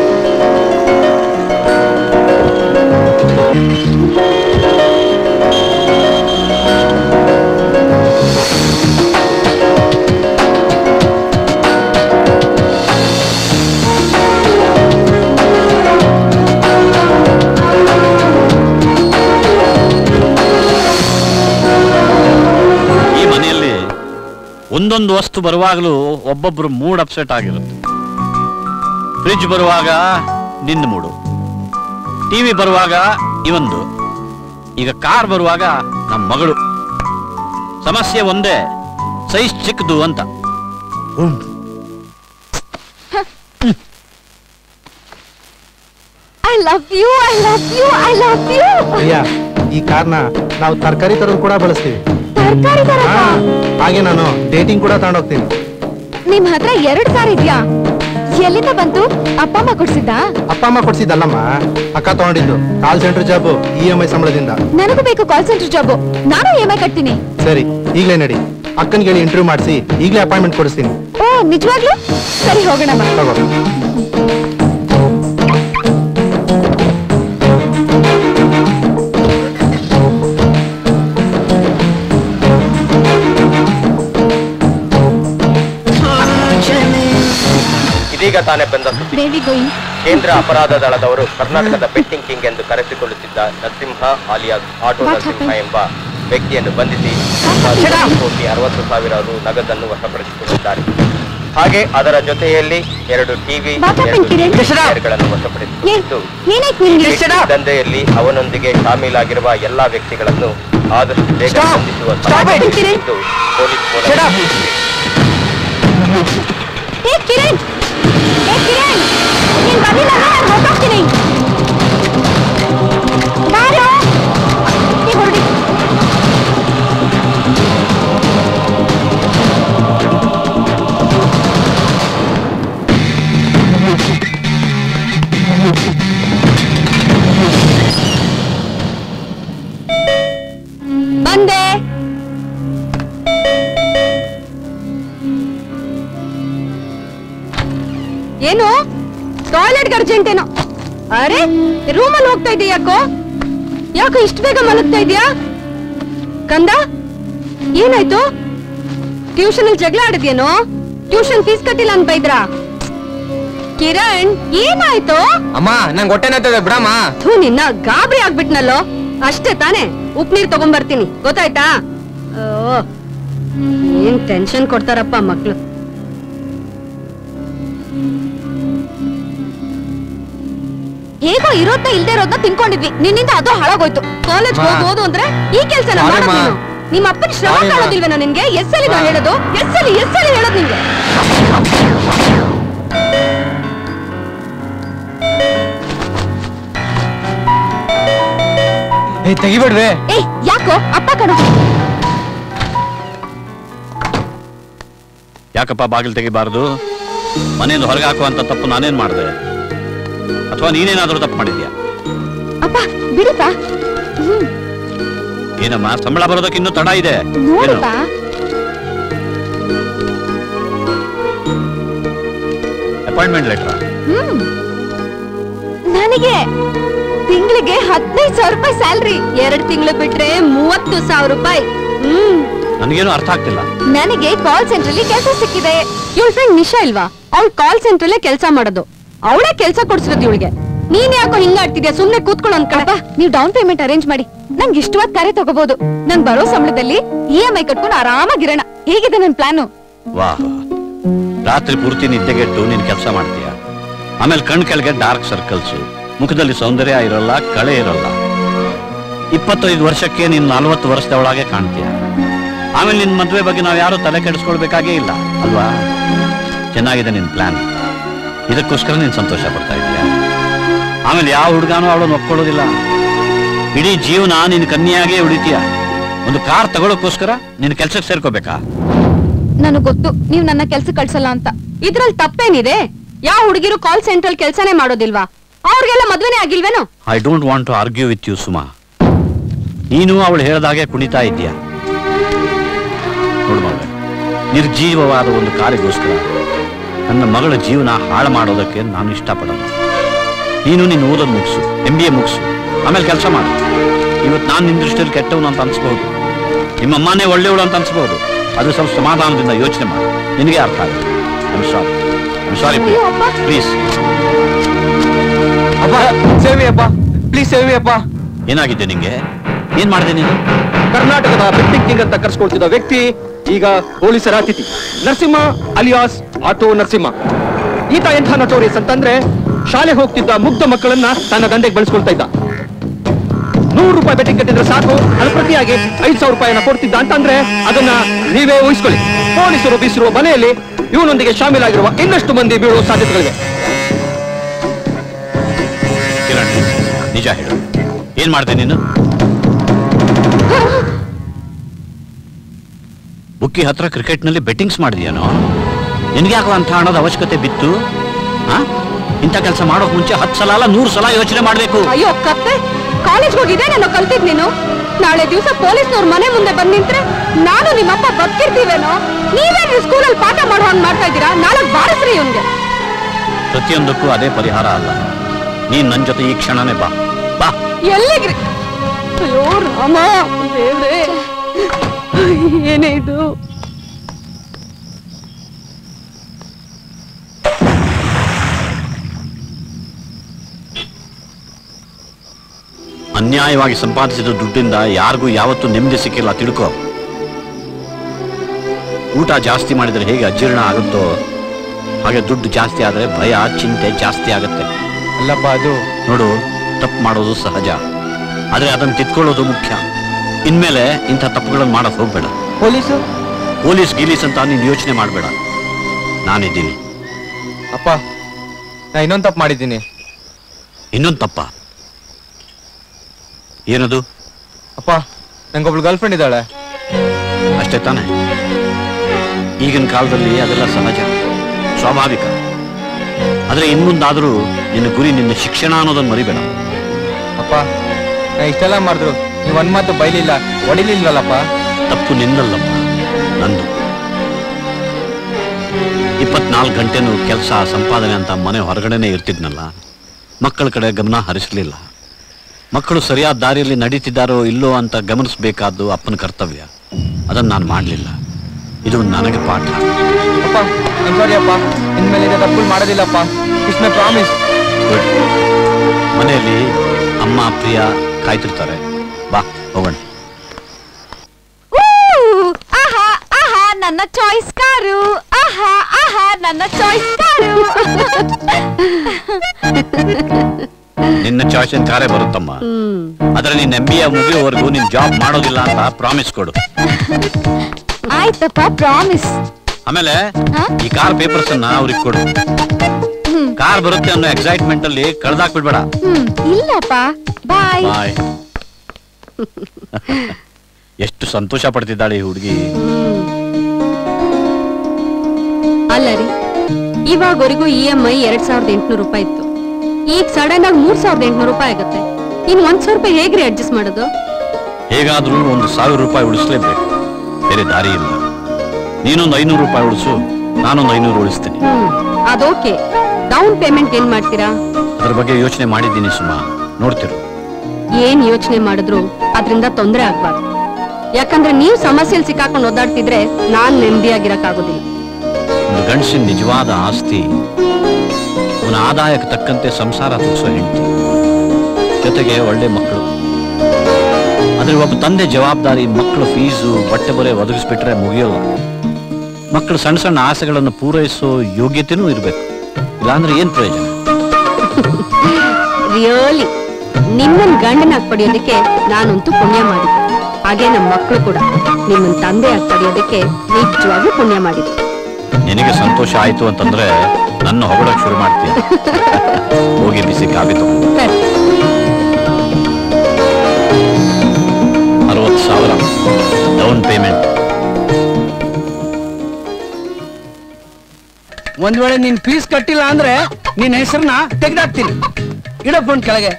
ಒಂದೊಂದು ವಸ್ತು ಬರುವಾಗಲೂ ಒಬ್ಬೊಬ್ರು ಮೂಡ್ ಅಪ್ಸೆಟ್ ಆಗಿರುತ್ತೆ. ಫ್ರಿಡ್ಜ್ ಬರುವಾಗ ನಿನ್ನ ಮೂಡು, ಟಿವಿ ಬರುವಾಗ ಇವಂದು, ಈಗ ಕಾರ್ ಬರುವಾಗ ನಮ್ಮ ಮಗಳು. ಸಮಸ್ಯೆ ಒಂದೇ, ಸೈಜ್ ಚಿಕ್ಕದು ಅಂತ. I love you, I love you, I love you. Priya, ಈ ಕಾರ್ನ ನಾವು ತರಕಾರಿ ತರೋದು ಕೂಡ ಬಳಸ್ತೀವಿ. ತರಕಾರಿ ತರ? ಹಾಗೆ ನಾನು ಡೇಟಿಂಗ್ ಕೂಡ ತಗೊಂಡೋಗ್ತೀನಿ. ನಿಮ್ ಹತ್ರ ಎರಡು ಕಾರ್ ಇದ್ಯಾ? ಎಲ್ಲಿಂದ ಬಂತು? ಅಪ್ಪ ಅಮ್ಮ ಕೊಡ್ಸಿದ್ದ? ಅಪ್ಪ ಅಮ್ಮ ಕೊಡ್ಸಿದ್ದಲ್ಲಮ್ಮ, ಅಕ್ಕ ತಗೊಂಡಿದ್ದು. Call centre job, E M I ಸಂಬಳದಿಂದ. ನನಗೂ ಬೇಕು ಕಾಲ್ ಸೆಂಟರ್ ಜಾಬ್, ನಾನು ಇ ಎಂ ಐ ಕಟ್ತೀನಿ. ಸರಿ, ಈಗಲೇ ನಡಿ. ಅಕ್ಕನ್ಗೆ ಹೇಳಿ ಇಂಟರ್ವ್ಯೂ ಮಾಡಿಸಿ ಈಗಲೇ ಅಪಾಯಿಂಟ್ಮೆಂಟ್ ಕೊಡಿಸ್ತೀನಿ. ಓ ನಿಜವಾಗ್ಲೂ? ಸರಿ ಹೋಗೋಣ. ತಗೋ. ಇದೀಗ ತಾನೇ ಬಂದ ಸುದ್ದಿ. ಕೇಂದ್ರ ಅಪರಾಧ ದಳದವರು ಕರ್ನಾಟಕದ ಬೆಟ್ಟಿಂಗ್ ಕಿಂಗ್ ಎಂದು ಕರೆಸಿಕೊಳ್ಳುತ್ತಿದ್ದ ನರಸಿಂಹ ಆಲಿಯಾಸ್ ಆಟೋ ನರಸಿಂಹ ಎಂಬ ವ್ಯಕ್ತಿಯನ್ನು ಬಂಧಿಸಿ ಕೋಟಿ ಅರವತ್ತು ಸಾವಿರ ರು ನಗದನ್ನು ವಶಪಡಿಸಿಕೊಂಡಿದ್ದಾರೆ. ಹಾಗೆ ಅದರ ಜೊತೆಯಲ್ಲಿ ಎರಡು ಟಿವಿ ಗಳನ್ನು ವಶಪಡಿಸಿಕೊಂಡಿದ್ದು, ದಂಧೆಯಲ್ಲಿ ಅವನೊಂದಿಗೆ ಶಾಮೀಲಾಗಿರುವ ಎಲ್ಲಾ ವ್ಯಕ್ತಿಗಳನ್ನು ಆದಷ್ಟು ಬೇಗ ಬಂಧಿಸುವ ಸಾಧ್ಯತೆಯಿದ್ದು ಪೊಲೀಸ್ ಬಂದೆ. ಏನು ಟಾಯ್ಲೆಟ್ ಅರ್ಜೆಂಟ್ ಏನೋ? ಅರೆ ರೂಮಲ್ಲಿ ಹೋಗ್ತಾ ಇದೀಯ ಯಾಕೋ? ಯಾಕೋ ಇಷ್ಟು ಬೇಗ ಮಲಗ್ತಾ ಇದೀಯಾ? ಕಂದ ಏನಾಯ್ತು? ಟ್ಯೂಷನ್ ಅಲ್ಲಿ ಜಗಳ ಆಡಿದ್ಯೇನೋ? ಟ್ಯೂಷನ್ ಫೀಸ್ ಕಟ್ಟಿಲ್ಲ ಅಂತ ಬೈದ್ರಾ? ಕಿರಣ್ ಏನಾಯ್ತು? ಅಮ್ಮ ನಂಗೆ ಹೊಟ್ಟೆ ನೋಯ್ತದೆ ಬಿಡಮ್ಮ. ಥೂ, ನಿನ್ನ ಗಾಬರಿ ಆಗ್ಬಿಟ್ನಲ್ಲೋ. ಅಷ್ಟೇ ತಾನೇ, ಉಪ್ ನೀರ್ ತಗೊಂಡ್ ಬರ್ತೀನಿ, ಗೊತ್ತಾಯ್ತಾ? ಏನ್ ಟೆನ್ಷನ್ ಕೊಡ್ತಾರಪ್ಪ ಮಕ್ಳು. ಹೇಗೋ ಇರೋದ್ನ ಇಲ್ದೇ ಇರೋದ್ನ ತಿನ್ಕೊಂಡಿದ್ವಿ, ನಿನ್ನಿಂದ ಅದು ಹಾಳಾಗೋಯ್ತು. ಕಾಲೇಜ್ ಹೋಗೋದು ಅಂದ್ರೆ ಈ ಕೆಲ್ಸನ ಮಾಡೋದು ನೀನು? ನಿಮ್ಮ ಅಪ್ಪನ ಶ್ರಮ ಕಾಣೋದಿಲ್ವೇನೋ ನಿನ್ಗೆ? ಎಸ್ಸಲಿ ನಾ ಹೇಳೋದು? ಎಸ್ಸಲಿ ಎಸ್ಸಲಿ ಹೇಳೋದು ನಿನ್ಗೆ? ತೆಗಿಬೇಡ್ವೆ. ಏ ಯಾಕೋ ಅಪ್ಪ ಕಣ. ಯಾಕಪ್ಪ ಬಾಗಿಲು ತೆಗಿಬಾರದು? ಮನೆಯಿಂದ ಹೊರಗೆ ಹಾಕುವಂತ ತಪ್ಪು ನಾನೇನ್ ಮಾಡಿದೆ? ಅಥವಾ ನೀನೇನಾದ್ರೂ ತಪ್ಪು ಮಾಡಿದ್ಯಾ? ಅಪ್ಪ ಬಿಡುತ್ತಾ? ಏನಮ್ಮ, ಸಂಬಳ ಬರೋದಕ್ಕೆ ಇನ್ನೂ ತಡ ಇದೆ. Appointment letter? ಹ್ಮ್ ನನಗೆ ತಿಂಗಳಿಗೆ ಹದಿನೈದು ಸಾವಿರ ರೂಪಾಯಿ ಸ್ಯಾಲ್ರಿ. ಎರಡು ತಿಂಗಳು ಬಿಟ್ರೆ ಮೂವತ್ತು ಸಾವಿರ ರೂಪಾಯಿ. ಹ್ಮ್ ನನಗೇನು ಅರ್ಥ ಆಗ್ತಿಲ್ಲ. ನನಗೆ ಕಾಲ್ ಸೆಂಟರ್ ಅಲ್ಲಿ ಕೆಲಸ ಸಿಕ್ಕಿದೆ. ಇವಳ ಫ್ರೆಂಡ್ ನಿಶಾ ಇಲ್ವಾ? ಅವಳು ಕಾಲ್ ಸೆಂಟರ್ ಅಲ್ಲೇ ಕೆಲಸ ಮಾಡೋದು. ಅವಳೇ ಕೆಲಸ ಕೊಡ್ಸಿರೋದು ಇವಳಿಗೆ. ನೀನ್ ಯಾಕೋ ಹಿಂಗಾಡ್ತಿದ್ಯಾ? ಸುಮ್ನೆ ಕೂತ್ಕೊಳ್ಳೋ ಒಂದ್ ಕಡೆ. ನೀವು ಡೌನ್ ಪೇಮೆಂಟ್ ಅರೇಂಜ್ ಮಾಡಿ, ನಂಗೆ ಇಷ್ಟವಾದ ಕಾರ್ಯ ತಗೋಬಹುದು. ನನ್ ಬರೋ ಸಂಬಳದಲ್ಲಿ ಇ ಎಂ ಐ ಕಟ್ಕೊಂಡು ಆರಾಮಾಗಿರೋಣ. ಹೇಗಿದೆ ನನ್ ಪ್ಲಾನು? ವಾಹ್, ರಾತ್ರಿ ಪೂರ್ತಿ ನಿದ್ದೆಗೆಟ್ಟು ನೀನು ಕೆಲಸ ಮಾಡ್ತೀಯ. ಆಮೇಲೆ ಕಣ್ ಕೆಳಗೆ ಡಾರ್ಕ್ ಸರ್ಕಲ್ಸ್, ಮುಖದಲ್ಲಿ ಸೌಂದರ್ಯ ಇರಲ್ಲ, ಕಳೆ ಇರಲ್ಲ. ಇಪ್ಪತ್ತೈದು ವರ್ಷಕ್ಕೆ ನೀನು ನಲ್ವತ್ತು ವರ್ಷದೊಳಗೆ ಕಾಣ್ತೀಯ. ಆಮೇಲೆ ನಿನ್ನ ಮದುವೆ ಬಗ್ಗೆ ನಾವು ಯಾರು ತಲೆ ಕೆಡಿಸ್ಕೊಳ್ಬೇಕಾಗೇ ಇಲ್ಲ ಅಲ್ವಾ? ಚೆನ್ನಾಗಿದೆ ನಿನ್ನ ಪ್ಲಾನ್. ಇದಕ್ಕೋಸ್ಕರ ನೀನು ಸಂತೋಷ ಪಡ್ತಾ ಇದೀಯ. ಆಮೇಲೆ ಯಾವ ಹುಡುಗಾನೂ ಅವಳನ್ನು ಒಪ್ಕೊಳ್ಳೋದಿಲ್ಲ. ಇಡೀ ಜೀವನ ನಿನ್ನ ಕನ್ಯಾಗೇ ಉಳಿತೀಯ. ಒಂದು ಕಾರ್ ತಗೊಳ್ಳೋಕ್ಕೋಸ್ಕರ ನಿನ್ನ ಕೆಲ್ಸಕ್ಕೆ ಸೇರ್ಕೋಬೇಕಾ? ನನಗ್ ಗೊತ್ತು ನೀವ್ ನನ್ನ ಕೆಲ್ಸ ಕಳ್ಸಲ್ಲ ಅಂತ. ಇದ್ರಲ್ಲಿ ತಪ್ಪೇನಿದೆ? ಯಾವ ಹುಡುಗಿರು ಕಾಲ್ ಸೆಂಟ್ರಲ್ ಕೆಲ್ಸನೇ ಮಾಡೋದಿಲ್ವಾ? ಅವ್ರಿಗೆಲ್ಲ ಮದ್ವೆನೇ ಆಗಿಲ್ವೇನೋ? I don't want to argue with you Suma. ನೀನು ಅವಳು ಹೇಳ್ದಾಗೆ ಕುಣಿತಾ ಇದೀಯ. ನೋಡು ಮಗಳೇ, ನಿರ್ಜೀವವಾದ ಒಂದು ಕಾರಿಗೋಸ್ಕರ ನನ್ನ ಮಗಳ ಜೀವನ ಹಾಳು ಮಾಡೋದಕ್ಕೆ ನಾನು ಇಷ್ಟಪಡಲ್ಲ. ನೀನು ನಿನ್ನ ಓದೋದು ಮುಗಿಸು, ಎಂ ಬಿ ಎ ಮುಗಿಸು, ಆಮೇಲೆ ಕೆಲಸ ಮಾಡು. ಇವತ್ತು ನಾನು ನಿನ್ನ ದೃಷ್ಟಿಯಲ್ಲಿ ಕೆಟ್ಟವನು ಅಂತ ಅನ್ಸ್ಬಹುದು, ನಿಮ್ಮಮ್ಮನೇ ಒಳ್ಳೆಯವಳು ಅಂತ ಅನ್ಸ್ಬಹುದು. ಅದು ಸ್ವಲ್ಪ ಸಮಾಧಾನದಿಂದ ಯೋಚನೆ ಮಾಡು, ನಿನಗೆ ಅರ್ಥ ಆಗುತ್ತೆ. I sorry I sorry please. ಅಪ್ಪ ಸೇವಿ ಅಪ್ಪ, ಪ್ಲೀಸ್ ಸೇವಿ ಅಪ್ಪ. ಏನಾಗಿದೆ ನಿಂಗೆ? ಏನ್ ಮಾಡಿದೆ ನೀನು? ಕರ್ನಾಟಕದ ಬೆಟ್ಟಿಂಗ್ ಕಿಂಗ್ ಅಂತ ಕರ್ಸ್ಕೊಳ್ತಿದ್ದ ವ್ಯಕ್ತಿ ಈಗ ಪೊಲೀಸರ ಅತಿಥಿ. Narasimha alias auto Narasimha. ಈತ ಎಂಥ ನಟೋರಿಯಸ್ ಅಂತಂದ್ರೆ ಶಾಲೆ ಹೋಗ್ತಿದ್ದ ಮುಗ್ಧ ಮಕ್ಕಳನ್ನ ತನ್ನ ದಂಧೆಗೆ ಬಳಸ್ಕೊಳ್ತಾ ಇದ್ದ. ನೂರು ರೂಪಾಯಿ ಬೆಟ್ಟಿಂಗ್ ಕಟ್ಟಿದ್ರೆ ಸಾಕು, ಅದು ಪ್ರತಿಯಾಗಿ ಐದು ಸಾವಿರ ರೂಪಾಯಿನ ಕೊಡ್ತಿದ್ದ ಅಂತಂದ್ರೆ ಅದನ್ನ ನೀವೇ ಊಹಿಸ್ಕೊಳ್ಳಿ. ಪೊಲೀಸರು ಬೀಸಿರುವ ಮನೆಯಲ್ಲಿ ಇವನೊಂದಿಗೆ ಶಾಮೀಲಾಗಿರುವ ಇನ್ನಷ್ಟು ಮಂದಿ ಬೀಳುವ ಸಾಧ್ಯತೆಗಳಿವೆ. ಕಿರಣ್, ನಿಜ ಹೇಳು, ಏನ್ ಮಾಡ್ದೆ ನೀನು? ಬುಕ್ಕಿ ಹತ್ರ ಕ್ರಿಕೆಟ್ ನಲ್ಲಿ ಬೆಟ್ಟಿಂಗ್ಸ್ ಮಾಡಿದ್ಯಾನೋ? ನಿನ್ಗೆ ಯಾಕೋ ಅಂತ ಹಣದ ಅವಶ್ಯಕತೆ ಬಿತ್ತು? ಇಂಥ ಕೆಲಸ ಮಾಡೋಕ್ ಮುಂಚೆ ಹತ್ತು ಸಲ ಅಲ್ಲ ನೂರು ಸಲ ಯೋಚನೆ ಮಾಡ್ಬೇಕು. ಅಯ್ಯೋ ಕಪ್ಪೆ, ಕಾಲೇಜ್ ಹೋಗಿದ್ದೆ ನಾನು ಕಲ್ತಿದ್ ನೀನು. ನಾಳೆ ದಿವಸ ಪೊಲೀಸ್ನವ್ರ ಮನೆ ಮುಂದೆ ಬಂದ್ ನಿಂತ್ರೆ ನಾನು ನಿಮ್ಮಪ್ಪ ಬದುಕಿರ್ತೀವೇನೋ? ನೀವೇ ನೀವು ಸ್ಕೂಲಲ್ಲಿ ಪಾಠ ಮಾಡೋ ಹಂಗ್ ಮಾಡ್ತಾ ಇದ್ದೀರಾ? ನಾಳೆ ಬಾರಿಸ್ರಿ ಇವ್ನ್ಗೆ. ಪ್ರತಿಯೊಂದಕ್ಕೂ ಅದೇ ಪರಿಹಾರ ಅಲ್ಲ. ನೀನ್ ನನ್ ಜೊತೆ ಈ ಕ್ಷಣನೇ ಬಾ ಬಾ. ಎಲ್ಲಿಗ್ರಿ? ಅಯ್ಯೋ ರಾಮ ದೇವ್ರೇ, ಏನೇ ಇದು? ಅನ್ಯಾಯವಾಗಿ ಸಂಪಾದಿಸಿದ ದುಡ್ಡಿಂದ ಯಾರಿಗೂ ಯಾವತ್ತೂ ನೆಮ್ಮದಿ ಸಿಕ್ಕಿಲ್ಲ, ತಿಳ್ಕೊ. ಊಟ ಜಾಸ್ತಿ ಮಾಡಿದ್ರೆ ಹೇಗೆ ಅಜೀರ್ಣ ಆಗುತ್ತೋ ಹಾಗೆ ದುಡ್ಡು ಜಾಸ್ತಿ ಆದ್ರೆ ಭಯ ಚಿಂತೆ ಜಾಸ್ತಿ ಆಗುತ್ತೆ. ಅಲ್ಲಪ್ಪ, ಅದು ನೋಡು, ತಪ್ಪು ಮಾಡೋದು ಸಹಜ, ಆದ್ರೆ ಅದನ್ನು ತಿದ್ಕೊಳ್ಳೋದು ಮುಖ್ಯ. ಇನ್ಮೇಲೆ ಇಂಥ ತಪ್ಪುಗಳನ್ನು ಮಾಡೋದು ಹೋಗ್ಬೇಡ. ಪೊಲೀಸು ಪೊಲೀಸ್ ಗೀಲೀಸ್ ಅಂತ ನೀನು ಯೋಚನೆ ಮಾಡಬೇಡ, ನಾನಿದ್ದೀನಿ. ಅಪ್ಪ, ನಾ ಇನ್ನೊಂದು ತಪ್ಪು ಮಾಡಿದ್ದೀನಿ. ಇನ್ನೊಂದು ತಪ್ಪ? ಏನದು? ಅಪ್ಪ, ನಂಗೊಬ್ಳು ಗರ್ಲ್ ಫ್ರೆಂಡ್ ಇದ್ದಾಳೆ. ಅಷ್ಟೇ ತಾನೆ? ಈಗಿನ ಕಾಲದಲ್ಲಿ ಅದೆಲ್ಲ ಸಹಜ, ಸ್ವಾಭಾವಿಕ. ಆದ್ರೆ ಇನ್ಮುಂದಾದರೂ ನಿನ್ನ ಗುರಿ ನಿನ್ನ ಶಿಕ್ಷಣ ಅನ್ನೋದನ್ನು ಮರಿಬೇಡ. ಅಪ್ಪ, ನಾ ಇಷ್ಟೆಲ್ಲ ಮಾಡಿದ್ರು ನೀವು ಒಂದ್ ಮಾತು ಬೈಲಿಲ್ಲ, ಹೊಡಿಲಿಲ್ವಲ್ಲಪ್ಪ? ತಪ್ಪು ನಿನ್ನಲ್ಲಪ್ಪ, ನಂದು. ಇಪ್ಪತ್ನಾಲ್ಕು ಗಂಟೆನೂ ಕೆಲಸ ಸಂಪಾದನೆ ಅಂತ ಮನೆ ಹೊರಗಡೆನೆ ಇರ್ತಿದ್ನಲ್ಲ, ಮಕ್ಕಳ ಕಡೆ ಗಮನ ಹರಿಸಲಿಲ್ಲ. ಮಕ್ಕಳು ಸರಿಯಾದ ದಾರಿಯಲ್ಲಿ ನಡೀತಿದ್ದಾರೋ ಇಲ್ಲೋ ಅಂತ ಗಮನಿಸಬೇಕಾದ್ದು ಅಪ್ಪನ ಕರ್ತವ್ಯ. ಅದನ್ನು ನಾನು ಮಾಡಲಿಲ್ಲ. ಇದು ನನಗೆ ಪಾಠ. ಅಪ್ಪ, ಸಾರಿ ಅಪ್ಪ, ಇನ್ಮೇಲೆ ಇದೆ ತಪ್ಪು ಮಾಡೋದಿಲ್ಲಪ್ಪ. It's my promise. ಗುಡ್. ಮನೆಯಲ್ಲಿ ಅಮ್ಮ ಪ್ರಿಯ ಕಾಯ್ತಿರ್ತಾರೆ, ಬಾ ಹೋಗೋಣ. ಆಹಾ ಆಹಾ ನನ್ನ ಚಾಯ್ಸ್ ಕಾರು, ಆಹಾ ಆಹಾ ನನ್ನ ಚಾಯ್ಸ್ ಕಾರು. ನಿನ್ನ ಚಾಯ್ಸ್ ಕಾರೇ ಬರುತ್ತಮ್ಮ, ಆದ್ರೆ ನೀನ್ ಎಂ ಬಿ ಎ ಮುಗಿಯೋವರೆಗೂ ನೀನ್ ಜಾಬ್ ಮಾಡೋದಿಲ್ಲ ಅಂತ ಪ್ರಾಮಿಸ್ ಕೊಡು. ಆಯ್ತಪ್ಪ, ಪ್ರಾಮಿಸ್. ಆಮೇಲೆ ಈ ಕಾರ್ ಪೇಪರ್ಸ್ ಅನ್ನ ಅವ್ರಿಗೆ ಕೊಡು. ಕಾರ್ ಬರುತ್ತೆ ಅನ್ನೋ ಎಕ್ಸೈಟ್ಮೆಂಟ್ ಅಲ್ಲಿ ಕಳ್ದಾಕ್ಬಿಡ್ಬೇಡ. ಇಲ್ಲಪ್ಪ, ಬಾಯ್ ಬಾಯ್. ಎಷ್ಟು ಸಂತೋಷ ಪಡ್ತಿದ್ದಾಳೆ ಈ ಹುಡುಗಿ. ಅಲ್ಲ ರೀ, ಇವಾಗವರೆಗೂ ಇ ಎಂ ಐ ಎರಡ್ ಸಾವಿರದ ಎಂಟುನೂರು ರೂಪಾಯಿ ಇತ್ತು. ಈಗ ಸಡನ್ ಆಗಿ ಮೂರ್ ಸಾವಿರದ ಎಂಟುನೂರು ರೂಪಾಯಿ ಆಗುತ್ತೆ. ಇನ್ ಒಂದ್ ಸಾವಿರ ರೂಪಾಯಿ ಹೇಗ್ರಿ ಅಡ್ಜಸ್ಟ್ ಮಾಡೋದು? ಹೇಗಾದ್ರೂ ಒಂದು ಸಾವಿರ ರೂಪಾಯಿ ಉಳಿಸ್ಲೇಬೇಕು, ಬೇರೆ ದಾರಿ ಇಲ್ಲ. ನೀನೊಂದು ಐನೂರು ರೂಪಾಯಿ ಉಳಿಸು, ನಾನೊಂದು ಐನೂರು ಉಳಿಸ್ತೀನಿ. ಅದೋಕೆ. ಡೌನ್ ಪೇಮೆಂಟ್ ಏನ್ ಮಾಡ್ತೀರಾ? ಅದ್ರ ಬಗ್ಗೆ ಯೋಚನೆ ಮಾಡಿದ್ದೀನಿ ಸುಮಾ, ನೋಡ್ತಿರು. ಏನ್ ಯೋಚನೆ ಮಾಡಿದ್ರು ಅದ್ರಿಂದ ತೊಂದರೆ ಆಗ್ಬಾರ್ದು. ಯಾಕಂದ್ರೆ ನೀವು ಸಮಸ್ಯೆಯಲ್ಲಿ ಸಿಕ್ಕಾಕೊಂಡು ಓದಾಡ್ತಿದ್ರೆ ನಾನ್ ನೆಮ್ಮದಿಯಾಗಿರಕ್ಕಾಗೋದಿಲ್ಲ. ಒಂದು ಗಂಡಸಿನ ನಿಜವಾದ ಆಸ್ತಿ ಅವನ ಆದಾಯಕ್ಕೆ ತಕ್ಕಂತೆ ಸಂಸಾರ ತುಗಿಸೋ ಹೆಂಡತಿ, ಜೊತೆಗೆ ಒಳ್ಳೆ ಮಕ್ಕಳು. ಆದ್ರೆ ಒಬ್ಬ ತಂದೆ ಜವಾಬ್ದಾರಿ ಮಕ್ಕಳು ಫೀಸು ಬಟ್ಟೆ ಬರೆ ಒದಗಿಸ್ಬಿಟ್ರೆ ಮುಗಿಯೋಲ್ಲ. ಮಕ್ಕಳು ಸಣ್ಣ ಸಣ್ಣ ಆಸೆಗಳನ್ನು ಪೂರೈಸೋ ಯೋಗ್ಯತೆನೂ ಇರಬೇಕು. ಇಲ್ಲಾಂದ್ರೆ ಏನ್ ಪ್ರಯೋಜನ? ರಿಯಲಿ ನಿಮ್ಮನ್ ಗಂಡನಾಗ್ ಪಡೆಯೋದಕ್ಕೆ ನಾನಂತೂ ಪುಣ್ಯ ಮಾಡಿದ್ದೆ. ಹಾಗೆ ನಮ್ಮ ಮಕ್ಕಳು ಕೂಡ ನಿಮ್ಮನ್ ತಂದೆಯಾಗಿ ಪಡೆಯೋದಕ್ಕೆ ನಿಜವಾಗ್ಲೂ ಪುಣ್ಯ ಮಾಡಿದ್ರು. ನಿನಗೆ ಸಂತೋಷ ಆಯ್ತು ಅಂತಂದ್ರೆ ನನ್ನ ಹೊಗಳಕ್ ಶುರು ಮಾಡ್ತೀಯ. ಹೋಗಿ ಬಿಸಿ ಕಾಫಿ ತಗೊಂಡು ಅರವತ್ತು ಸಾವಿರ ಡೌನ್ ಪೇಮೆಂಟ್. ಒಂದ್ ವೇಳೆ ನೀನ್ ಫೀಸ್ ಕಟ್ಟಿಲ್ಲ ಅಂದ್ರೆ ನಿನ್ ಹೆಸರನ್ನ ತೆಗೆದಾಕ್ತೀನಿ. ಇಡ ಫೋನ್ ಕೆಳಗೆ.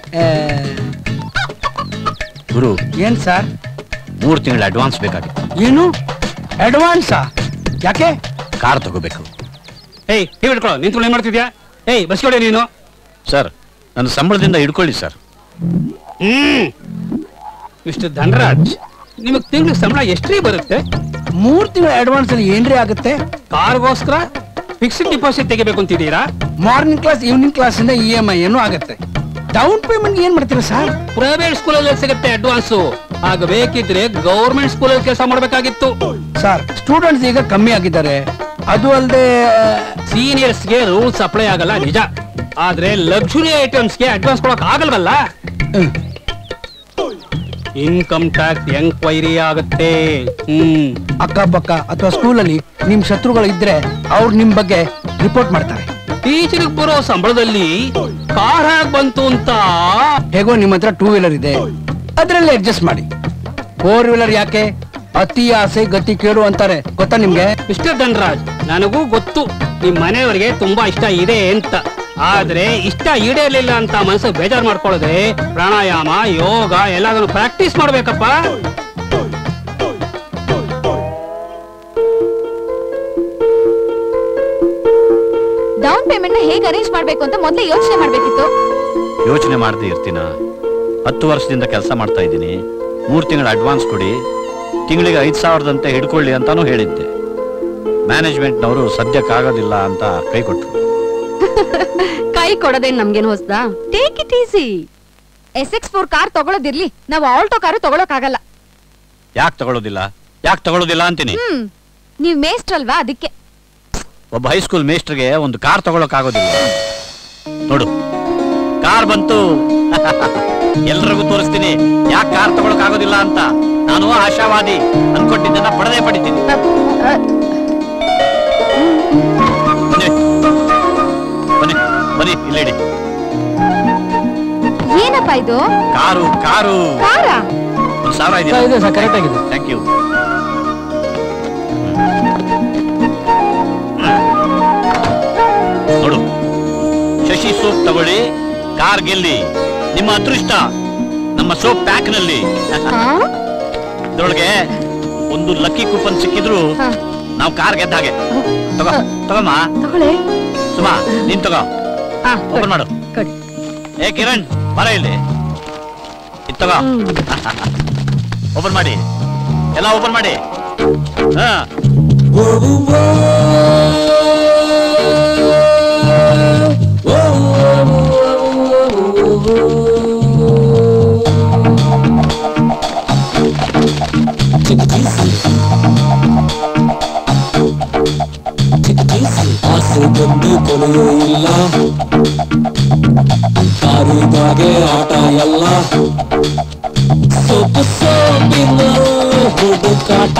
ಗುರು, ಏನ್ ಸರ್? ಮೂರು ತಿಂಗಳ ಅಡ್ವಾನ್ಸ್ ಬೇಕಾಗಿತ್ತು. ಏನು ಅಡ್ವಾನ್ಸಾ? ಯಾಕೆ? ಕಾರ್ ತಗೋಬೇಕು. ಏಯ್ ಹಿಡ್ಕೊಳ್ಳೋ, ನಿಂತ್ಕೊಂಡು ಏನ್ ಮಾಡ್ತಿದ್ಯಾ? ಏಯ್ ಬಸ್ ಕೊಡಿ ನೀನು. ಸರ್, ನನ್ನ ಸಂಬಳದಿಂದ ಹಿಡ್ಕೊಳ್ಳಿ ಸರ್. ಹ್ಮ್ ಮಿಸ್ಟರ್ ಧನರಾಜ್, ನಿಮಗ್ ತಿಂಗಳು ಸಂಬಳ ಎಷ್ಟ್ರೀ ಬರುತ್ತೆ? ಮೂರ್ ತಿಂಗಳ ಅಡ್ವಾನ್ಸ್ ಅಲ್ಲಿ ಏನ್ರಿ ಆಗುತ್ತೆ? ಕಾರ್ಗೋಸ್ಕರ ಫಿಕ್ಸ್ಡ್ ಡಿಪಾಸಿಟ್ ತೆಗಿಬೇಕು ಅಂತಿದ್ದೀರಾ? ಮಾರ್ನಿಂಗ್ ಕ್ಲಾಸ್ ಈವ್ನಿಂಗ್ ಕ್ಲಾಸ್ ಇಂದ ಇ ಎಂ ಐ ಏನು ಆಗುತ್ತೆ. ಡೌನ್ ಪೇಮೆಂಟ್ ಏನ್ ಮಾಡ್ತೀರಾ ಸರ್? ಪ್ರೈವೇಟ್ ಸ್ಕೂಲಲ್ಲಿ ಸಿಗುತ್ತೆ ಅಡ್ವಾನ್ಸ್. ಆಗ ಬೇಕಿದ್ರೆ ಗವರ್ಮೆಂಟ್ ಸ್ಕೂಲಲ್ಲಿ ಕೆಲಸ ಮಾಡಬೇಕಾಗಿತ್ತು. ಸರ್, ಸ್ಟೂಡೆಂಟ್ಸ್ ಈಗ ಕಮ್ಮಿ ಆಗಿದ್ದಾರೆ. ಅದು ಅಲ್ಲದೆ ಸೀನಿಯರ್ಸ್ಗೆ ರೂಲ್ಸ್ ಅಪ್ಲೈ ಆಗಲ್ಲ ನಿಜ, ಆದ್ರೆ ಲಕ್ಸುರಿ ಐಟಮ್ಸ್ಗೆ ಅಡ್ವಾನ್ಸ್ ಕೊಡಕ್ ಆಗಲ್ವಲ್ಲ. ಇನ್ಕಮ್ ಟ್ಯಾಕ್ಸ್ ಎಂಕ್ವೈರಿ ಆಗುತ್ತೆ. ಹ್ಮ್ ಅಕ್ಕಪಕ್ಕ ಅಥವಾ ಸ್ಕೂಲಲ್ಲಿ ನಿಮ್ ಶತ್ರುಗಳು ಇದ್ರೆ ಅವ್ರು ನಿಮ್ ಬಗ್ಗೆ ರಿಪೋರ್ಟ್ ಮಾಡ್ತಾರೆ. ಟೀಚರ್ಗೆ ಬರೋ ಸಂಬಳದಲ್ಲಿ ಕಾರ್ ಹೇಗ್ ಬಂತು ಅಂತ. ಹೇಗೋ ನಿಮ್ ಹತ್ರ ಟೂ ವೀಲರ್ ಇದೆ, ಅದ್ರಲ್ಲಿ ಅಡ್ಜಸ್ಟ್ ಮಾಡಿ. ಫೋರ್ ವೀಲರ್ ಯಾಕೆ? ಅತಿ ಆಸೆ ಗತಿ ಕೇಳು ಅಂತಾರೆ, ಗೊತ್ತಾ ನಿಮ್ಗೆ? ಮಿಸ್ಟರ್ ಧನರಾಜ್, ನನಗೂ ಗೊತ್ತು ನಿಮ್ ಮನೆಯವರಿಗೆ ತುಂಬಾ ಇಷ್ಟ ಇದೆ ಅಂತ. ಆದ್ರೆ ಇಷ್ಟ ಈಡೇರ್ಲಿಲ್ಲ ಅಂತ ಮನಸ್ಸು ಬೇಜಾರ್ ಮಾಡ್ಕೊಳ್ಳೋದೆ ಪ್ರಾಣಾಯಾಮ, ಯೋಗ ಎಲ್ಲಾದ್ರೂ ಪ್ರಾಕ್ಟೀಸ್ ಮಾಡ್ಬೇಕಪ್ಪ. ಡೌನ್ ಪೇಮೆಂಟ್ ನ ಹೇಗೆ ಅರೇಂಜ್ ಮಾಡ್ಬೇಕು ಅಂತ ಮೊದಲೇ ಯೋಚನೆ ಮಾಡ್ಬೇಕಿತ್ತು. ಯೋಚನೆ ಮಾಡದೆ ಇರ್ತೀನ? ಹತ್ತು ವರ್ಷದಿಂದ ಕೆಲಸ ಮಾಡ್ತಾ ಇದ್ದೀನಿ. ಮೂರು ತಿಂಗಳ ಅಡ್ವಾನ್ಸ್ ಕೊಡಿ, ತಿಂಗಳಿಗೆ ಐದು ಸಾವಿರದಂತೆ ಹಿಡ್ಕೊಳ್ಳಿ ಅಂತಾನು ಹೇಳಿದ್ದೆ. ಮ್ಯಾನೇಜ್ಮೆಂಟ್ನವರು ಸದ್ಯಕ್ಕಾಗೋದಿಲ್ಲ ಅಂತ ಕೈ ಕೊಟ್ರು. ಕೈ ಕೊಡೋದೇನ್ ನಮ್ಗೇನು ಹೊಸದಾ? Take it easy. S X four car ತಗೊಳ್ಳೋದಿರ್ಲಿ, ನಾವು ಆಲ್ಟೋ ಕಾರು ತಗೊಳಕ್ಕಾಗಲ್ಲ. ಯಾಕೆ ತಗೊಳ್ಳೋದಿಲ್ಲ? ಯಾಕೆ ತಗೊಳ್ಳೋದಿಲ್ಲ ಅಂತೀನಿ. ಹ್ಮ್ ನೀವ್ ಮೇಸ್ಟ್ರಲ್ವಾ, ಅದಕ್ಕೆ. ಒಬ್ಬ ಹೈಸ್ಕೂಲ್ ಮೇಸ್ಟ್ರಿಗೆ ಒಂದು ಕಾರ್ ತಗೊಳಕ್ ಆಗೋದಿಲ್ಲ. ನೋಡು, ಕಾರ್ ಬಂತು. ಎಲ್ರಿಗೂ ತೋರಿಸ್ತೀನಿ ಯಾಕೆ ಕಾರ್ ತಗೊಳಕ್ ಆಗೋದಿಲ್ಲ ಅಂತ. ನಾನು ಆಶಾವಾದಿ, ಅನ್ಕೊಟ್ಟಿದ್ದನ್ನ ಪಡೆದೇ ಪಡಿತೀನಿ. ಬನ್ನಿ ಬನ್ನಿ, ಇಲ್ಲಿಡಿ. ಏನಪ್ಪ ಇದು? ಕಾರು ಕಾರು ಕಾರಾ? ಒಂದು ಸಾವಿರ ಇದೆಯಾ? ಕರೆಕ್ಟ್ ಆಗಿದೆ. Thank you. ನೋಡು, ಶಶಿ ಸೋಪ್ ತಗೊಳ್ಳಿ, ಕಾರ್ ಗೆಲ್ಲಿ. ನಿಮ್ಮ ಅದೃಷ್ಟ ನಮ್ಮ ಸೋಪ್ ಪ್ಯಾಕ್ ನಲ್ಲಿ. ಇದ್ರೊಳಗೆ ಒಂದು ಲಕ್ಕಿ ಕೂಪನ್ ಸಿಕ್ಕಿದ್ರು ನಾವು ಕಾರ್ ಗೆದ್ದ ಹಾಗೆ. ತಗೋ ತಗೋಮ್ಮ. ಸುಮಾ, ನೀನ್ ತಗೋ. ಓಪನ್ ಮಾಡು. ಏ ಕಿರಣ್, ಬರ ಇಲ್ಲಿ. ಇದು ತಗೋ. ಓಪನ್ ಮಾಡಿ, ಎಲ್ಲ ಓಪನ್ ಮಾಡಿ. ಹಾ ಆಸೆ ಬಂದು ಕೊನೆಯೂ ಇಲ್ಲ, ಕಾರಿಗಾಗೆ ಆಟ ಎಲ್ಲ, ಸೊಪ್ಪು ಸೋಪಿನ ಹುಡುಕಾಟ,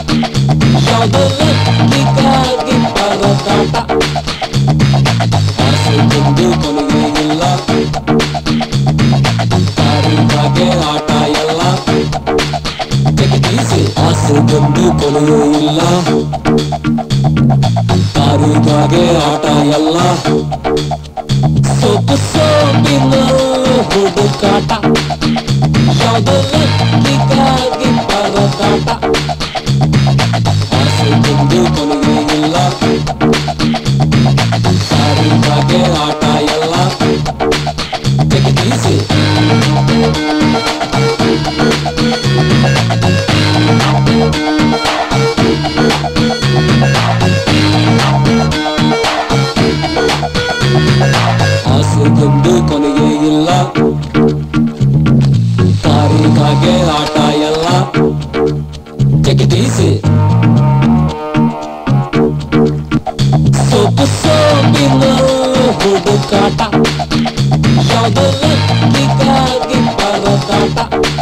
ಯಾವುದಕ್ಕಾಗಿ ಪರಕಾಟ. ಆಸೆ ಬಂದು ಕೊನೆಯೂ ಇಲ್ಲ, ಕಾರಿಗಾಗೆ ಆಟ ಎಲ್ಲ, ಜಗದೀಸಿ. ಆಸೆ ಬಂದು ಕೊನೆಯೂ ಇಲ್ಲ, ಕಾರಿಗಾಗೆ ಆಟ ಎಲ್ಲ, ಸೊಪ್ಪು ಸೋಪಿನ ಹುಡುಕಾಟ, ಯಾವುದಕ್ಕಾಗಿ ಪರಕಾಟ. ಆಸೆ ಬಂದು ಕೊನೆಯೇ ಇಲ್ಲ, ಕಾರಿಗಾಗೆ ಆಟ ಎಲ್ಲ, ಜಗದೀಸಿ. ಆಸೆಗೊಂದು ಕೊನೆಯೇ ಇಲ್ಲ, ಕಾರಿಗಾಗೆ ಆಟ ಎಲ್ಲ, ಜಗದೀಸಿ. ಪರದಾಟ ಯಾವುದೋ ಲಕ್ಕಿಗಾಗಿ ಪರದಾಟ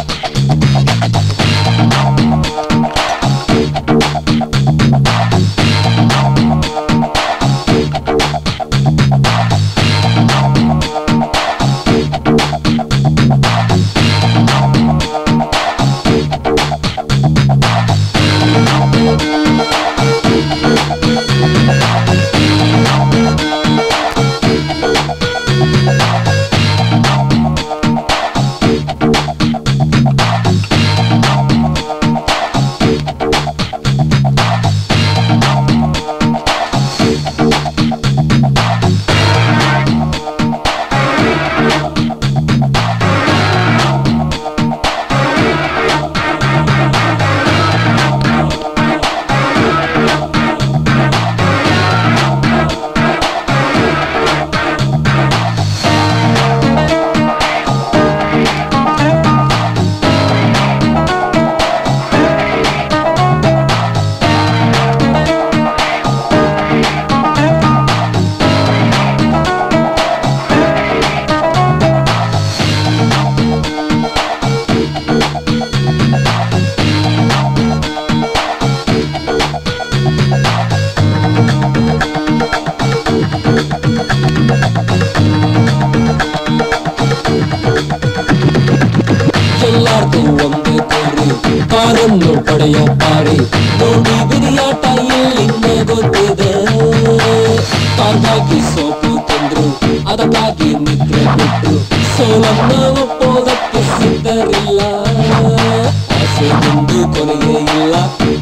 ಎಲ್ಲಾರ್ದು ಒಂದೇ ತೋರಿ ಕಾರನ್ನು ಪಡೆಯೋ ಪಾರಿ ನೋಡಿ ಬಿರಿಯಾಟ ಎಲ್ಲಿಂದ ಗೊತ್ತಿದೆ ಕಾರ್ಗಾಗಿ ಸೋಪು ತಂದ್ರು ಅದಕ್ಕಾಗಿ ನಿದ್ರೆ ಬಿಟ್ರು ಸೋಲನ್ನ ಒಪ್ಪೋದಕ್ಕೆ ಸಿದ್ಧರಿಲ್ಲ ಆಸೆ ಮುಂದು ಕೊನೆಯೇ ಇಲ್ಲ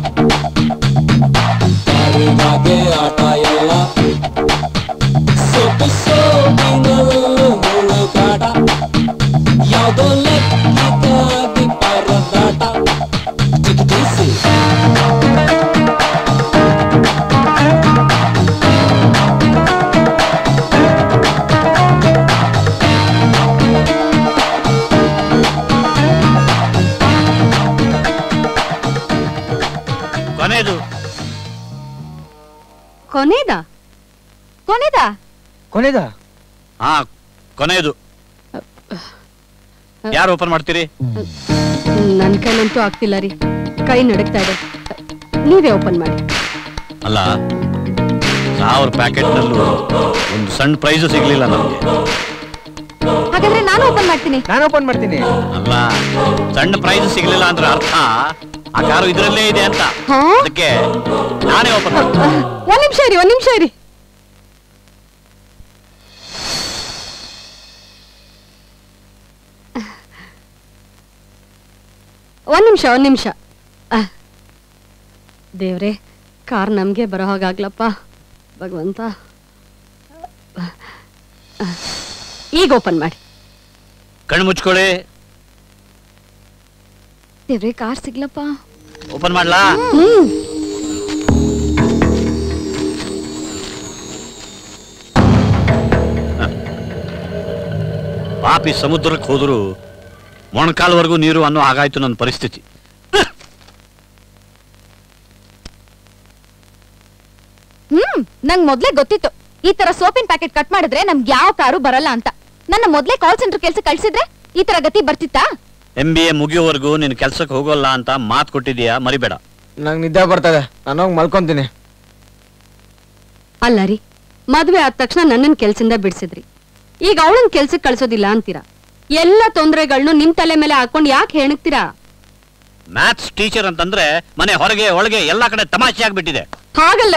ಕಾರಿಗಾಗೆ ಆಟ ಎಲ್ಲ ಸೊಪ್ಪು ಸೋಪಿನಲ್ಲೂ ಹುಡುಕಾಟ ಯಾವುದೋ ಲಕ್ಕಿಗಾಗಿ ಪರದಾಟ ಚಿಕಿತ್ಸೆ ಕೊನೆದು ಕೊನೆದಾ ಕೊನೆದಾ ಕೊನೆದಾ ಹಾ ಕೊನೆದು ಯಾರು ಓಪನ್ ಮಾಡ್ತೀರಿ ನನ್ ಕೈಲಂತೂ ಆಗ್ತಿಲ್ಲ ರೀ, ಕೈ ನಡುಗ್ತಾ ಇದೆ. ನೀವೇ ಓಪನ್ ಮಾಡಿ. ಅಲ್ಲ ಸಾವಿರ ಪ್ಯಾಕೆಟ್ ನಲ್ಲೂ ಒಂದು ಸಣ್ಣ ಪ್ರೈಸ್ ಸಿಗ್ಲಿಲ್ಲ ನಮ್ಗೆ. ಹಾಗಾದ್ರೆ ನಾನು ಓಪನ್ ಮಾಡ್ತೀನಿ. ನಾನು ಓಪನ್ ಮಾಡ್ತೀನಿ. ಅಲ್ಲ ಸಣ್ಣ ಪ್ರೈಸ್ ಸಿಗ್ಲಿಲ್ಲ ಅಂದ್ರೆ ಅರ್ಥ ಆ ಕಾರು ಇದ್ರಲ್ಲೇ ಇದೆ ಅಂತ. ಅದಕ್ಕೆ ನಾನೇ ಓಪನ್ ಮಾಡ್ತೀನಿ. ಒಂದ್ ನಿಮಿಷ ಇರಿ, ಒಂದ್ ನಿಮಿಷ ಇರಿ. ಒಂದ್ ನಿಮಿಷ ಒಂದ್ ನಿಮಿಷ ದೇವ್ರೆ, ಕಾರ್ ನಮ್ಗೆ ಬರೋ ಹಾಗಾಗ್ಲಪ್ಪ ಭಗವಂತ. ಈಗ ಓಪನ್ ಮಾಡಿ. ಕಣ್ಣು ಮುಚ್ಕೊಳ್ಳಿ. ದೇವ್ರೆ, ಕಾರ್ ಸಿಗ್ಲಪ್ಪ. ಓಪನ್ ಮಾಡ್ಲಾ? ಹ್ಮ್ ಪಾಪಿ ಸಮುದ್ರಕ್ಕೆ ಹೋದ್ರು ಮೊಣಕಾಲ್ವರೆಗೂ ನೀರು ಅನ್ನೋ ಹಾಗಾಯ್ತು ನನ್ನ ಪರಿಸ್ಥಿತಿ. ಹ್ಮ್ ನಂಗ್ ಮೊದ್ಲೇ ಗೊತ್ತಿತ್ತು ಈ ತರ ಸೋಪಿನ ಪ್ಯಾಕೆಟ್ ಕಟ್ ಮಾಡಿದ್ರೆ ನಮ್ಗೆ ಯಾವ ಕಾರು ಬರಲ್ಲ ಅಂತ. ನನ್ನ ಮೊದ್ಲೇ ಕಾಲ್ ಸೆಂಟರ್ ಕೆಲ್ಸ ಕಳ್ಸಿದ್ರೆ ಈ ತರ ಗತಿ ಬರ್ತಿತ್ತಾ? ಎಂ ಬಿ ಎ ಮುಗಿಯೋವರೆಗೂ ನೀನು ಕೆಲ್ಸಕ್ಕೆ ಹೋಗೋಲ್ಲ ಅಂತ ಮಾತು ಕೊಟ್ಟಿದೀಯಾ, ಮರಿಬೇಡ. ನಂಗೆ ನಿದ್ದೆ ಬರ್ತದೆ, ನಾನು ಹೋಗಿ ಮಲ್ಕೊಂತೀನಿ. ಅಲ್ಲ ರೀ, ಮದ್ವೆ ಆದ ತಕ್ಷಣ ನನ್ನನ್ ಕೆಲ್ಸದಿಂದ ಬಿಡ್ಸಿದ್ರಿ, ಈಗ ಅವಳನ್ ಕೆಲ್ಸಕ್ಕೆ ಕಳ್ಸೋದಿಲ್ಲ ಅಂತೀರಾ. ಎಲ್ಲ ತೊಂದರೆಗಳನ್ನು ನಿಮ್ ತಲೆ ಮೇಲೆ ಹಾಕೊಂಡ್ ಯಾಕೆ ಹೆಣಗ್ತೀರಾ? ಮ್ಯಾಥ್ಸ್ ಟೀಚರ್ ಅಂತಂದ್ರೆ ಮನೆ ಹೊರಗೆ ಒಳಗೆ ಎಲ್ಲಾ ಕಡೆ ತಮಾಷೆ ಆಗ್ಬಿಟ್ಟಿದೆ. ಹಾಗಲ್ಲ,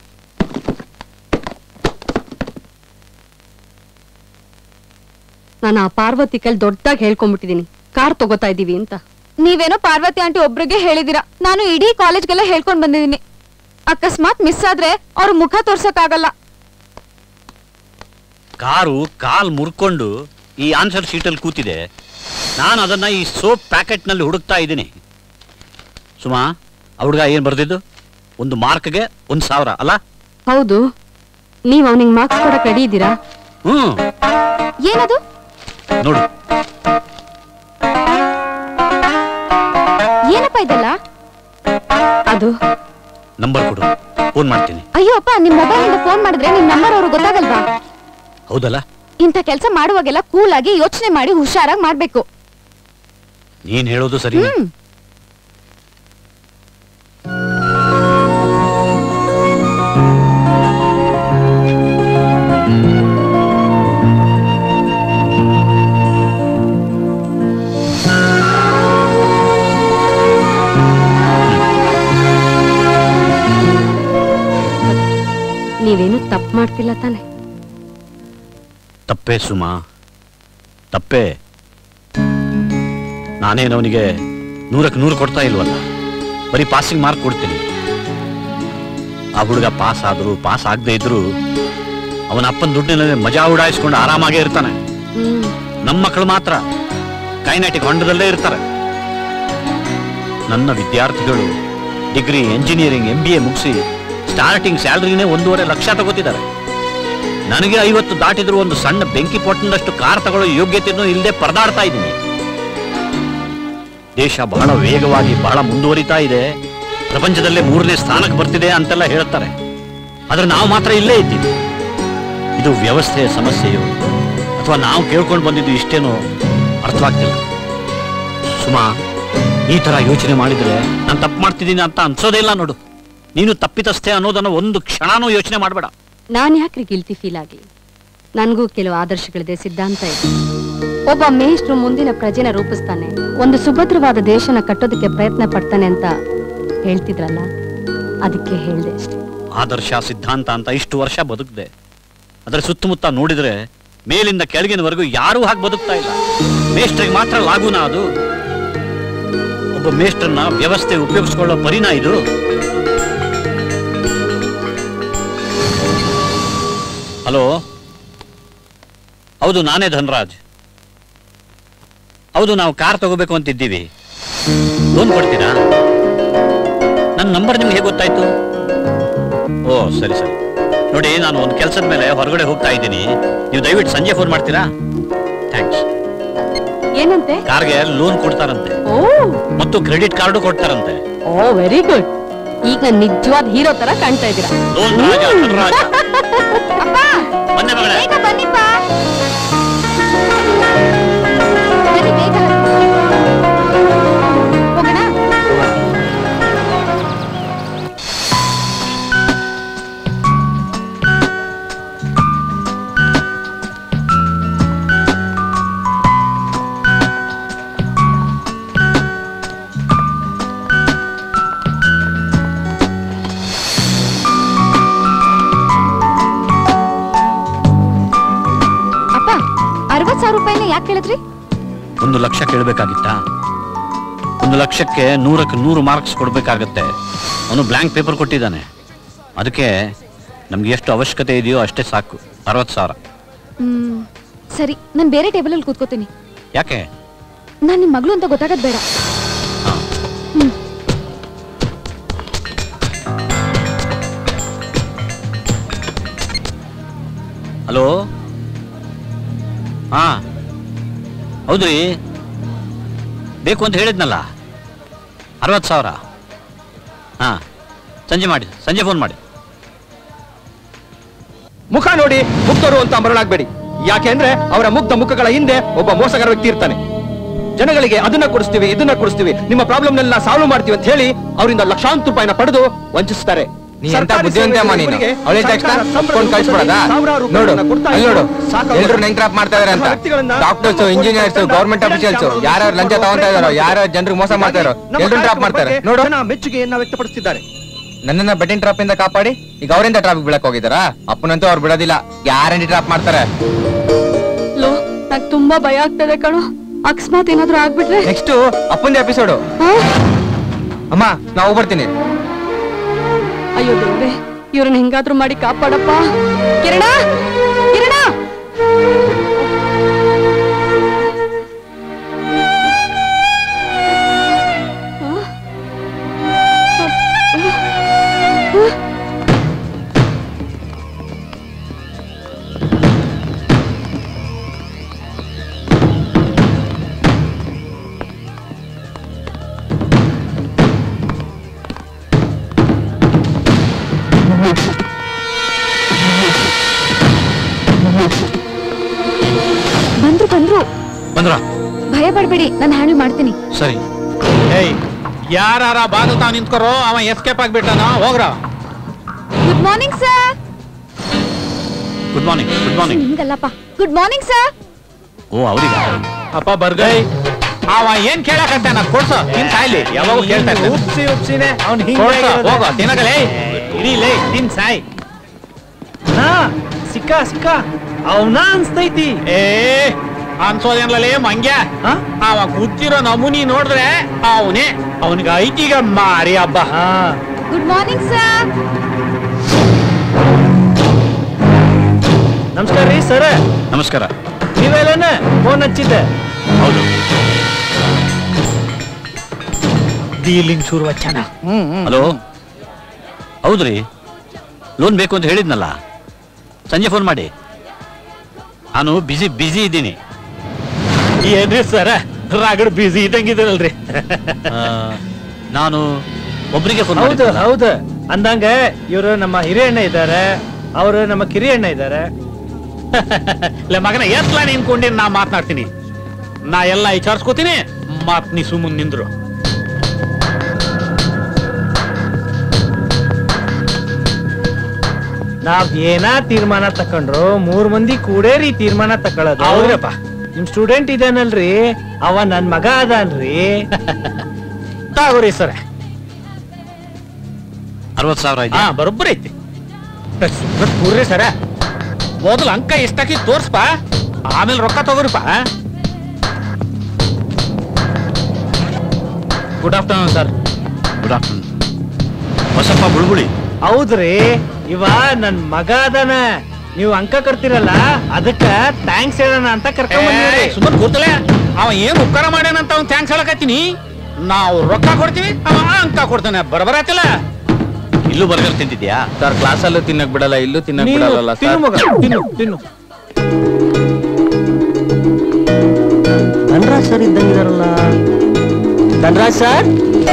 ನಾನು ಆ ಪಾರ್ವತಿ ಕೈಲಿ ದೊಡ್ಡದಾಗಿ ಹೇಳ್ಕೊಂಡ್ಬಿಟ್ಟಿದೀನಿ ಕಾರ್ ತಗೋತಾ ಇದೀವಿ ಅಂತ. ನೀವೇನೋ ಪಾರ್ವತಿ ಆಂಟಿ ಒಬ್ರಿಗೆ ಹೇಳಿದಿರಾ, ನಾನು ಇಡೀ ಕಾಲೇಜ್ಗೆಲ್ಲ ಹೇಳ್ಕೊಂಡ್ ಬಂದಿದ್ದೀನಿ. ಅಕಸ್ಮಾತ್ ಮಿಸ್ ಆದ್ರೆ ಅವ್ರ ಮುಖ ತೋರ್ಸಕ್ ಆಗಲ್ಲ. ಕಾರು ಕಾಲ್ ಮುರ್ಕೊಂಡು ಈ ಆನ್ಸರ್ ಶೀಟ್ ಅಲ್ಲಿ ಕೂತಿದೆ. ನಾನು ಅದನ್ನ ಈ ಸೋಪ್ ಪ್ಯಾಕೆಟ್ ನಲ್ಲಿ ಹುಡುಕ್ತಾ ಇದ್ದೀನಿ. ಸುಮಾ, ಆ ಹುಡುಗ ಏನ್ ಬರ್ದಿದ್ದು? ಒಂದು ಮಾರ್ಕ್ಗೆ ಒಂದ್ ಸಾವಿರ ಅಲ್ಲ? ಹೌದು. ನೀವ್ ಅವನಿಗೆ ಮಾರ್ಕ್ಸ್ ಕೊಡಕ್ ರೆಡಿ ಇದ್ದೀರಾ? ಹ್ಮ್. ಏನದು? ನೋಡು. ಏನಪ್ಪ ಇದೆಲ್ಲ? ಅದು ನಂಬರ್ ಕೊಡು, ಫೋನ್ ಮಾಡ್ತೀನಿ. ಅಯ್ಯೋ ಅಪ್ಪ, ನಿಮ್ ಮೊಬೈಲ್ ಇಂದ ಫೋನ್ ಮಾಡಿದ್ರೆ ನಿಮ್ ನಂಬರ್ ಅವ್ರು ಗೊತ್ತಾಗಲ್ವಾ? ಹೌದಲ್ಲ, ಇಂಥ ಕೆಲಸ ಮಾಡುವಾಗೆಲ್ಲ ಕೂಲ್ ಆಗಿ ಯೋಚನೆ ಮಾಡಿ ಹುಷಾರಾಗಿ ಮಾಡ್ಬೇಕು. ನೀನ್ ಹೇಳೋದು ಸರಿ. ಹ್ಮ್ ನೀವೇನು ತಪ್ಪು ಮಾಡ್ತಿಲ್ಲ ತಾನೆ? ತಪ್ಪೇ ಸುಮಾ, ತಪ್ಪೇ. ನಾನೇನು ಅವನಿಗೆ ನೂರಕ್ಕೆ ನೂರು ಕೊಡ್ತಾ ಇಲ್ವಲ್ಲ, ಬರೀ ಪಾಸಿಂಗ್ ಮಾರ್ಕ್ ಕೊಡ್ತೀನಿ. ಆ ಹುಡುಗ ಪಾಸ್ ಆದ್ರು ಪಾಸ್ ಆಗದೆ ಇದ್ರು ಅವನ ಅಪ್ಪನ ದುಡ್ಡಿನಲ್ಲಿ ಮಜಾ ಉಡಾಯಿಸ್ಕೊಂಡು ಆರಾಮಾಗೇ ಇರ್ತಾನೆ. ನಮ್ಮ ಮಕ್ಕಳು ಮಾತ್ರ ಕೈನೆಟಿಕ್ ಹೊಂಡದಲ್ಲೇ ಇರ್ತಾರೆ. ನನ್ನ ವಿದ್ಯಾರ್ಥಿಗಳು degree, engineering, M B A ಮುಗಿಸಿ ಸ್ಟಾರ್ಟಿಂಗ್ ಸ್ಯಾಲರಿನೇ ಒಂದೂವರೆ ಲಕ್ಷ ತಗೋತಿದ್ದಾರೆ. ನನಗೆ ಐವತ್ತು ದಾಟಿದ್ರು ಒಂದು ಸಣ್ಣ ಬೆಂಕಿ ಪೊಟ್ಟಣದಷ್ಟು ಕಾರ್ ತಗೊಳ್ಳೋ ಯೋಗ್ಯತೆಯನ್ನು ಇಲ್ಲದೆ ಪರದಾಡ್ತಾ ಇದ್ದೀನಿ. ದೇಶ ಬಹಳ ವೇಗವಾಗಿ ಬಹಳ ಮುಂದುವರಿತಾ ಇದೆ, ಪ್ರಪಂಚದಲ್ಲೇ ಮೂರನೇ ಸ್ಥಾನಕ್ಕೆ ಬರ್ತಿದೆ ಅಂತೆಲ್ಲ ಹೇಳ್ತಾರೆ. ಆದ್ರೆ ನಾವು ಮಾತ್ರ ಇಲ್ಲೇ ಇದ್ದೀವಿ. ಇದು ವ್ಯವಸ್ಥೆಯ ಸಮಸ್ಯೆಯೋ ಅಥವಾ ನಾವು ಕೇಳ್ಕೊಂಡು ಬಂದಿದ್ದು ಇಷ್ಟೇನೋ ಅರ್ಥವಾಗ್ತಿಲ್ಲ. ಸುಮಾ, ಈ ತರ ಯೋಚನೆ ಮಾಡಿದ್ರೆ ನಾನು ತಪ್ಪು ಮಾಡ್ತಿದ್ದೀನಿ ಅಂತ ಅನ್ಸೋದೇ ಇಲ್ಲ ನೋಡು. ನೀನು ತಪ್ಪಿತಸ್ಥೆ ಅನ್ನೋದನ್ನ ಒಂದು ಕ್ಷಣನೂ ಯೋಚನೆ ಮಾಡಬೇಡ. ನಾನ್ ಯಾಕ್ರಿ ಗಿಲ್ಟಿ ಫೀಲ್ ಆಗ್ಲಿ? ನನ್ಗೂ ಕೆಲವು ಆದರ್ಶಗಳಿದೆ, ಸಿದ್ಧಾಂತ ಇದೆ. ಒಬ್ಬ ಮೇಷ್ಟ್ರು ಮುಂದಿನ ಪ್ರಜೆನ ರೂಪಿಸ್ತಾನೆ, ಒಂದು ಸುಭದ್ರವಾದ ದೇಶನ ಕಟ್ಟೋದಕ್ಕೆ ಪ್ರಯತ್ನ ಪಡ್ತಾನೆ ಅಂತ ಹೇಳ್ತಿದ್ರಲ್ಲ, ಅದಕ್ಕೆ ಹೇಳ್ದೆ ಅಷ್ಟೆ. ಆದರ್ಶ, ಸಿದ್ಧಾಂತ ಅಂತ ಇಷ್ಟು ವರ್ಷ ಬದುಕ್ದೆ. ಅದರ ಸುತ್ತಮುತ್ತ ನೋಡಿದ್ರೆ ಮೇಲಿಂದ ಕೆಳಗಿನವರೆಗೂ ಯಾರೂ ಹಾಗೆ ಬದುಕ್ತಾ ಇಲ್ಲ. ಮೇಷ್ಟ್ರಿಗೆ ಮಾತ್ರ ಲಾಗುನಾ ಅದು? ಒಬ್ಬ ಮೇಷ್ಟ್ರನ್ನ ವ್ಯವಸ್ಥೆ ಉಪಯೋಗಿಸ್ಕೊಳ್ಳೋ ಪರಿನಾ ಇದು? ಹಲೋ, ಹೌದು, ನಾನೇ ಧನರಾಜ್. ಹೌದು, ನಾವು ಕಾರ್ ತಗೋಬೇಕು ಅಂತಿದ್ದೀವಿ. ಲೋನ್ ಕೊಡ್ತೀರಾ? ನನ್ನ ನಂಬರ್ ನಿಮ್ಗೆ ಹೇಗೆ ಗೊತ್ತಾಯ್ತು? ಓ, ಸರಿ ಸರಿ. ನೋಡಿ, ನಾನು ಒಂದು ಕೆಲಸದ ಮೇಲೆ ಹೊರಗಡೆ ಹೋಗ್ತಾ ಇದ್ದೀನಿ. ನೀವು ದಯವಿಟ್ಟು ಸಂಜೆ ಫೋನ್ ಮಾಡ್ತೀರಾ? ಥ್ಯಾಂಕ್ಸ್. ಏನಂತೆ? ಕಾರ್ಗೆ ಲೋನ್ ಕೊಡ್ತಾರಂತೆ, ಮತ್ತು ಕ್ರೆಡಿಟ್ ಕಾರ್ಡು ಕೊಡ್ತಾರಂತೆ. Oh, very good. ಈಗ ನಿಜವಾದ ಹೀರೋ ತರ ಕಾಣ್ತಾ ಇದ್ದೀರಾ. ಲೋನ್ ರಾಜ, ಧನರಾಜ. ಬನ್ನಿ ಮಗಳೇ. ಬನ್ನಿಪ್ಪ, ಬನ್ನಿ ಬೇಗ ಹೋಗೋಣ. ಅರವತ್ ಸಾವಿರ ರೂಪಾಯಿನ ಯಾಕೆ ಕೇಳಿದ್ರಿ? ಒಂದು ಲಕ್ಷ ಕೇಳಬೇಕಾಗಿತ್ತಾ? ಒಂದು ಲಕ್ಷಕ್ಕೆ ನೂರಕ್ಕೆ ನೂರು ಮಾರ್ಕ್ಸ್ ಕೊಡ್ಬೇಕಾಗತ್ತೆ. ಅವನು ಬ್ಲಾಂಕ್ ಪೇಪರ್ ಕೊಟ್ಟಿದ್ದಾನೆ. ಅದಕ್ಕೆ ನಮ್ಗೆ ಎಷ್ಟು ಅವಶ್ಯಕತೆ ಇದೆಯೋ ಅಷ್ಟೇ ಸಾಕು. ಅರವತ್ತು ಸಾವಿರ. ಹ್ಮ್ ಸರಿ, ನಾನು ಬೇರೆ ಟೇಬಲ್ ಅಲ್ಲಿ ಕೂತ್ಕೋತೀನಿ. ಯಾಕೆ? ನಾನ್ ನಿಮ್ ಮಗಳು ಅಂತ ಗೊತ್ತಾಗದ್ ಬೇಡ. ಹಲೋ, ಹಾ ಹೌದ್ರಿ, ಬೇಕು ಅಂತ ಹೇಳಿದ್ನಲ್ಲ. ಅರವತ್ತು ಸಾವಿರ. ಹಾ, ಸಂಜೆ ಮಾಡಿ, ಸಂಜೆ ಫೋನ್ ಮಾಡಿ. ಮುಖ ನೋಡಿ ಮುಗ್ಧರು ಅಂತ ಮರಳಾಗ್ಬೇಡಿ. ಯಾಕೆ ಅಂದ್ರೆ ಅವರ ಮುಗ್ಧ ಮುಖಗಳ ಹಿಂದೆ ಒಬ್ಬ ಮೋಸಗಾರ ವ್ಯಕ್ತಿ ಇರ್ತಾನೆ. ಜನಗಳಿಗೆ ಅದನ್ನ ಕೊಡಿಸ್ತೀವಿ, ಇದನ್ನ ಕೊಡಿಸ್ತೀವಿ, ನಿಮ್ಮ ಪ್ರಾಬ್ಲಮ್ ನೆಲ್ಲ ಸಾಲ್ವ್ ಮಾಡ್ತೀವಿ ಅಂತ ಹೇಳಿ ಅವರಿಂದ ಲಕ್ಷಾಂತರ ರೂಪಾಯಿನ ಪಡೆದು ವಂಚಿಸ್ತಾರೆ. ಎಲ್ರು ನೆಂಗ್ ಟ್ರಾಪ್ ಮಾಡ್ತಾ ಇದಾರೆ ಅಂತ. ಡಾಕ್ಟರ್ಸ್, ಇಂಜಿನಿಯರ್ಸ್, ಗವರ್ಮೆಂಟ್ ಅಫಿಷಿಯಲ್ಸ್ ಯಾರು ಲಂಚ ತಗೊಂತಾ ಇದಾರೋ, ಯಾರು ಜನರಿಗೆ ಮೋಸ ಮಾಡ್ತಾ ಇದಾರೋ ಎಲ್ರು ಟ್ರಾಪ್ ಮಾಡ್ತಾರೆ. ನೋಡು, ಮೆಚ್ಚುಗೆಯನ್ನ ವ್ಯಕ್ತಪಡಿಸುತ್ತಿದ್ದಾರೆ. ನನ್ನನ್ನ ಬೆಟ್ಟಿಂಗ್ ಟ್ರಾಪ್ ಇಂದ ಕಾಪಾಡಿ ಈಗ ಅವರಿಂದ ಟ್ರಾಫಿಕ್ ಬೀಳಕ್ ಹೋಗಿದಾರಾ? ಅಪ್ಪನಂತೂ ಅವ್ರು ಬಿಡೋದಿಲ್ಲ, ಗ್ಯಾರಂಟಿ ಟ್ರಾಪ್ ಮಾಡ್ತಾರೆ. ಲೋ, ನಂಗೆ ತುಂಬಾ ಭಯ ಆಗ್ತದೆ ಕಣೋ. ಅಕಸ್ಮಾತ್ ಏನಾದ್ರೂ ಆಗ್ಬಿಟ್ರೆ? ನೆಕ್ಸ್ಟ್ ಅಪ್ಪಂದ ಎಪಿಸೋಡು. ಅಮ್ಮ, ನಾವು ಬರ್ತೀನಿ. ಅಯ್ಯೋ ದೇವ್ರೆ, ಇವ್ರನ್ನ ಹೆಂಗಾದ್ರೂ ಮಾಡಿ ಕಾಪಾಡಪ್ಪ. ಕಿರಣ, ಕಿರಣ, ಚಂದ್ರ ಭಯ ಪಡ್ಬೇಡಿ, ನಾನು ಹ್ಯಾಂಡಲ್ ಮಾಡ್ತೀನಿ. ಸರಿ. ಏಯ್ ಯಾರ ಬಾದು ತಾವ್ ನಿಂತ್ಕೊರೋ, ಅವ ಎಸ್ಕೇಪ್ ಆಗ್ಬಿಟ್ಟಾನ, ಹೋಗ್ರ. Good morning sir. Good morning. Good morning. ಹಿಂಗಲ್ಲಪ್ಪ. Good morning sir. ಓ ಅವ್ರಿಗ ಅಪ್ಪ ಬರ್ಗೈ ಅವ ಏನ್ ಕೇಳಕಂತಾನ ಕೊಡ್ಸೋ ತಿನ್ ಸಾಯ್ಲಿ. ಯಾವಾಗ ಕೇಳ್ತಾ ಇರ್ತಾನೆ. ಉಪ್ಸಿ ಉಪ್ಸಿನೇ ಅವ್ನ್ ಹಿಂಗೆ ಹೋಗೋ ತಿನ್ನಗಲೇ ಇಡೀಲೇ ತಿನ್ ಸಾಯ್. ನಾ ಸಿಕ್ಕ ಸಿಕ್ಕ ಅವನ ಅನ್ಸ್ತೈತಿ. ಏ ಅನ್ಸೋದೇನಲೇ ಮಂಗ್ಯ, ಅವ ಕೂತಿರೋ ನಮೂನಿ ನೋಡಿದ್ರೆ ಅವನೇ, ಅವನಿಗೆ ಐತಿಗ ಮಾರಿ ಹಬ್ಬ. Good morning sir. ನಮಸ್ಕಾರ ರೀ ಸರ್. ನಮಸ್ಕಾರ. ನೀವೇಲೇನ ಫೋನ್ ಹಚ್ಚಿದ್ದೆ? ಹೌದು. ಡೀಲಿಂಗ್ ಶುರು ಹಚ್ಚಾನ. ಹಲೋ, ಹೌದ್ರಿ, ಲೋನ್ ಬೇಕು ಅಂತ ಹೇಳಿದ್ನಲ್ಲ, ಸಂಜೆ ಫೋನ್ ಮಾಡಿ. ನಾನು ಬಿಸಿ ಬಿಸಿ ಇದ್ದೀನಿ. ಏನ್ರಿ ಸರ ರಾಗಡ್ ಬಿಸಿ ಇದ್ದಂಗಿದ್ದೀರಲ್ರಿ. ನಾನು ಒಬ್ರಿಗೆ ಫೋನ್ ಹೌದು ಹೌದು ಅಂದಂಗ ಇವರು ನಮ್ಮ ಹಿರಿಯಣ್ಣ ಇದ್ದಾರೆ, ಅವರು ನಮ್ಮ ಕಿರಿಯಣ್ಣ ಇದ್ದಾರೆ. ಮಗನ ಎತ್ಲ ನಿನ್ಕೊಂಡಿನಿ, ನಾ ಮಾತನಾಡ್ತೀನಿ, ನಾ ಎಲ್ಲ ವಿಚಾರಿಸ್ಕೋತೀನಿ, ಮಾತ್ ನೀ ಸುಮ್ಮನ್ ನಿಂದ್ರು. ನಾವ್ ಏನಾ ತೀರ್ಮಾನ ತಕೊಂಡ್ರು ಮೂರ್ ಮಂದಿ ಕೂಡೇರಿ ತೀರ್ಮಾನ ತಕೊಳ್ಳೋದು. ಹೌದ್ರಪ್ಪ. ನಿಮ್ ಸ್ಟೂಡೆಂಟ್ ಇದಾನಲ್ರಿ, ಅವ ನನ್ ಮಗ ಅದಾನ್ರಿ. ತಾಗೋರಿ ಸರ, ಅರವತ್ ಸಾವಿರ ಹಾ ಬರೋಬ್ಬರಿ ಐತಿ. ಕೂರ್ರಿ ಸರ, ಮೊದಲು ಅಂಕ ಎಷ್ಟಾಕಿ ತೋರ್ಸ್ಪ, ಆಮೇಲೆ ರೊಕ್ಕ ತಗೋರಿಪ್ಪ. Good afternoon sir. Good afternoon. Basappa ಬುಳ್ಬುಳಿ. ಹೌದ್ರಿ, ಇವ ನನ್ ಮಗ ಅದಾನ. ನೀವು ಅಂಕ ಕರ್ತಿರಲ್ಲ, ಅದಕ್ಕ ಥ್ಯಾಂಕ್ಸ್ ಹೇಳೋಣ ಅಂತ ಕರ್ಕೊಂಡ್ ಬಂದ್ರಿ. ಸುಮ್ಮನೆ ಕೂತಲೆ, ಅವ ಏನ್ ಉಪಕಾರ ಮಾಡ್ಯಾನಂತ ಅವ್ನ್ ಥ್ಯಾಂಕ್ಸ್ ಹೇಳಕತ್ತೀನಿ. ನಾವು ರೊಕ್ಕ ಕೊಡ್ತೀವಿ, ಅವ ಅಂಕ ಕೊಡ್ತಾನೆ. ಬರಬರ ಆಯ್ತಲ್ಲ. ಇಲ್ಲೂ ಬರ್ಗರ್ ತಿಂತಿದ್ಯಾ ಸರ್? ಕ್ಲಾಸಲ್ಲೂ ತಿನ್ನಕ್ ಬಿಡಲ್ಲ, ಇಲ್ಲೂ ತಿನ್ನಕ್ ನೀನು ಬಿಡಲ್ಲ ತಿನ್ನು ಮಗ, ತಿನ್ನು ತಿನ್ನು. ಧನರಾಜ್ ಸರ್ ಇದ್ದಂಗಿದಾರಲ್ಲ. ಧನರಾಜ್ ಸರ್,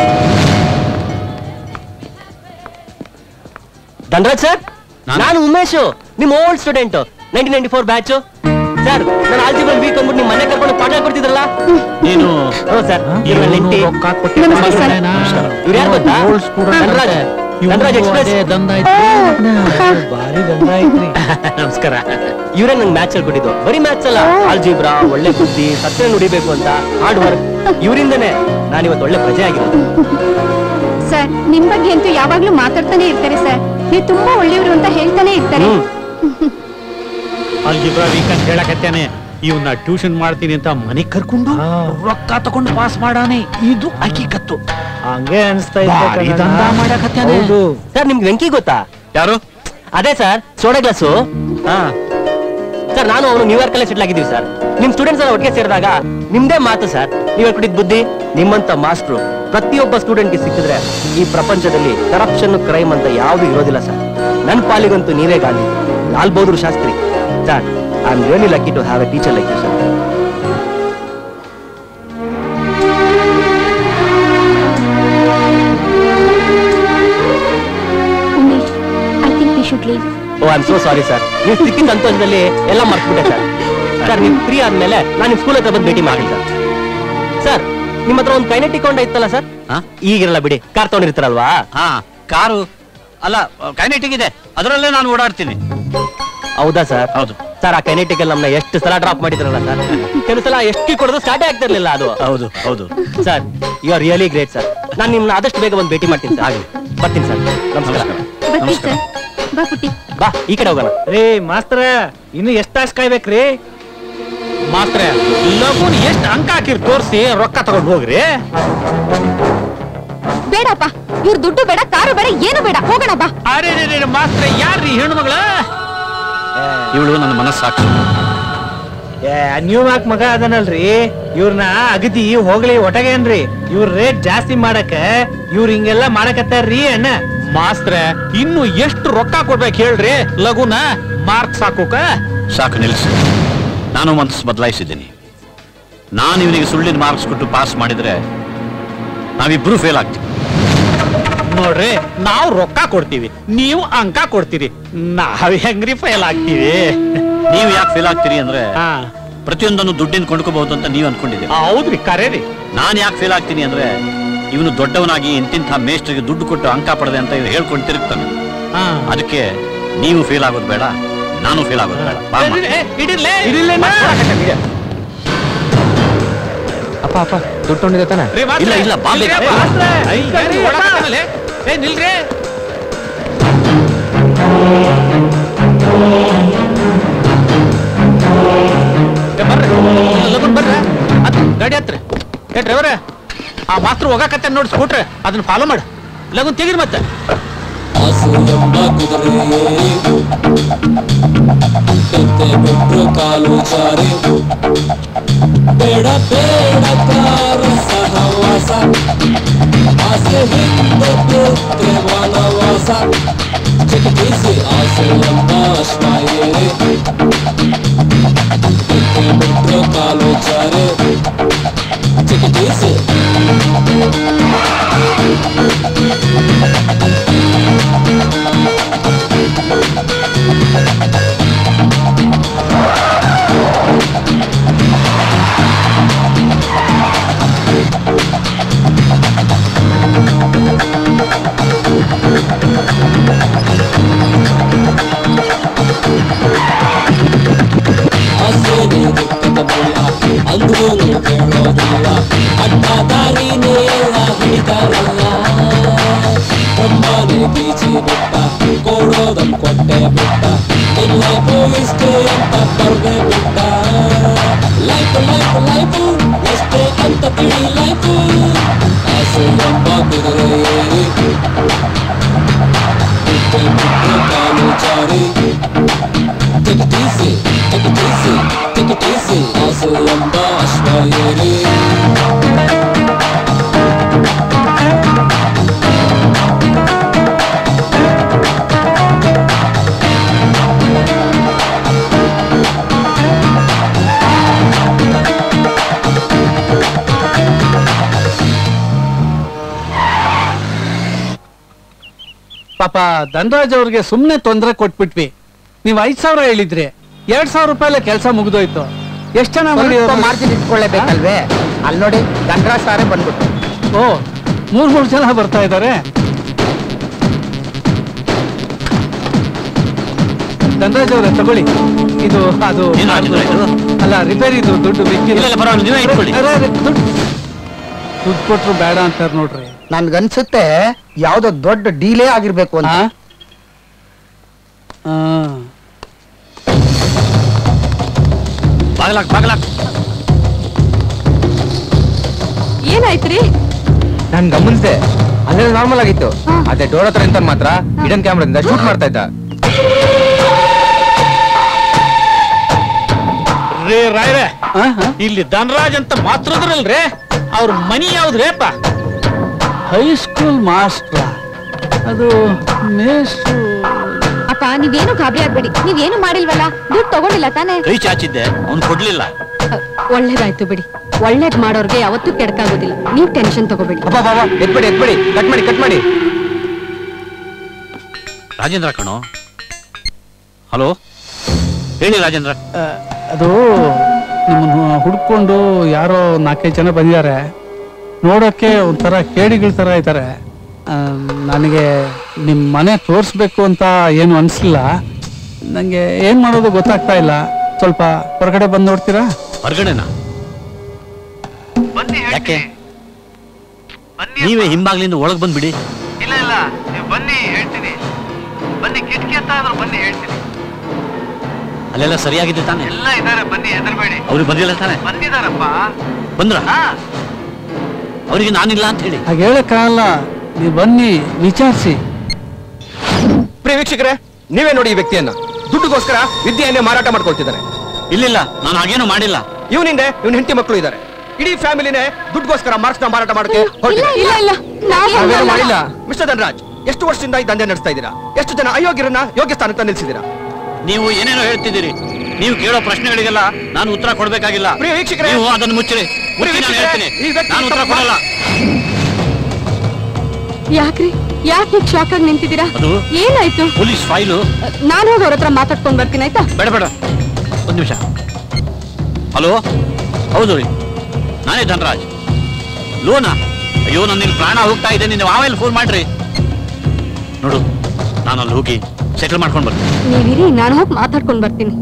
ಧನರಾಜ್ ಸರ್, ನಾನು ಉಮೇಶು, ನಿಮ್ old student, nineteen ninety four batch. Sir, ನಾನು ಆಲ್ಜಿಬ್ರಾ ವೀಕ್ ಅಂದ್ಬಿಟ್ಟು ನಿಮ್ ಮನೆ ಕರ್ಕೊಂಡು ಪಾಠ ಕೊಡ್ತಿದ್ರಲ್ಲ ನೀನು. ಸರ್, ಇವ್ರು ಯಾರು ಗೊತ್ತಾ? ಧನರಾಜ್, ಧನರಾಜ್ ಎಕ್ಸ್ಪ್ರೆಸ್. ಭಾರಿ ದಂಡ ಐತ್ರಿ. ನಮಸ್ಕಾರ. ಇವರೇ ನಂಗೆ ಮ್ಯಾಚ್ ಅಲ್ಲಿ ಕೊಟ್ಟಿದ್ದು. ಬರೀ ಮ್ಯಾಚ್ ಅಲ್ಲ, ಆಲ್ಜಿಬ್ರಾ, ಒಳ್ಳೆ ಬುದ್ಧಿ, ಸತ್ಯ ನುಡಿಬೇಕು ಅಂತ ಹಾರ್ಡ್ ವರ್ಕ್. ಇವರಿಂದನೇ ನಾನು ಇವತ್ತು ಒಳ್ಳೆ ಪ್ರಜೆ ಆಗಿರೋದು. ಸರ್, ನಿಮ್ ಬಗ್ಗೆ ಅಂತೂ ಯಾವಾಗ್ಲೂ ಮಾತಾಡ್ತಾನೆ ಇರ್ತಾರೆ ಸರ್. ನೀವು ತುಂಬಾ ಒಳ್ಳೆಯವರು ಅಂತ ಹೇಳ್ತಾನೆ ಇರ್ತಾರೆ. ಅಲ್ಜಿಬ್ರಾ ವೀಕ್ ಅಂತ ಹೇಳಕತ್ತೇನೆ. ಇವನ್ನ ಟ್ಯೂಷನ್ ಮಾಡ್ತೀನಿ ಅಂತ ಮನೆಗ್ ಕರ್ಕೊಂಡು ರೊಕ್ಕ ತಗೊಂಡು ಪಾಸ್ ಮಾಡಾನೆ. ಇದು ಹಕೀಕತ್ತು. ಹಂಗೆ ಅನಿಸ್ತಾ ಮಾಡಕತ್ತೇನೆ. ಸರ್, ನಿಮ್ಗೆ ವೆಂಕಿ ಗೊತ್ತಾ? ಯಾರು? ಅದೇ ಸರ್, ಸೋಡಾ ಗ್ಲಾಸು. ಸರ್, ನಾನು ಅವನು ನ್ಯೂಯಾರ್ಕ್ ಅಲ್ಲೇ ಸೆಟ್ಲ್ ಆಗಿದ್ದೀವಿ ಸರ್. ನಿಮ್ ಸ್ಟೂಡೆಂಟ್ಸ್ ಎಲ್ಲ ಒಟ್ಟಿಗೆ ಸೇರಿದಾಗ ನಿಮ್ದೇ ಮಾತು ಸರ್. ನೀವ್ ಹೇಳ್ಕೊಟ್ಟಿದ್ ಬುದ್ಧಿ, ನಿಮ್ಮಂತ ಮಾಸ್ಟ್ರು ಪ್ರತಿಯೊಬ್ಬ ಸ್ಟೂಡೆಂಟ್ಗೆ ಸಿಕ್ಕಿದ್ರೆ ಈ ಪ್ರಪಂಚದಲ್ಲಿ ಕರಪ್ಷನ್, ಕ್ರೈಮ್ ಅಂತ ಯಾವ್ದು ಇರೋದಿಲ್ಲ ಸರ್. ನನ್ ಪಾಲಿಗಂತೂ ನೀವೇ Gandhi, Lal Bahadur Shastri. Sir, I am really lucky to have a teacher like you sir. Umesh, I think we should leave. Oh, I am so sorry sir. ನೀವು ಸಿಕ್ಕಿದ ಸಂತೋಷದಲ್ಲಿ ಎಲ್ಲ ಮರ್ತ್ಬಿಟ್ಟೆ ಸರ್. ಸರ್, ನೀವು ಫ್ರೀ ಆದ್ಮೇಲೆ ನಾನು ನಿಮ್ ಸ್ಕೂಲ್ ಹತ್ರ ಬಂದು ಭೇಟಿ ಮಾಡಿ ಸರ್. ಸರ್, ನಿಮ್ಮ ಹತ್ರ ಒಂದು ಕೈನೆಟಿಕ್ ಕೊಂಡ ಇತ್ತಲ್ಲ ಸರ್? ಈಗಿರಲ್ಲ ಬಿಡಿ, ಕಾರ್ ತಗೊಂಡಿರ್ತಾರಲ್ವಾ? ಹಾ, ಕಾರು ಅಲ್ಲ, ಕೈನೆಟಿಕ್ ಇದೆ, ಅದರಲ್ಲೇ ನಾನು ಓಡಾಡ್ತೀನಿ. ಹೌದಾ ಸರ್? ಹೌದು ಸರ್. ಆ ಕೈನೆಟಿಕ್ ಅಲ್ಲಿ ನಮ್ಮನ್ನ ಎಷ್ಟು ಸಲ ಡ್ರಾಪ್ ಮಾಡಿದ್ರಲ್ಲ ಸರ್. ಕೆಲವು ಸಲ ಎಷ್ಟು ಕೊಡೋದು ಸ್ಟಾರ್ಟೇ ಆಗ್ತಿರ್ಲಿಲ್ಲ ಅದು. ಹೌದು ಹೌದು sir, you are really great sir. ನಾನು ನಿಮ್ಮನ್ನ ಆದಷ್ಟು ಬೇಗ ಒಂದು ಭೇಟಿ ಮಾಡ್ತೀನಿ ಸರ್. ಆಗಲಿ, ಬರ್ತೀನಿ ಸರ್. ನಮಸ್ಕಾರ. ಬರ್ತೀವಿ ಸರ್. ಬಾ ಪುಟ್ಟಿ. ಬಾ, ಈ ಕಡೆ ಹೋಗೋಣ. ರೀ ಮಾಸ್ತರ, ಇನ್ನು ಎಷ್ಟು ತಾಸು ಕಾಯ್ಬೇಕ್ರಿ? ಮಾಸ್ತ್ರೆ, ಲಗುನ್ ಎಷ್ಟು ಅಂಕ ಹಾಕಿರ್ ತೋರಿಸಿ ರೊಕ್ಕ ತಗೊಂಡು ಹೋಗ್ರಿ. ಬೇಡಪ್ಪ, ಇವ್ರ ದುಡ್ಡು ಬೇಡ, ಕಾರು ಬೇಡ, ಏನು ಬೇಡ, ಹೋಗೋಣ ಬಾ. ಅರೆ ಮಾಸ್ತ್ರೆ, ಯಾರ್ರಿ ಹೆಣ್ಣು ಮಗಳ? ಇವಳು ನನ್ನ ಮನಸ್ಸಾಕ್ಷಿ. ನೀವು ಯಾಕೆ ಮಗ ಅದನಲ್ರಿ, ಇವ್ರನ್ನ ಅಗದಿ ಹೋಗ್ಲಿ ಒಟಗೇನ್ರಿ. ಇವ್ರ ರೇಟ್ ಜಾಸ್ತಿ ಮಾಡಕ ಇವ್ರ ಹಿಂಗೆಲ್ಲ ಮಾಡಕತ್ತಾರ್ರಿ ಅಣ್ಣ. ಮಾಸ್ತ್ರೆ, ಇನ್ನು ಎಷ್ಟು ರೊಕ್ಕ ಕೊಡ್ಬೇಕು ಹೇಳ್ರಿ ಲಗುನ ಮಾರ್ಕ್ ಸಾಕೋಕ? ಸಾಕು, ನಿಲ್ಸಿ. ನಾನು ಮನಸ್ಸು ಬದಲಾಯಿಸಿದ್ದೀನಿ. ನಾನು ಇವನಿಗೆ ಸುಳ್ಳಿನ ಮಾರ್ಕ್ಸ್ ಕೊಟ್ಟು ಪಾಸ್ ಮಾಡಿದ್ರೆ ನಾವಿಬ್ರು ಫೇಲ್ ಆಗ್ತೀವಿ. ನೋಡ್ರಿ, ನಾವು ರೊಕ್ಕ ಕೊಡ್ತೀವಿ, ನೀವು ಅಂಕ ಕೊಡ್ತೀರಿ, ನಾವ್ ಹೆಂಗ್ರಿ ಫೇಲ್ ಆಗ್ತೀವಿ? ನೀವು ಯಾಕೆ ಫೇಲ್ ಆಗ್ತೀರಿ ಅಂದ್ರೆ ಪ್ರತಿಯೊಂದನ್ನು ದುಡ್ಡಿನ ಕೊಂಡ್ಕೋಬಹುದು ಅಂತ ನೀವು ಅನ್ಕೊಂಡಿದ್ದೀರಿ. ಹೌದ್ರಿ ಕರೆ ರೀ. ನಾನು ಯಾಕೆ ಫೇಲ್ ಆಗ್ತೀನಿ ಅಂದ್ರೆ ಇವನು ದೊಡ್ಡವನಾಗಿ ಇಂತಿಂಥ ಮೇಸ್ಟ್ರಿಗೆ ದುಡ್ಡು ಕೊಟ್ಟು ಅಂಕ ಪಡೆದೆ ಅಂತ ಇವ್ರು ಹೇಳ್ಕೊಂಡು ತಿರುಗ್ತಾನೆ. ಅದಕ್ಕೆ ನೀವು ಫೇಲ್ ಆಗೋದು ಬೇಡ, ನಾನು ಫೇಲ್ ಆಗೋದು ಬೇಡ. ಅಪ್ಪ ಅಪ್ಪ ದುಡ್ಡು ತೊಗೊಂಡಿದ್ದೆ ತಾನೆ? ಇಲ್ಲ ಇಲ್ಲ ಬಾ ಬೇಗ. ನಿಲ್ರಿ. ಲಗುನ್ ಬರ್ರ ಗಾಡಿ ಹತ್ರ. ಏ ಡ್ರೈವರ, ಆ ಮಾಸ್ಟರ್ ಹೋಗಾಕತ್ತೆ ನೋಡಿ ಸ್ಕೂಟ್ರೆ, ಅದನ್ನ ಫಾಲೋ ಮಾಡು. ಲಗುನ್ ತೆಗೀರಿ ಮತ್ತೆ. ಕಾಲು ಚಾರಿ ಬೇಡ ಬೇಡ ಕಾರ ಸಹವಾಸ ಆಸೆ ಹಿಂದೆ ವನವಾಸ ಚಿಕಿತ್ಸೆ ಆಸೆ ಎಂಬ ಅಶ್ವಾಯೇರಿ ಬಿಟ್ಟು ಕಾಲು ಚಾರಿ ಚಿಕಿತ್ಸೆ ಅಂದ್ರೂ ಕೇಳೋದಿಲ್ಲ, ಅಡ್ಡ ದಾರಿನೇ ಎಲ್ಲ ಹಿಡಿತಾರಲ್ಲ. ಬ್ರಹ್ಮನೇ ಬೀಚಿ ಬಿಟ್ಟ, ಕೊಡೋದನ್ ಕೊಟ್ಟೆ ಬಿಟ್ಟ, ಇಲ್ಲ ಪೋಯಿಸ್ಟೇ ಅಂತ ಬರ್ದೆ ಬಿಟ್ಟ. ಲೈಫ್ ಲೈಫ್ ಲೈಫು ಎಷ್ಟೇ ಅಂತ ತಿಳಿ ಲೈಫು ಆಸೆ ಎಂಬ ಕುದುರೆ ಏರಿ ಬಿಟ್ಟೆ ಬಿಟ್ಟು ಕಾಲು Chari. Take it easy, take it easy, take it easy. ಆಸೆ ಎಂಬ ಅಶ್ವಾಯೇರಿ ಪಾಪ ಧನರಾಜ್ ಅವ್ರಿಗೆ ಸುಮ್ನೆ ತೊಂದರೆ ಕೊಟ್ಬಿಟ್ವಿ. ನೀವ್ ಐದ್ ಸಾವಿರ ಹೇಳಿದ್ರಿ, ಎರಡ್ ಸಾವಿರ ರೂಪಾಯಿ ಕೆಲಸ ಮುಗಿದೋಯ್ತು. ಎಷ್ಟ್ ಜನ ಮಾರ್ಜಿನ್ ಇಟ್ಕೊಳ್ಳೇಬೇಕಲ್ವೇ? ಅಲ್ಲಿ ನೋಡಿ ಧನರಾಜ್ ಸಾರೇ ಬಂದ್ಬಿಟ್ಟು. ಓ, ಮೂರ್ ಮೂರ್ ಜನ ಬರ್ತಾ ಇದ್ದಾರೆ. ಧನರಾಜ್ ಅವ್ರೆ ತಗೊಳ್ಳಿ, ಇದು ಅದು ಅಲ್ಲ ರಿಪೇರಿದು ದುಡ್ಡು ದುಡ್ಡು ಕೊಟ್ರು ಬೇಡ ಅಂತಾರ ನೋಡ್ರಿ. ನನ್ಗನ್ಸುತ್ತೆ ಯಾವ್ದೋ ದೊಡ್ಡ ಡೀಲೇ ಆಗಿರ್ಬೇಕು ಅಂತ. ಬಾಗ್ಲಾಕ್ ಬಾಗ್ಲಾಕ್. ಏನಾಯ್ತ್ರಿ? ನಾನ್ ಗಮನಿಸಿದೆ, ಅಲ್ಲೇ ನಾರ್ಮಲ್ ಆಗಿತ್ತು. ಅದೇ ಡೋರ್ ಹತ್ರ ನಿಂತ ಮಾತ್ರ ಹಿಡನ್ ಕ್ಯಾಮ್ರಾದಿಂದ ಶೂಟ್ ಮಾಡ್ತಾ ಇದ್ದ. ರೇ ರಾಯ್ರೆ, ಇಲ್ಲಿ ಧನರಾಜ್ ಅಂತ ಮಾತ್ರದ್ರಲ್ರೇ, ಅವ್ರ ಮನಿ ಯಾವ್ದ್ರೇಪ? ಹೈಸ್ಕೂಲ್ ಮಾಸ್ಟ್ರ, ಅದು ಮೇಷ್ಟ್ರು. ಅಪ್ಪ ನೀವೇನು ಗಾಬರಿ ಆಗ್ಬೇಡಿ, ನೀವೇನು ಮಾಡಿಲ್ವಲ್ಲ, ದುಡ್ಡು ತಗೊಂಡಿಲ್ಲ ತಾನೇ? ಕೈ ಚಾಚಿದ್ದೆ, ಅವ್ನು ಕೊಡ್ಲಿಲ್ಲ. ಒಳ್ಳೇದಾಯ್ತು ಬಿಡಿ, ಒಳ್ಳೇದ್ ಮಾಡೋರ್ಗೆ ಯಾವತ್ತೂ ಕೆಡಕಾಗೋದಿಲ್ಲ. ನೀವ್ ಟೆನ್ಷನ್ ತಗೋಬೇಡಿ. ಎತ್ಬೇಡಿ ಎತ್ಬೇಡಿ, ಕಟ್ ಮಾಡಿ ಕಟ್ ಮಾಡಿ. ರಾಜೇಂದ್ರ ಕಣೋ. ಹಲೋ ಹೇಳಿ ರಾಜೇಂದ್ರ. ಅದು ನಿಮ್ಮನ್ನು ಹುಡ್ಕೊಂಡು ಯಾರೋ ನಾಲ್ಕೈದು ಜನ ಬಂದಿದ್ದಾರೆ. ನೋಡೋಕ್ಕೆ ಒಂಥರ ಕೇಡಿಗಳ ತರ ಇದ್ದಾರೆ. ನನಗೆ ನಿಮ್ಮ ಮನೆ ತೋರಿಸ್ಬೇಕು ಅಂತ ಏನು ಅನಿಸ್ಲಿಲ್ಲ. ನನಗೆ ಏನು ಮಾಡೋದು ಗೊತ್ತಾಗ್ತಾ ಇಲ್ಲ. ಸ್ವಲ್ಪ ಹೊರಗಡೆ ಬಂದು ನೋಡ್ತೀರಾ? ಹೊರಗಡೆನಾ? ಯಾಕೆ? ನೀವೇ ಹಿಂಬಾಗ್ಲಿಂದ ಒಳಗೆ ಬಂದ್ಬಿಡಿ. ಇಲ್ಲ ಇಲ್ಲ, ನೀವು ಬನ್ನಿ ಹೇಳ್ತೀನಿ. ಬನ್ನಿ, ಕಿಟಕಿ ಅಂತ ಆದ್ರೂ ಬನ್ನಿ ಹೇಳ್ತೀನಿ. ಅಲ್ಲೆಲ್ಲ ಸರಿಯಾಗಿದೆ ತಾನೆ? ಎಲ್ಲ ಇದಾರೆ, ಬನ್ನಿ, ಹೆದರ್ಬೇಡಿ. ಅವ್ರಿಗೆ ಬಂದಿಲ್ಲ ತಾನೆ? ಬಂದಿದಾರಪ್ಪ. ಬಂದ್ರ? ಅವರಿಗೆ ನಾನಿಲ್ಲ ಅಂತ ಹೇಳಿ. ಹಾಗೆ ಹೇಳಕ್ಕಾಗಲ್ಲ, ನೀವು ಬನ್ನಿ ವಿಚಾರಿಸಿ. ಪ್ರಿಯ ವೀಕ್ಷಕರೇ, ನೀವೇ ನೋಡಿ ಈ ವ್ಯಕ್ತಿಯನ್ನ. ದುಡ್ಡುಗೋಸ್ಕರ ವಿದ್ಯೆಯನ್ನೇ ಮಾರಾಟ ಮಾಡ್ಕೊಳ್ತಿದ್ದಾರೆ. ಇಲ್ಲಿಲ್ಲ, ನಾನು ಹಾಗೇನು ಮಾಡಿಲ್ಲ. ಇವನಿಂದ ಇವನ್ ಹೆಂಡತಿ ಮಕ್ಕಳು ಇದ್ದಾರೆ. ಇಡೀ ಫ್ಯಾಮಿಲಿನೇ ದುಡ್ಡುಗೋಸ್ಕರ ಮಾರ್ಕ್ಸ್ ನ ಮಾರಾಟ ಮಾಡಕ್ಕೆ ಮಾಡಿಲ್ಲ. ಮಿಸ್ಟರ್ ಧನರಾಜ್, ಎಷ್ಟು ವರ್ಷದಿಂದ ಈ ದಂಧೆ ನಡೆಸ್ತಾ ಇದ್ದೀರಾ? ಎಷ್ಟು ಜನ ಅಯೋಗ್ಯರನ್ನ ಯೋಗ್ಯ ಸ್ಥಾನಕ್ಕೆ ನಿಲ್ಲಿಸಿದ್ದೀರಾ? ನೀವು ಏನೇನೋ ಹೇಳ್ತಿದ್ದೀರಿ. ನೀವು ಕೇಳೋ ಪ್ರಶ್ನೆಗಳಿಗೆಲ್ಲ ನಾನು ಉತ್ತರ ಕೊಡ್ಬೇಕಾಗಿಲ್ಲ. ಪ್ರಿಯ ವೀಕ್ಷಕರೇ, ನೀವು ಅದನ್ನು ಮುಚ್ಚಿರಿ. ನಾನು ಹೇಳ್ತೀನಿ, ನಾನು ಉತ್ತರ ಕೊಡಲ್ಲ. ಯಾಕ್ರಿ, ಯಾಕೆ ಶಾಕ್ ಆಗಿ ನಿಂತಿದ್ದೀರಾ? ಏನಾಯ್ತು? Police file. ನಾನು ಹೋಗಿ ಅವ್ರ ಹತ್ರ ಮಾತಾಡ್ಕೊಂಡ್ ಬರ್ತೀನಿ, ಆಯ್ತಾ? ಬೇಡ ಬೇಡ, ಒಂದ್ ನಿಮಿಷ. ಹಲೋ, ಹೌದು ರೀ, ನಾನೇ ಧನರಾಜ್. ಲೋನಾ? ಅಯ್ಯೋ, ನನ್ನ ಇಲ್ಲಿ ಪ್ರಾಣ ಹೋಗ್ತಾ ಇದೆ, ನೀನು ಆಮೇಲೆ ಫೋನ್ ಮಾಡ್ರಿ. ನೋಡು, ನಾನು ಅಲ್ಲಿ ಹೋಗಿ ಸೆಟಲ್ ಮಾಡ್ಕೊಂಡು ಬರ್ತೀನಿ. ನೀವಿರಿ, ನಾನು ಹೋಗಿ ಮಾತಾಡ್ಕೊಂಡು ಬರ್ತೀನಿ.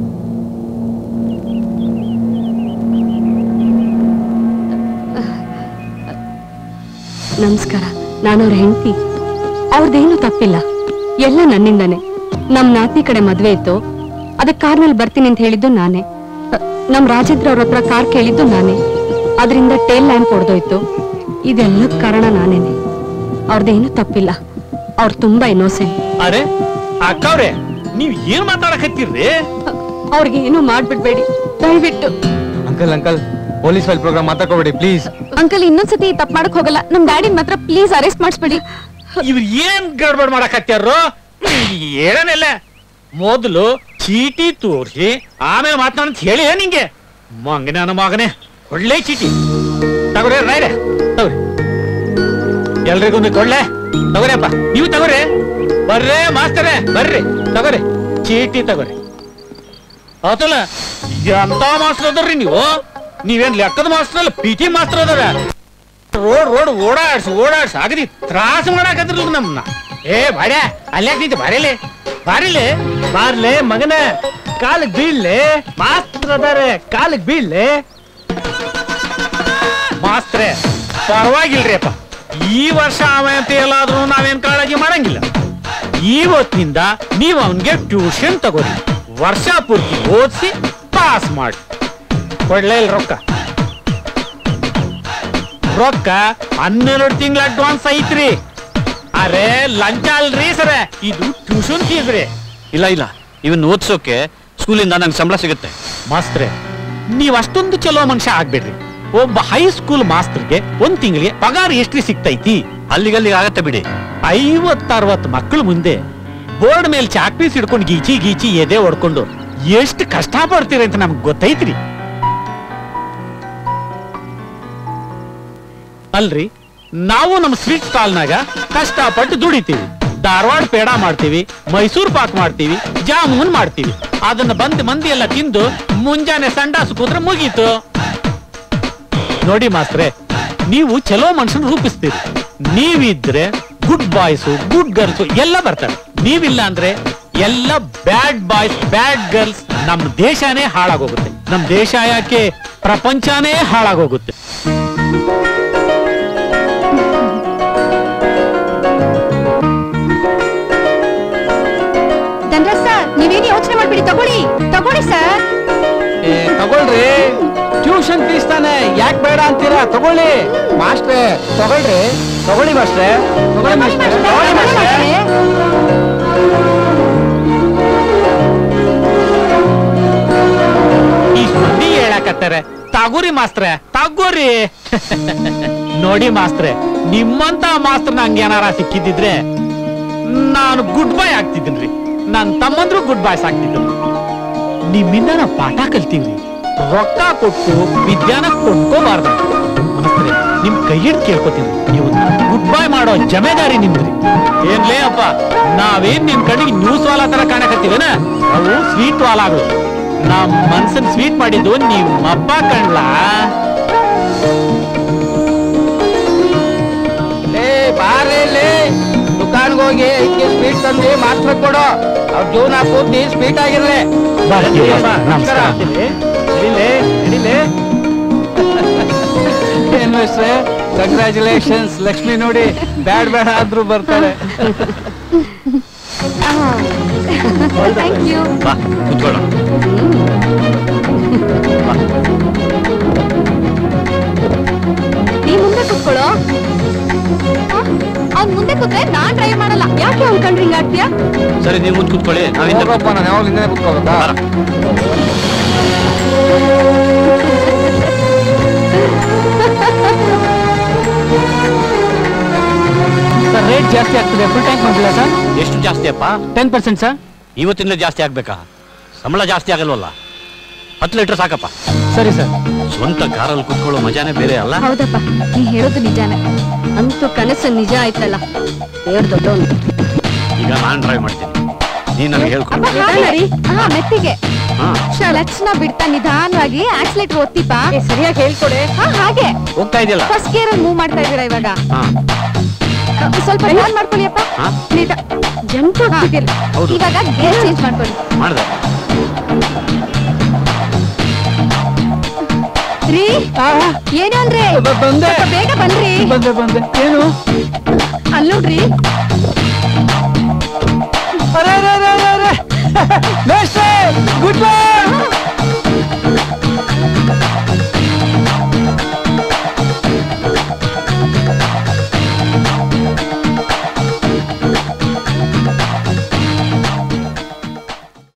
ನಮಸ್ಕಾರ, ನಾನು ಅವ್ರ ಹೆಂಡತಿ. ಅವ್ರದ್ದೇನು ತಪ್ಪಿಲ್ಲ, ಎಲ್ಲ ನನ್ನಿಂದಾನೆ. ನಮ್ ನಾತಿ ಕಡೆ ಮದ್ವೆ ಇತ್ತು, ಅದಕ್ಕೆ ಕಾರ್ನಲ್ಲಿ ಬರ್ತೀನಿ ಅಂತ ಹೇಳಿದ್ದು ನಾನೇ. ನಮ್ ರಾಜೇಂದ್ರ ಅವ್ರ ಹತ್ರ ಕಾರ್ ಕೇಳಿದ್ದು ನಾನೇ. ಅದರಿಂದ ಟೇಲ್ ಲ್ಯಾಂಪ್ ಹೊಡೆದೋಯ್ತು. ಇದೆಲ್ಲದ ಕಾರಣ ನಾನೇನೆ. ಅವ್ರದ್ದೇನು ತಪ್ಪಿಲ್ಲ, ಅವ್ರು ತುಂಬಾ ಇನ್ನೋಸೆಂಟ್. ಅರೆ ಅಕ್ಕವ್ರೆ, ನೀವ್ ಏನ್ ಮಾತಾಡಕತ್ತೀರ್ರಿ? ಅವ್ರಿಗೆ ಏನು ಮಾಡ್ಬಿಡ್ಬೇಡಿ ದಯವಿಟ್ಟು. Uncle uncle police file program ಮಾತಾಡ್ಕೋಬೇಡಿ ಪ್ಲೀಸ್. ಅಂಕಲ್, ಇನ್ನೊಂದ್ಸತಿ ತಪ್ಪು ಮಾಡಕ್ ಹೋಗಲ್ಲ. ನಮ್ ಡ್ಯಾಡಿ ಮಾತ್ರ ಪ್ಲೀಸ್ ಅರೆಸ್ಟ್ ಮಾಡಿಸ್ಬೇಡಿ. ಇವ್ರು ಏನ್ ಗಡ್ಬಡ್ ಮಾಡಕತ್ಯಾರೋ ಹೇಳನೆಲ್ಲ. ಮೊದಲು ಚೀಟಿ ತೋರಿಸಿ ಆಮೇಲೆ ಮಾತನಾಡ ಹೇಳಿ ನಿಂಗೆ. ಮಂಗನ ನನ್ನ ಮಗನೇ, ಒಳ್ಳೆ ಚೀಟಿ ತಗೋರಿ. ರಾಯ್ರೆ ತಗೋರಿ, ಎಲ್ರಿಗೊಂದು ಕೊಡ್ಲೆ. ತಗೋರಿಯಪ್ಪ, ನೀವು ತಗೋರಿ. ಬರ್ರೇ ಮಾಸ್ತರೇ, ಬರ್ರಿ ತಗೋರಿ, ಚೀಟಿ ತಗೋರಿ. ಆತಲ್ಲ, ಎಂತ ಮಾಸ್ತರ್ ಅದ್ರಿ ನೀವು? ನೀವೇನ್ ಲೆಕ್ಕದ ಮಾಸ್ತರ್ ಅಲ್ಲ, ಪಿ ಟಿ ಮಾಸ್ತರ್ ಅದಾರ. ರೋಡ್ ರೋಡ್ ಓಡಾಡ್ಸ್ ಓಡಾಡ್ಸ್ ಆಗದಿ ತ್ರಾಸ ಮಾಡಾಕದ್ರಲ್ಲ ನಮ್ನ. ಏ ಬಾಡ್ಯ, ಅಲ್ಯಾಕ ನಿಂತ ಬಾರಿಲಿ ಬಾರಿಲಿ ಬಾರ್ಲೆ ಮಗನ, ಕಾಲಿಗೆ ಬೀಳ್ಲೆ. ಮಾಸ್ತ್ರ ಅದಾರೆ, ಕಾಲಿಗೆ ಬೀಳ್ಲೆ. ಮಾಸ್ತ್ರೆ ಪರವಾಗಿಲ್ರಿ ಅಪ್ಪ, ಈ ವರ್ಷ ಅವ ಅಂತ ಎಲ್ಲಾದ್ರೂ ನಾವೇನ್ ಕಾಳಜಿ ಮಾಡಂಗಿಲ್ಲ. ಇವತ್ತಿನಿಂದ ನೀವು ಅವನ್ಗೆ ಟ್ಯೂಷನ್ ತಗೋರಿ, ವರ್ಷ ಪೂರ್ತಿ ಓದಿಸಿ ಪಾಸ್ ಮಾಡಿ. ಕೊಡ್ಲೇ ಇಲ್ಲ ರೊಕ್ಕ? ರೊಕ್ಕ ಹನ್ನೆರಡು ತಿಂಗಳ ಅಡ್ವಾನ್ಸ್ ಐತ್ರಿ. ಅರೆ ಲಂಚ ಅಲ್ರಿ ಸರ, ಇದು ಟ್ಯೂಷನ್ ಫೀಸ್ ರೀ. ಇಲ್ಲ ಇಲ್ಲ, ಇವನ್ ಓದ್ಸೋಕೆ ಸ್ಕೂಲಿಂದ ನಂಗೆ ಸಂಬಳ ಸಿಗುತ್ತೆ. ಮಾಸ್ತ್ರೆ, ನೀವ್ ಅಷ್ಟೊಂದು ಚಲೋ ಮನುಷ್ಯ ಆಗ್ಬೇಡ್ರಿ. ಒಬ್ಬ ಹೈಸ್ಕೂಲ್ ಮಾಸ್ತರ್ಗೆ ಒಂದ್ ತಿಂಗಳಿಗೆ ಪಗಾರ ಎಷ್ಟ್ರಿ ಸಿಗ್ತೈತಿ? ಅಲ್ಲಿಗಲ್ಲಿಗೆ ಆಗತ್ತೆ ಬಿಡಿ. ಐವತ್ತರವತ್ತು ಮಕ್ಕಳು ಮುಂದೆ ಬೋರ್ಡ್ ಮೇಲೆ ಚಾಕ್ ಪೀಸ್ ಹಿಡ್ಕೊಂಡು ಗೀಚಿ ಗೀಚಿ ಎದೆ ಹೊಡ್ಕೊಂಡು ಎಷ್ಟು ಕಷ್ಟ ಪಡ್ತೀರಿ ಅಂತ ನಮ್ಗೆ ಗೊತ್ತೈತ್ರಿ. ಅಲ್ರಿ, ನಾವು ನಮ್ಮ ಸ್ವೀಟ್ ಸ್ಟಾಲ್ನಾಗ ಕಷ್ಟಪಟ್ಟು ದುಡಿತೀವಿ. ಧಾರವಾಡ ಪೇಡ ಮಾಡ್ತೀವಿ, ಮೈಸೂರು ಪಾಕ್ ಮಾಡ್ತೀವಿ, ಜಾಮೂನ್ ಮಾಡ್ತೀವಿ. ಅದನ್ನ ಬಂದ್ ಮಂದಿ ಎಲ್ಲ ತಿಂದು ಮುಂಜಾನೆ ಸಂಡಾಸು ಕೂತ್ರೆ ಮುಗೀತು. ನೋಡಿ ಮಾಸ್ತ್ರೆ, ನೀವು ಚಲೋ ಮನುಷ್ಯನ ರೂಪಿಸ್ತೀರಿ. ನೀವಿದ್ರೆ ಗುಡ್ ಬಾಯ್ಸು ಗುಡ್ ಗರ್ಲ್ಸು ಎಲ್ಲ ಬರ್ತಾರೆ. ನೀವಿಲ್ಲ ಅಂದ್ರೆ ಎಲ್ಲ ಬ್ಯಾಡ್ ಬಾಯ್ಸ್ ಬ್ಯಾಡ್ ಗರ್ಲ್ಸ್. ನಮ್ ದೇಶನೇ ಹಾಳಾಗೋಗುತ್ತೆ. ನಮ್ ದೇಶ ಯಾಕೆ, ಪ್ರಪಂಚನೇ ಹಾಳಾಗೋಗುತ್ತೆ. ಧನ್ರಾಜ್ ಸರ್, ನೀವೇನು ಯೋಚನೆ ಮಾಡ್ಬಿಡಿ, ತಗೊಳ್ಳಿ ತಗೊಳ್ಳಿ ಸರ್. ತಗೊಳ್ರಿ, ಟ್ಯೂಷನ್ ಫೀಸ್ ತಾನೆ, ಯಾಕೆ ಬೇಡ ಅಂತೀರಾ? ತಗೊಳ್ಳಿ ಮಾಸ್ಟ್ರೆ, ತಗೊಳ್ರಿ. ತಗೊಳ್ಳಿ ಮಾಸ್ಟ್ರೆ, ತಗೊಳ್ಳಿ ಮಾಸ್ಟ್ರೆ, ತಗೊಳ್ಳಿ ಮಾಸ್ಟ್ರೆ. ಇಷ್ಟ ಮಂದಿ ಹೇಳಕತ್ತಾರೆ ತಗೋರಿ ಮಾಸ್ತ್ರೆ, ತಗೋರಿ. ನೋಡಿ ಮಾಸ್ತ್ರೆ, ನಿಮ್ಮಂತ ಮಾಸ್ತ್ರ ನಂಗೆ ಏನಾರ ಸಿಕ್ಕಿದ್ರೆ ನಾನು ಗುಡ್ ಬಾಯ್ ಆಗ್ತಿದ್ದೀನ್ರಿ. ನನ್ ತಮ್ಮಂದ್ರು ಗುಡ್ ಬಾಯ್ಸ್ ಆಗ್ತಿದ್ರು. ನಿಮ್ಮಿಂದ ನಾವು ಪಾಠ ಕಲ್ತೀವ್ರಿ. ರೊಕ್ಕ ಕೊಟ್ಟು ವಿದ್ಯಾನ ಕೊಂಡ್ಕೋಬಾರ್ದು. ಮಾಸ್ತ್ರೆ, ನಿಮ್ ಕೈ ಹಿಡ್ ಕೇಳ್ಕೊತೀನಿ, ನೀವು ಗುಡ್ ಬಾಯ್ ಮಾಡೋ ಜಮೆದಾರಿ ನಿಮ್ದ್ರಿ. ಏನ್ಲೇ ಅಪ್ಪ, ನಾವೇನ್ ನಿಮ್ ಕಡೆಗೆ ನ್ಯೂಸ್ ವಾಲಾ ತರ ಕಾಣಕತ್ತೀವೇನ? ಅವು ಸ್ವೀಟ್ ವಾಲಾಗಳು. ನಮ್ ಮನ್ಸನ್ ಸ್ವೀಟ್ ಮಾಡಿದ್ದು ನಿಮ್ಮಪ್ಪ ಕಣ್ಲಾ. ಲೇ ಬಾರೇ ಲೇ, ದುಕಾನ್ಗೆ ಹೋಗಿ ಇದಕ್ಕೆ ಸ್ವೀಟ್ ತಂದು ಮಾತ್ರ ಕೊಡು. ಅವ್ರ ಜೀವನ ಪೂರ್ತಿ ಸ್ವೀಟ್ ಆಗಿರ್ಲಿ. ನಮಸ್ಕಾರ. ಏನ್ ಮಿಸ್ಟ್ರೆ, ಕಂಗ್ರ್ಯಾಚುಲೇಷನ್ಸ್. ಲಕ್ಷ್ಮಿ ನೋಡಿ, ಬ್ಯಾಡ್ ಬ್ಯಾಡ್ ಆದ್ರೂ ಬರ್ತಾರೆ. Thank you. ಬಾ ಕೂತ್ಕೊಳ್ಳ. ನೀ ಮುಂದೆ ಕೂತ್ಕೊಳ್ಳೋ. ಅವ್ನ್ ಮುಂದೆ ಕೂತ್ರೆ ನಾನ್ ಡ್ರೈವ್ ಮಾಡಲ್ಲ. ಯಾಕೆ ಅವ್ನ್ ಕಂಡ್ರೆ ಹಿಂಗ್ ಆಡ್ತೀಯ? ಸರಿ, ನೀವು ಮುಂದೆ ಕೂತ್ಕೊಳ್ಳಿ. ನಾವಿಂದ ನಾನು ಯಾವಾಗ ಹಿಂದೆ ಕೂತ್ಕೋಬೇಕಾ? ಸರ್, ರೇಟ್ ಜಾಸ್ತಿ ಆಗ್ತದೆ. ಫುಲ್ ಟ್ಯಾಂಕ್ ಮಾಡಿಲ್ಲ ಸರ್? ಎಷ್ಟು ಜಾಸ್ತಿ ಅಪ್ಪ? Ten percent sir. ಇವತ್ತಿಂದ ಜಾಸ್ತಿ ಆಗ್ಬೇಕಾ? ಸಂಬಳ ಜಾಸ್ತಿ ಆಗಲ್ವಲ್ಲ? ಹತ್ತು ಲೀಟರ್ ಸಾಕಪ್ಪ. ಸರಿ ಸರ್. ಸ್ವಂತ ಕಾರಲ್ಲಿ ಕುತ್ಕೊಳ್ಳೋ ಮಜಾನೇ ಬೇರೆ ಅಲ್ಲ? ಹೌದಪ್ಪ, ನೀ ಹೇಳೋದು ನಿಜಾನೇ. ಅಂತೂ ಕನಸು ನಿಜ ಆಯ್ತಲ್ಲ. ದೇವ್ರ ದೊಡ್ಡವನು. ಈಗ ನಾನ್ ಡ್ರೈವ್ ಮಾಡ್ತೀನಿ, ನೀನ್ ನನಗೆ ಹೇಳ್ಕೊಂಡು. ಹಾ, ಮೆತ್ತಿಗೆ ಕ್ಲಚ್ ನ ಬಿಡ್ತಾ ನಿಧಾನವಾಗಿ ಆಕ್ಸಿಲೇಟರ್ ಒತ್ತಿಪ್ಪ. ಸರಿಯಾಗಿ ಹೇಳ್ಕೊಡೆ. ಹಾ ಹಾಗೆ ಹೋಗ್ತಾ ಇದೆಯಲ್ಲ. ಫಸ್ಟ್ ಗೇರ್ ಅಲ್ಲಿ ಮೂವ್ ಮಾಡ್ತಾ ಇದೀರಾ ಇವಾಗ. ಹಾ ಸ್ವಲ್ಪ ಆನ್ ಮಾಡ್ಕೊಳ್ಳಿಯಪ್ಪ. ನೀಟ ಜಂಪ್ ಆಗ್ತಿಲ್ಲ. ಇವಾಗ ಗೇರ್ ಚೇಂಜ್ ಮಾಡ್ಕೊಳ್ಳಿ. ಮಾಡ್ದೆ. ರೀ ಏನು ಅಂದ್ರೆ ಬಂದೆ. ಬೇಗ ಬನ್ರಿ. ಬಂದೆ ಬಂದೆ. ಏನು ಅಲ್ಲೋಡ್ರಿ. Good bye.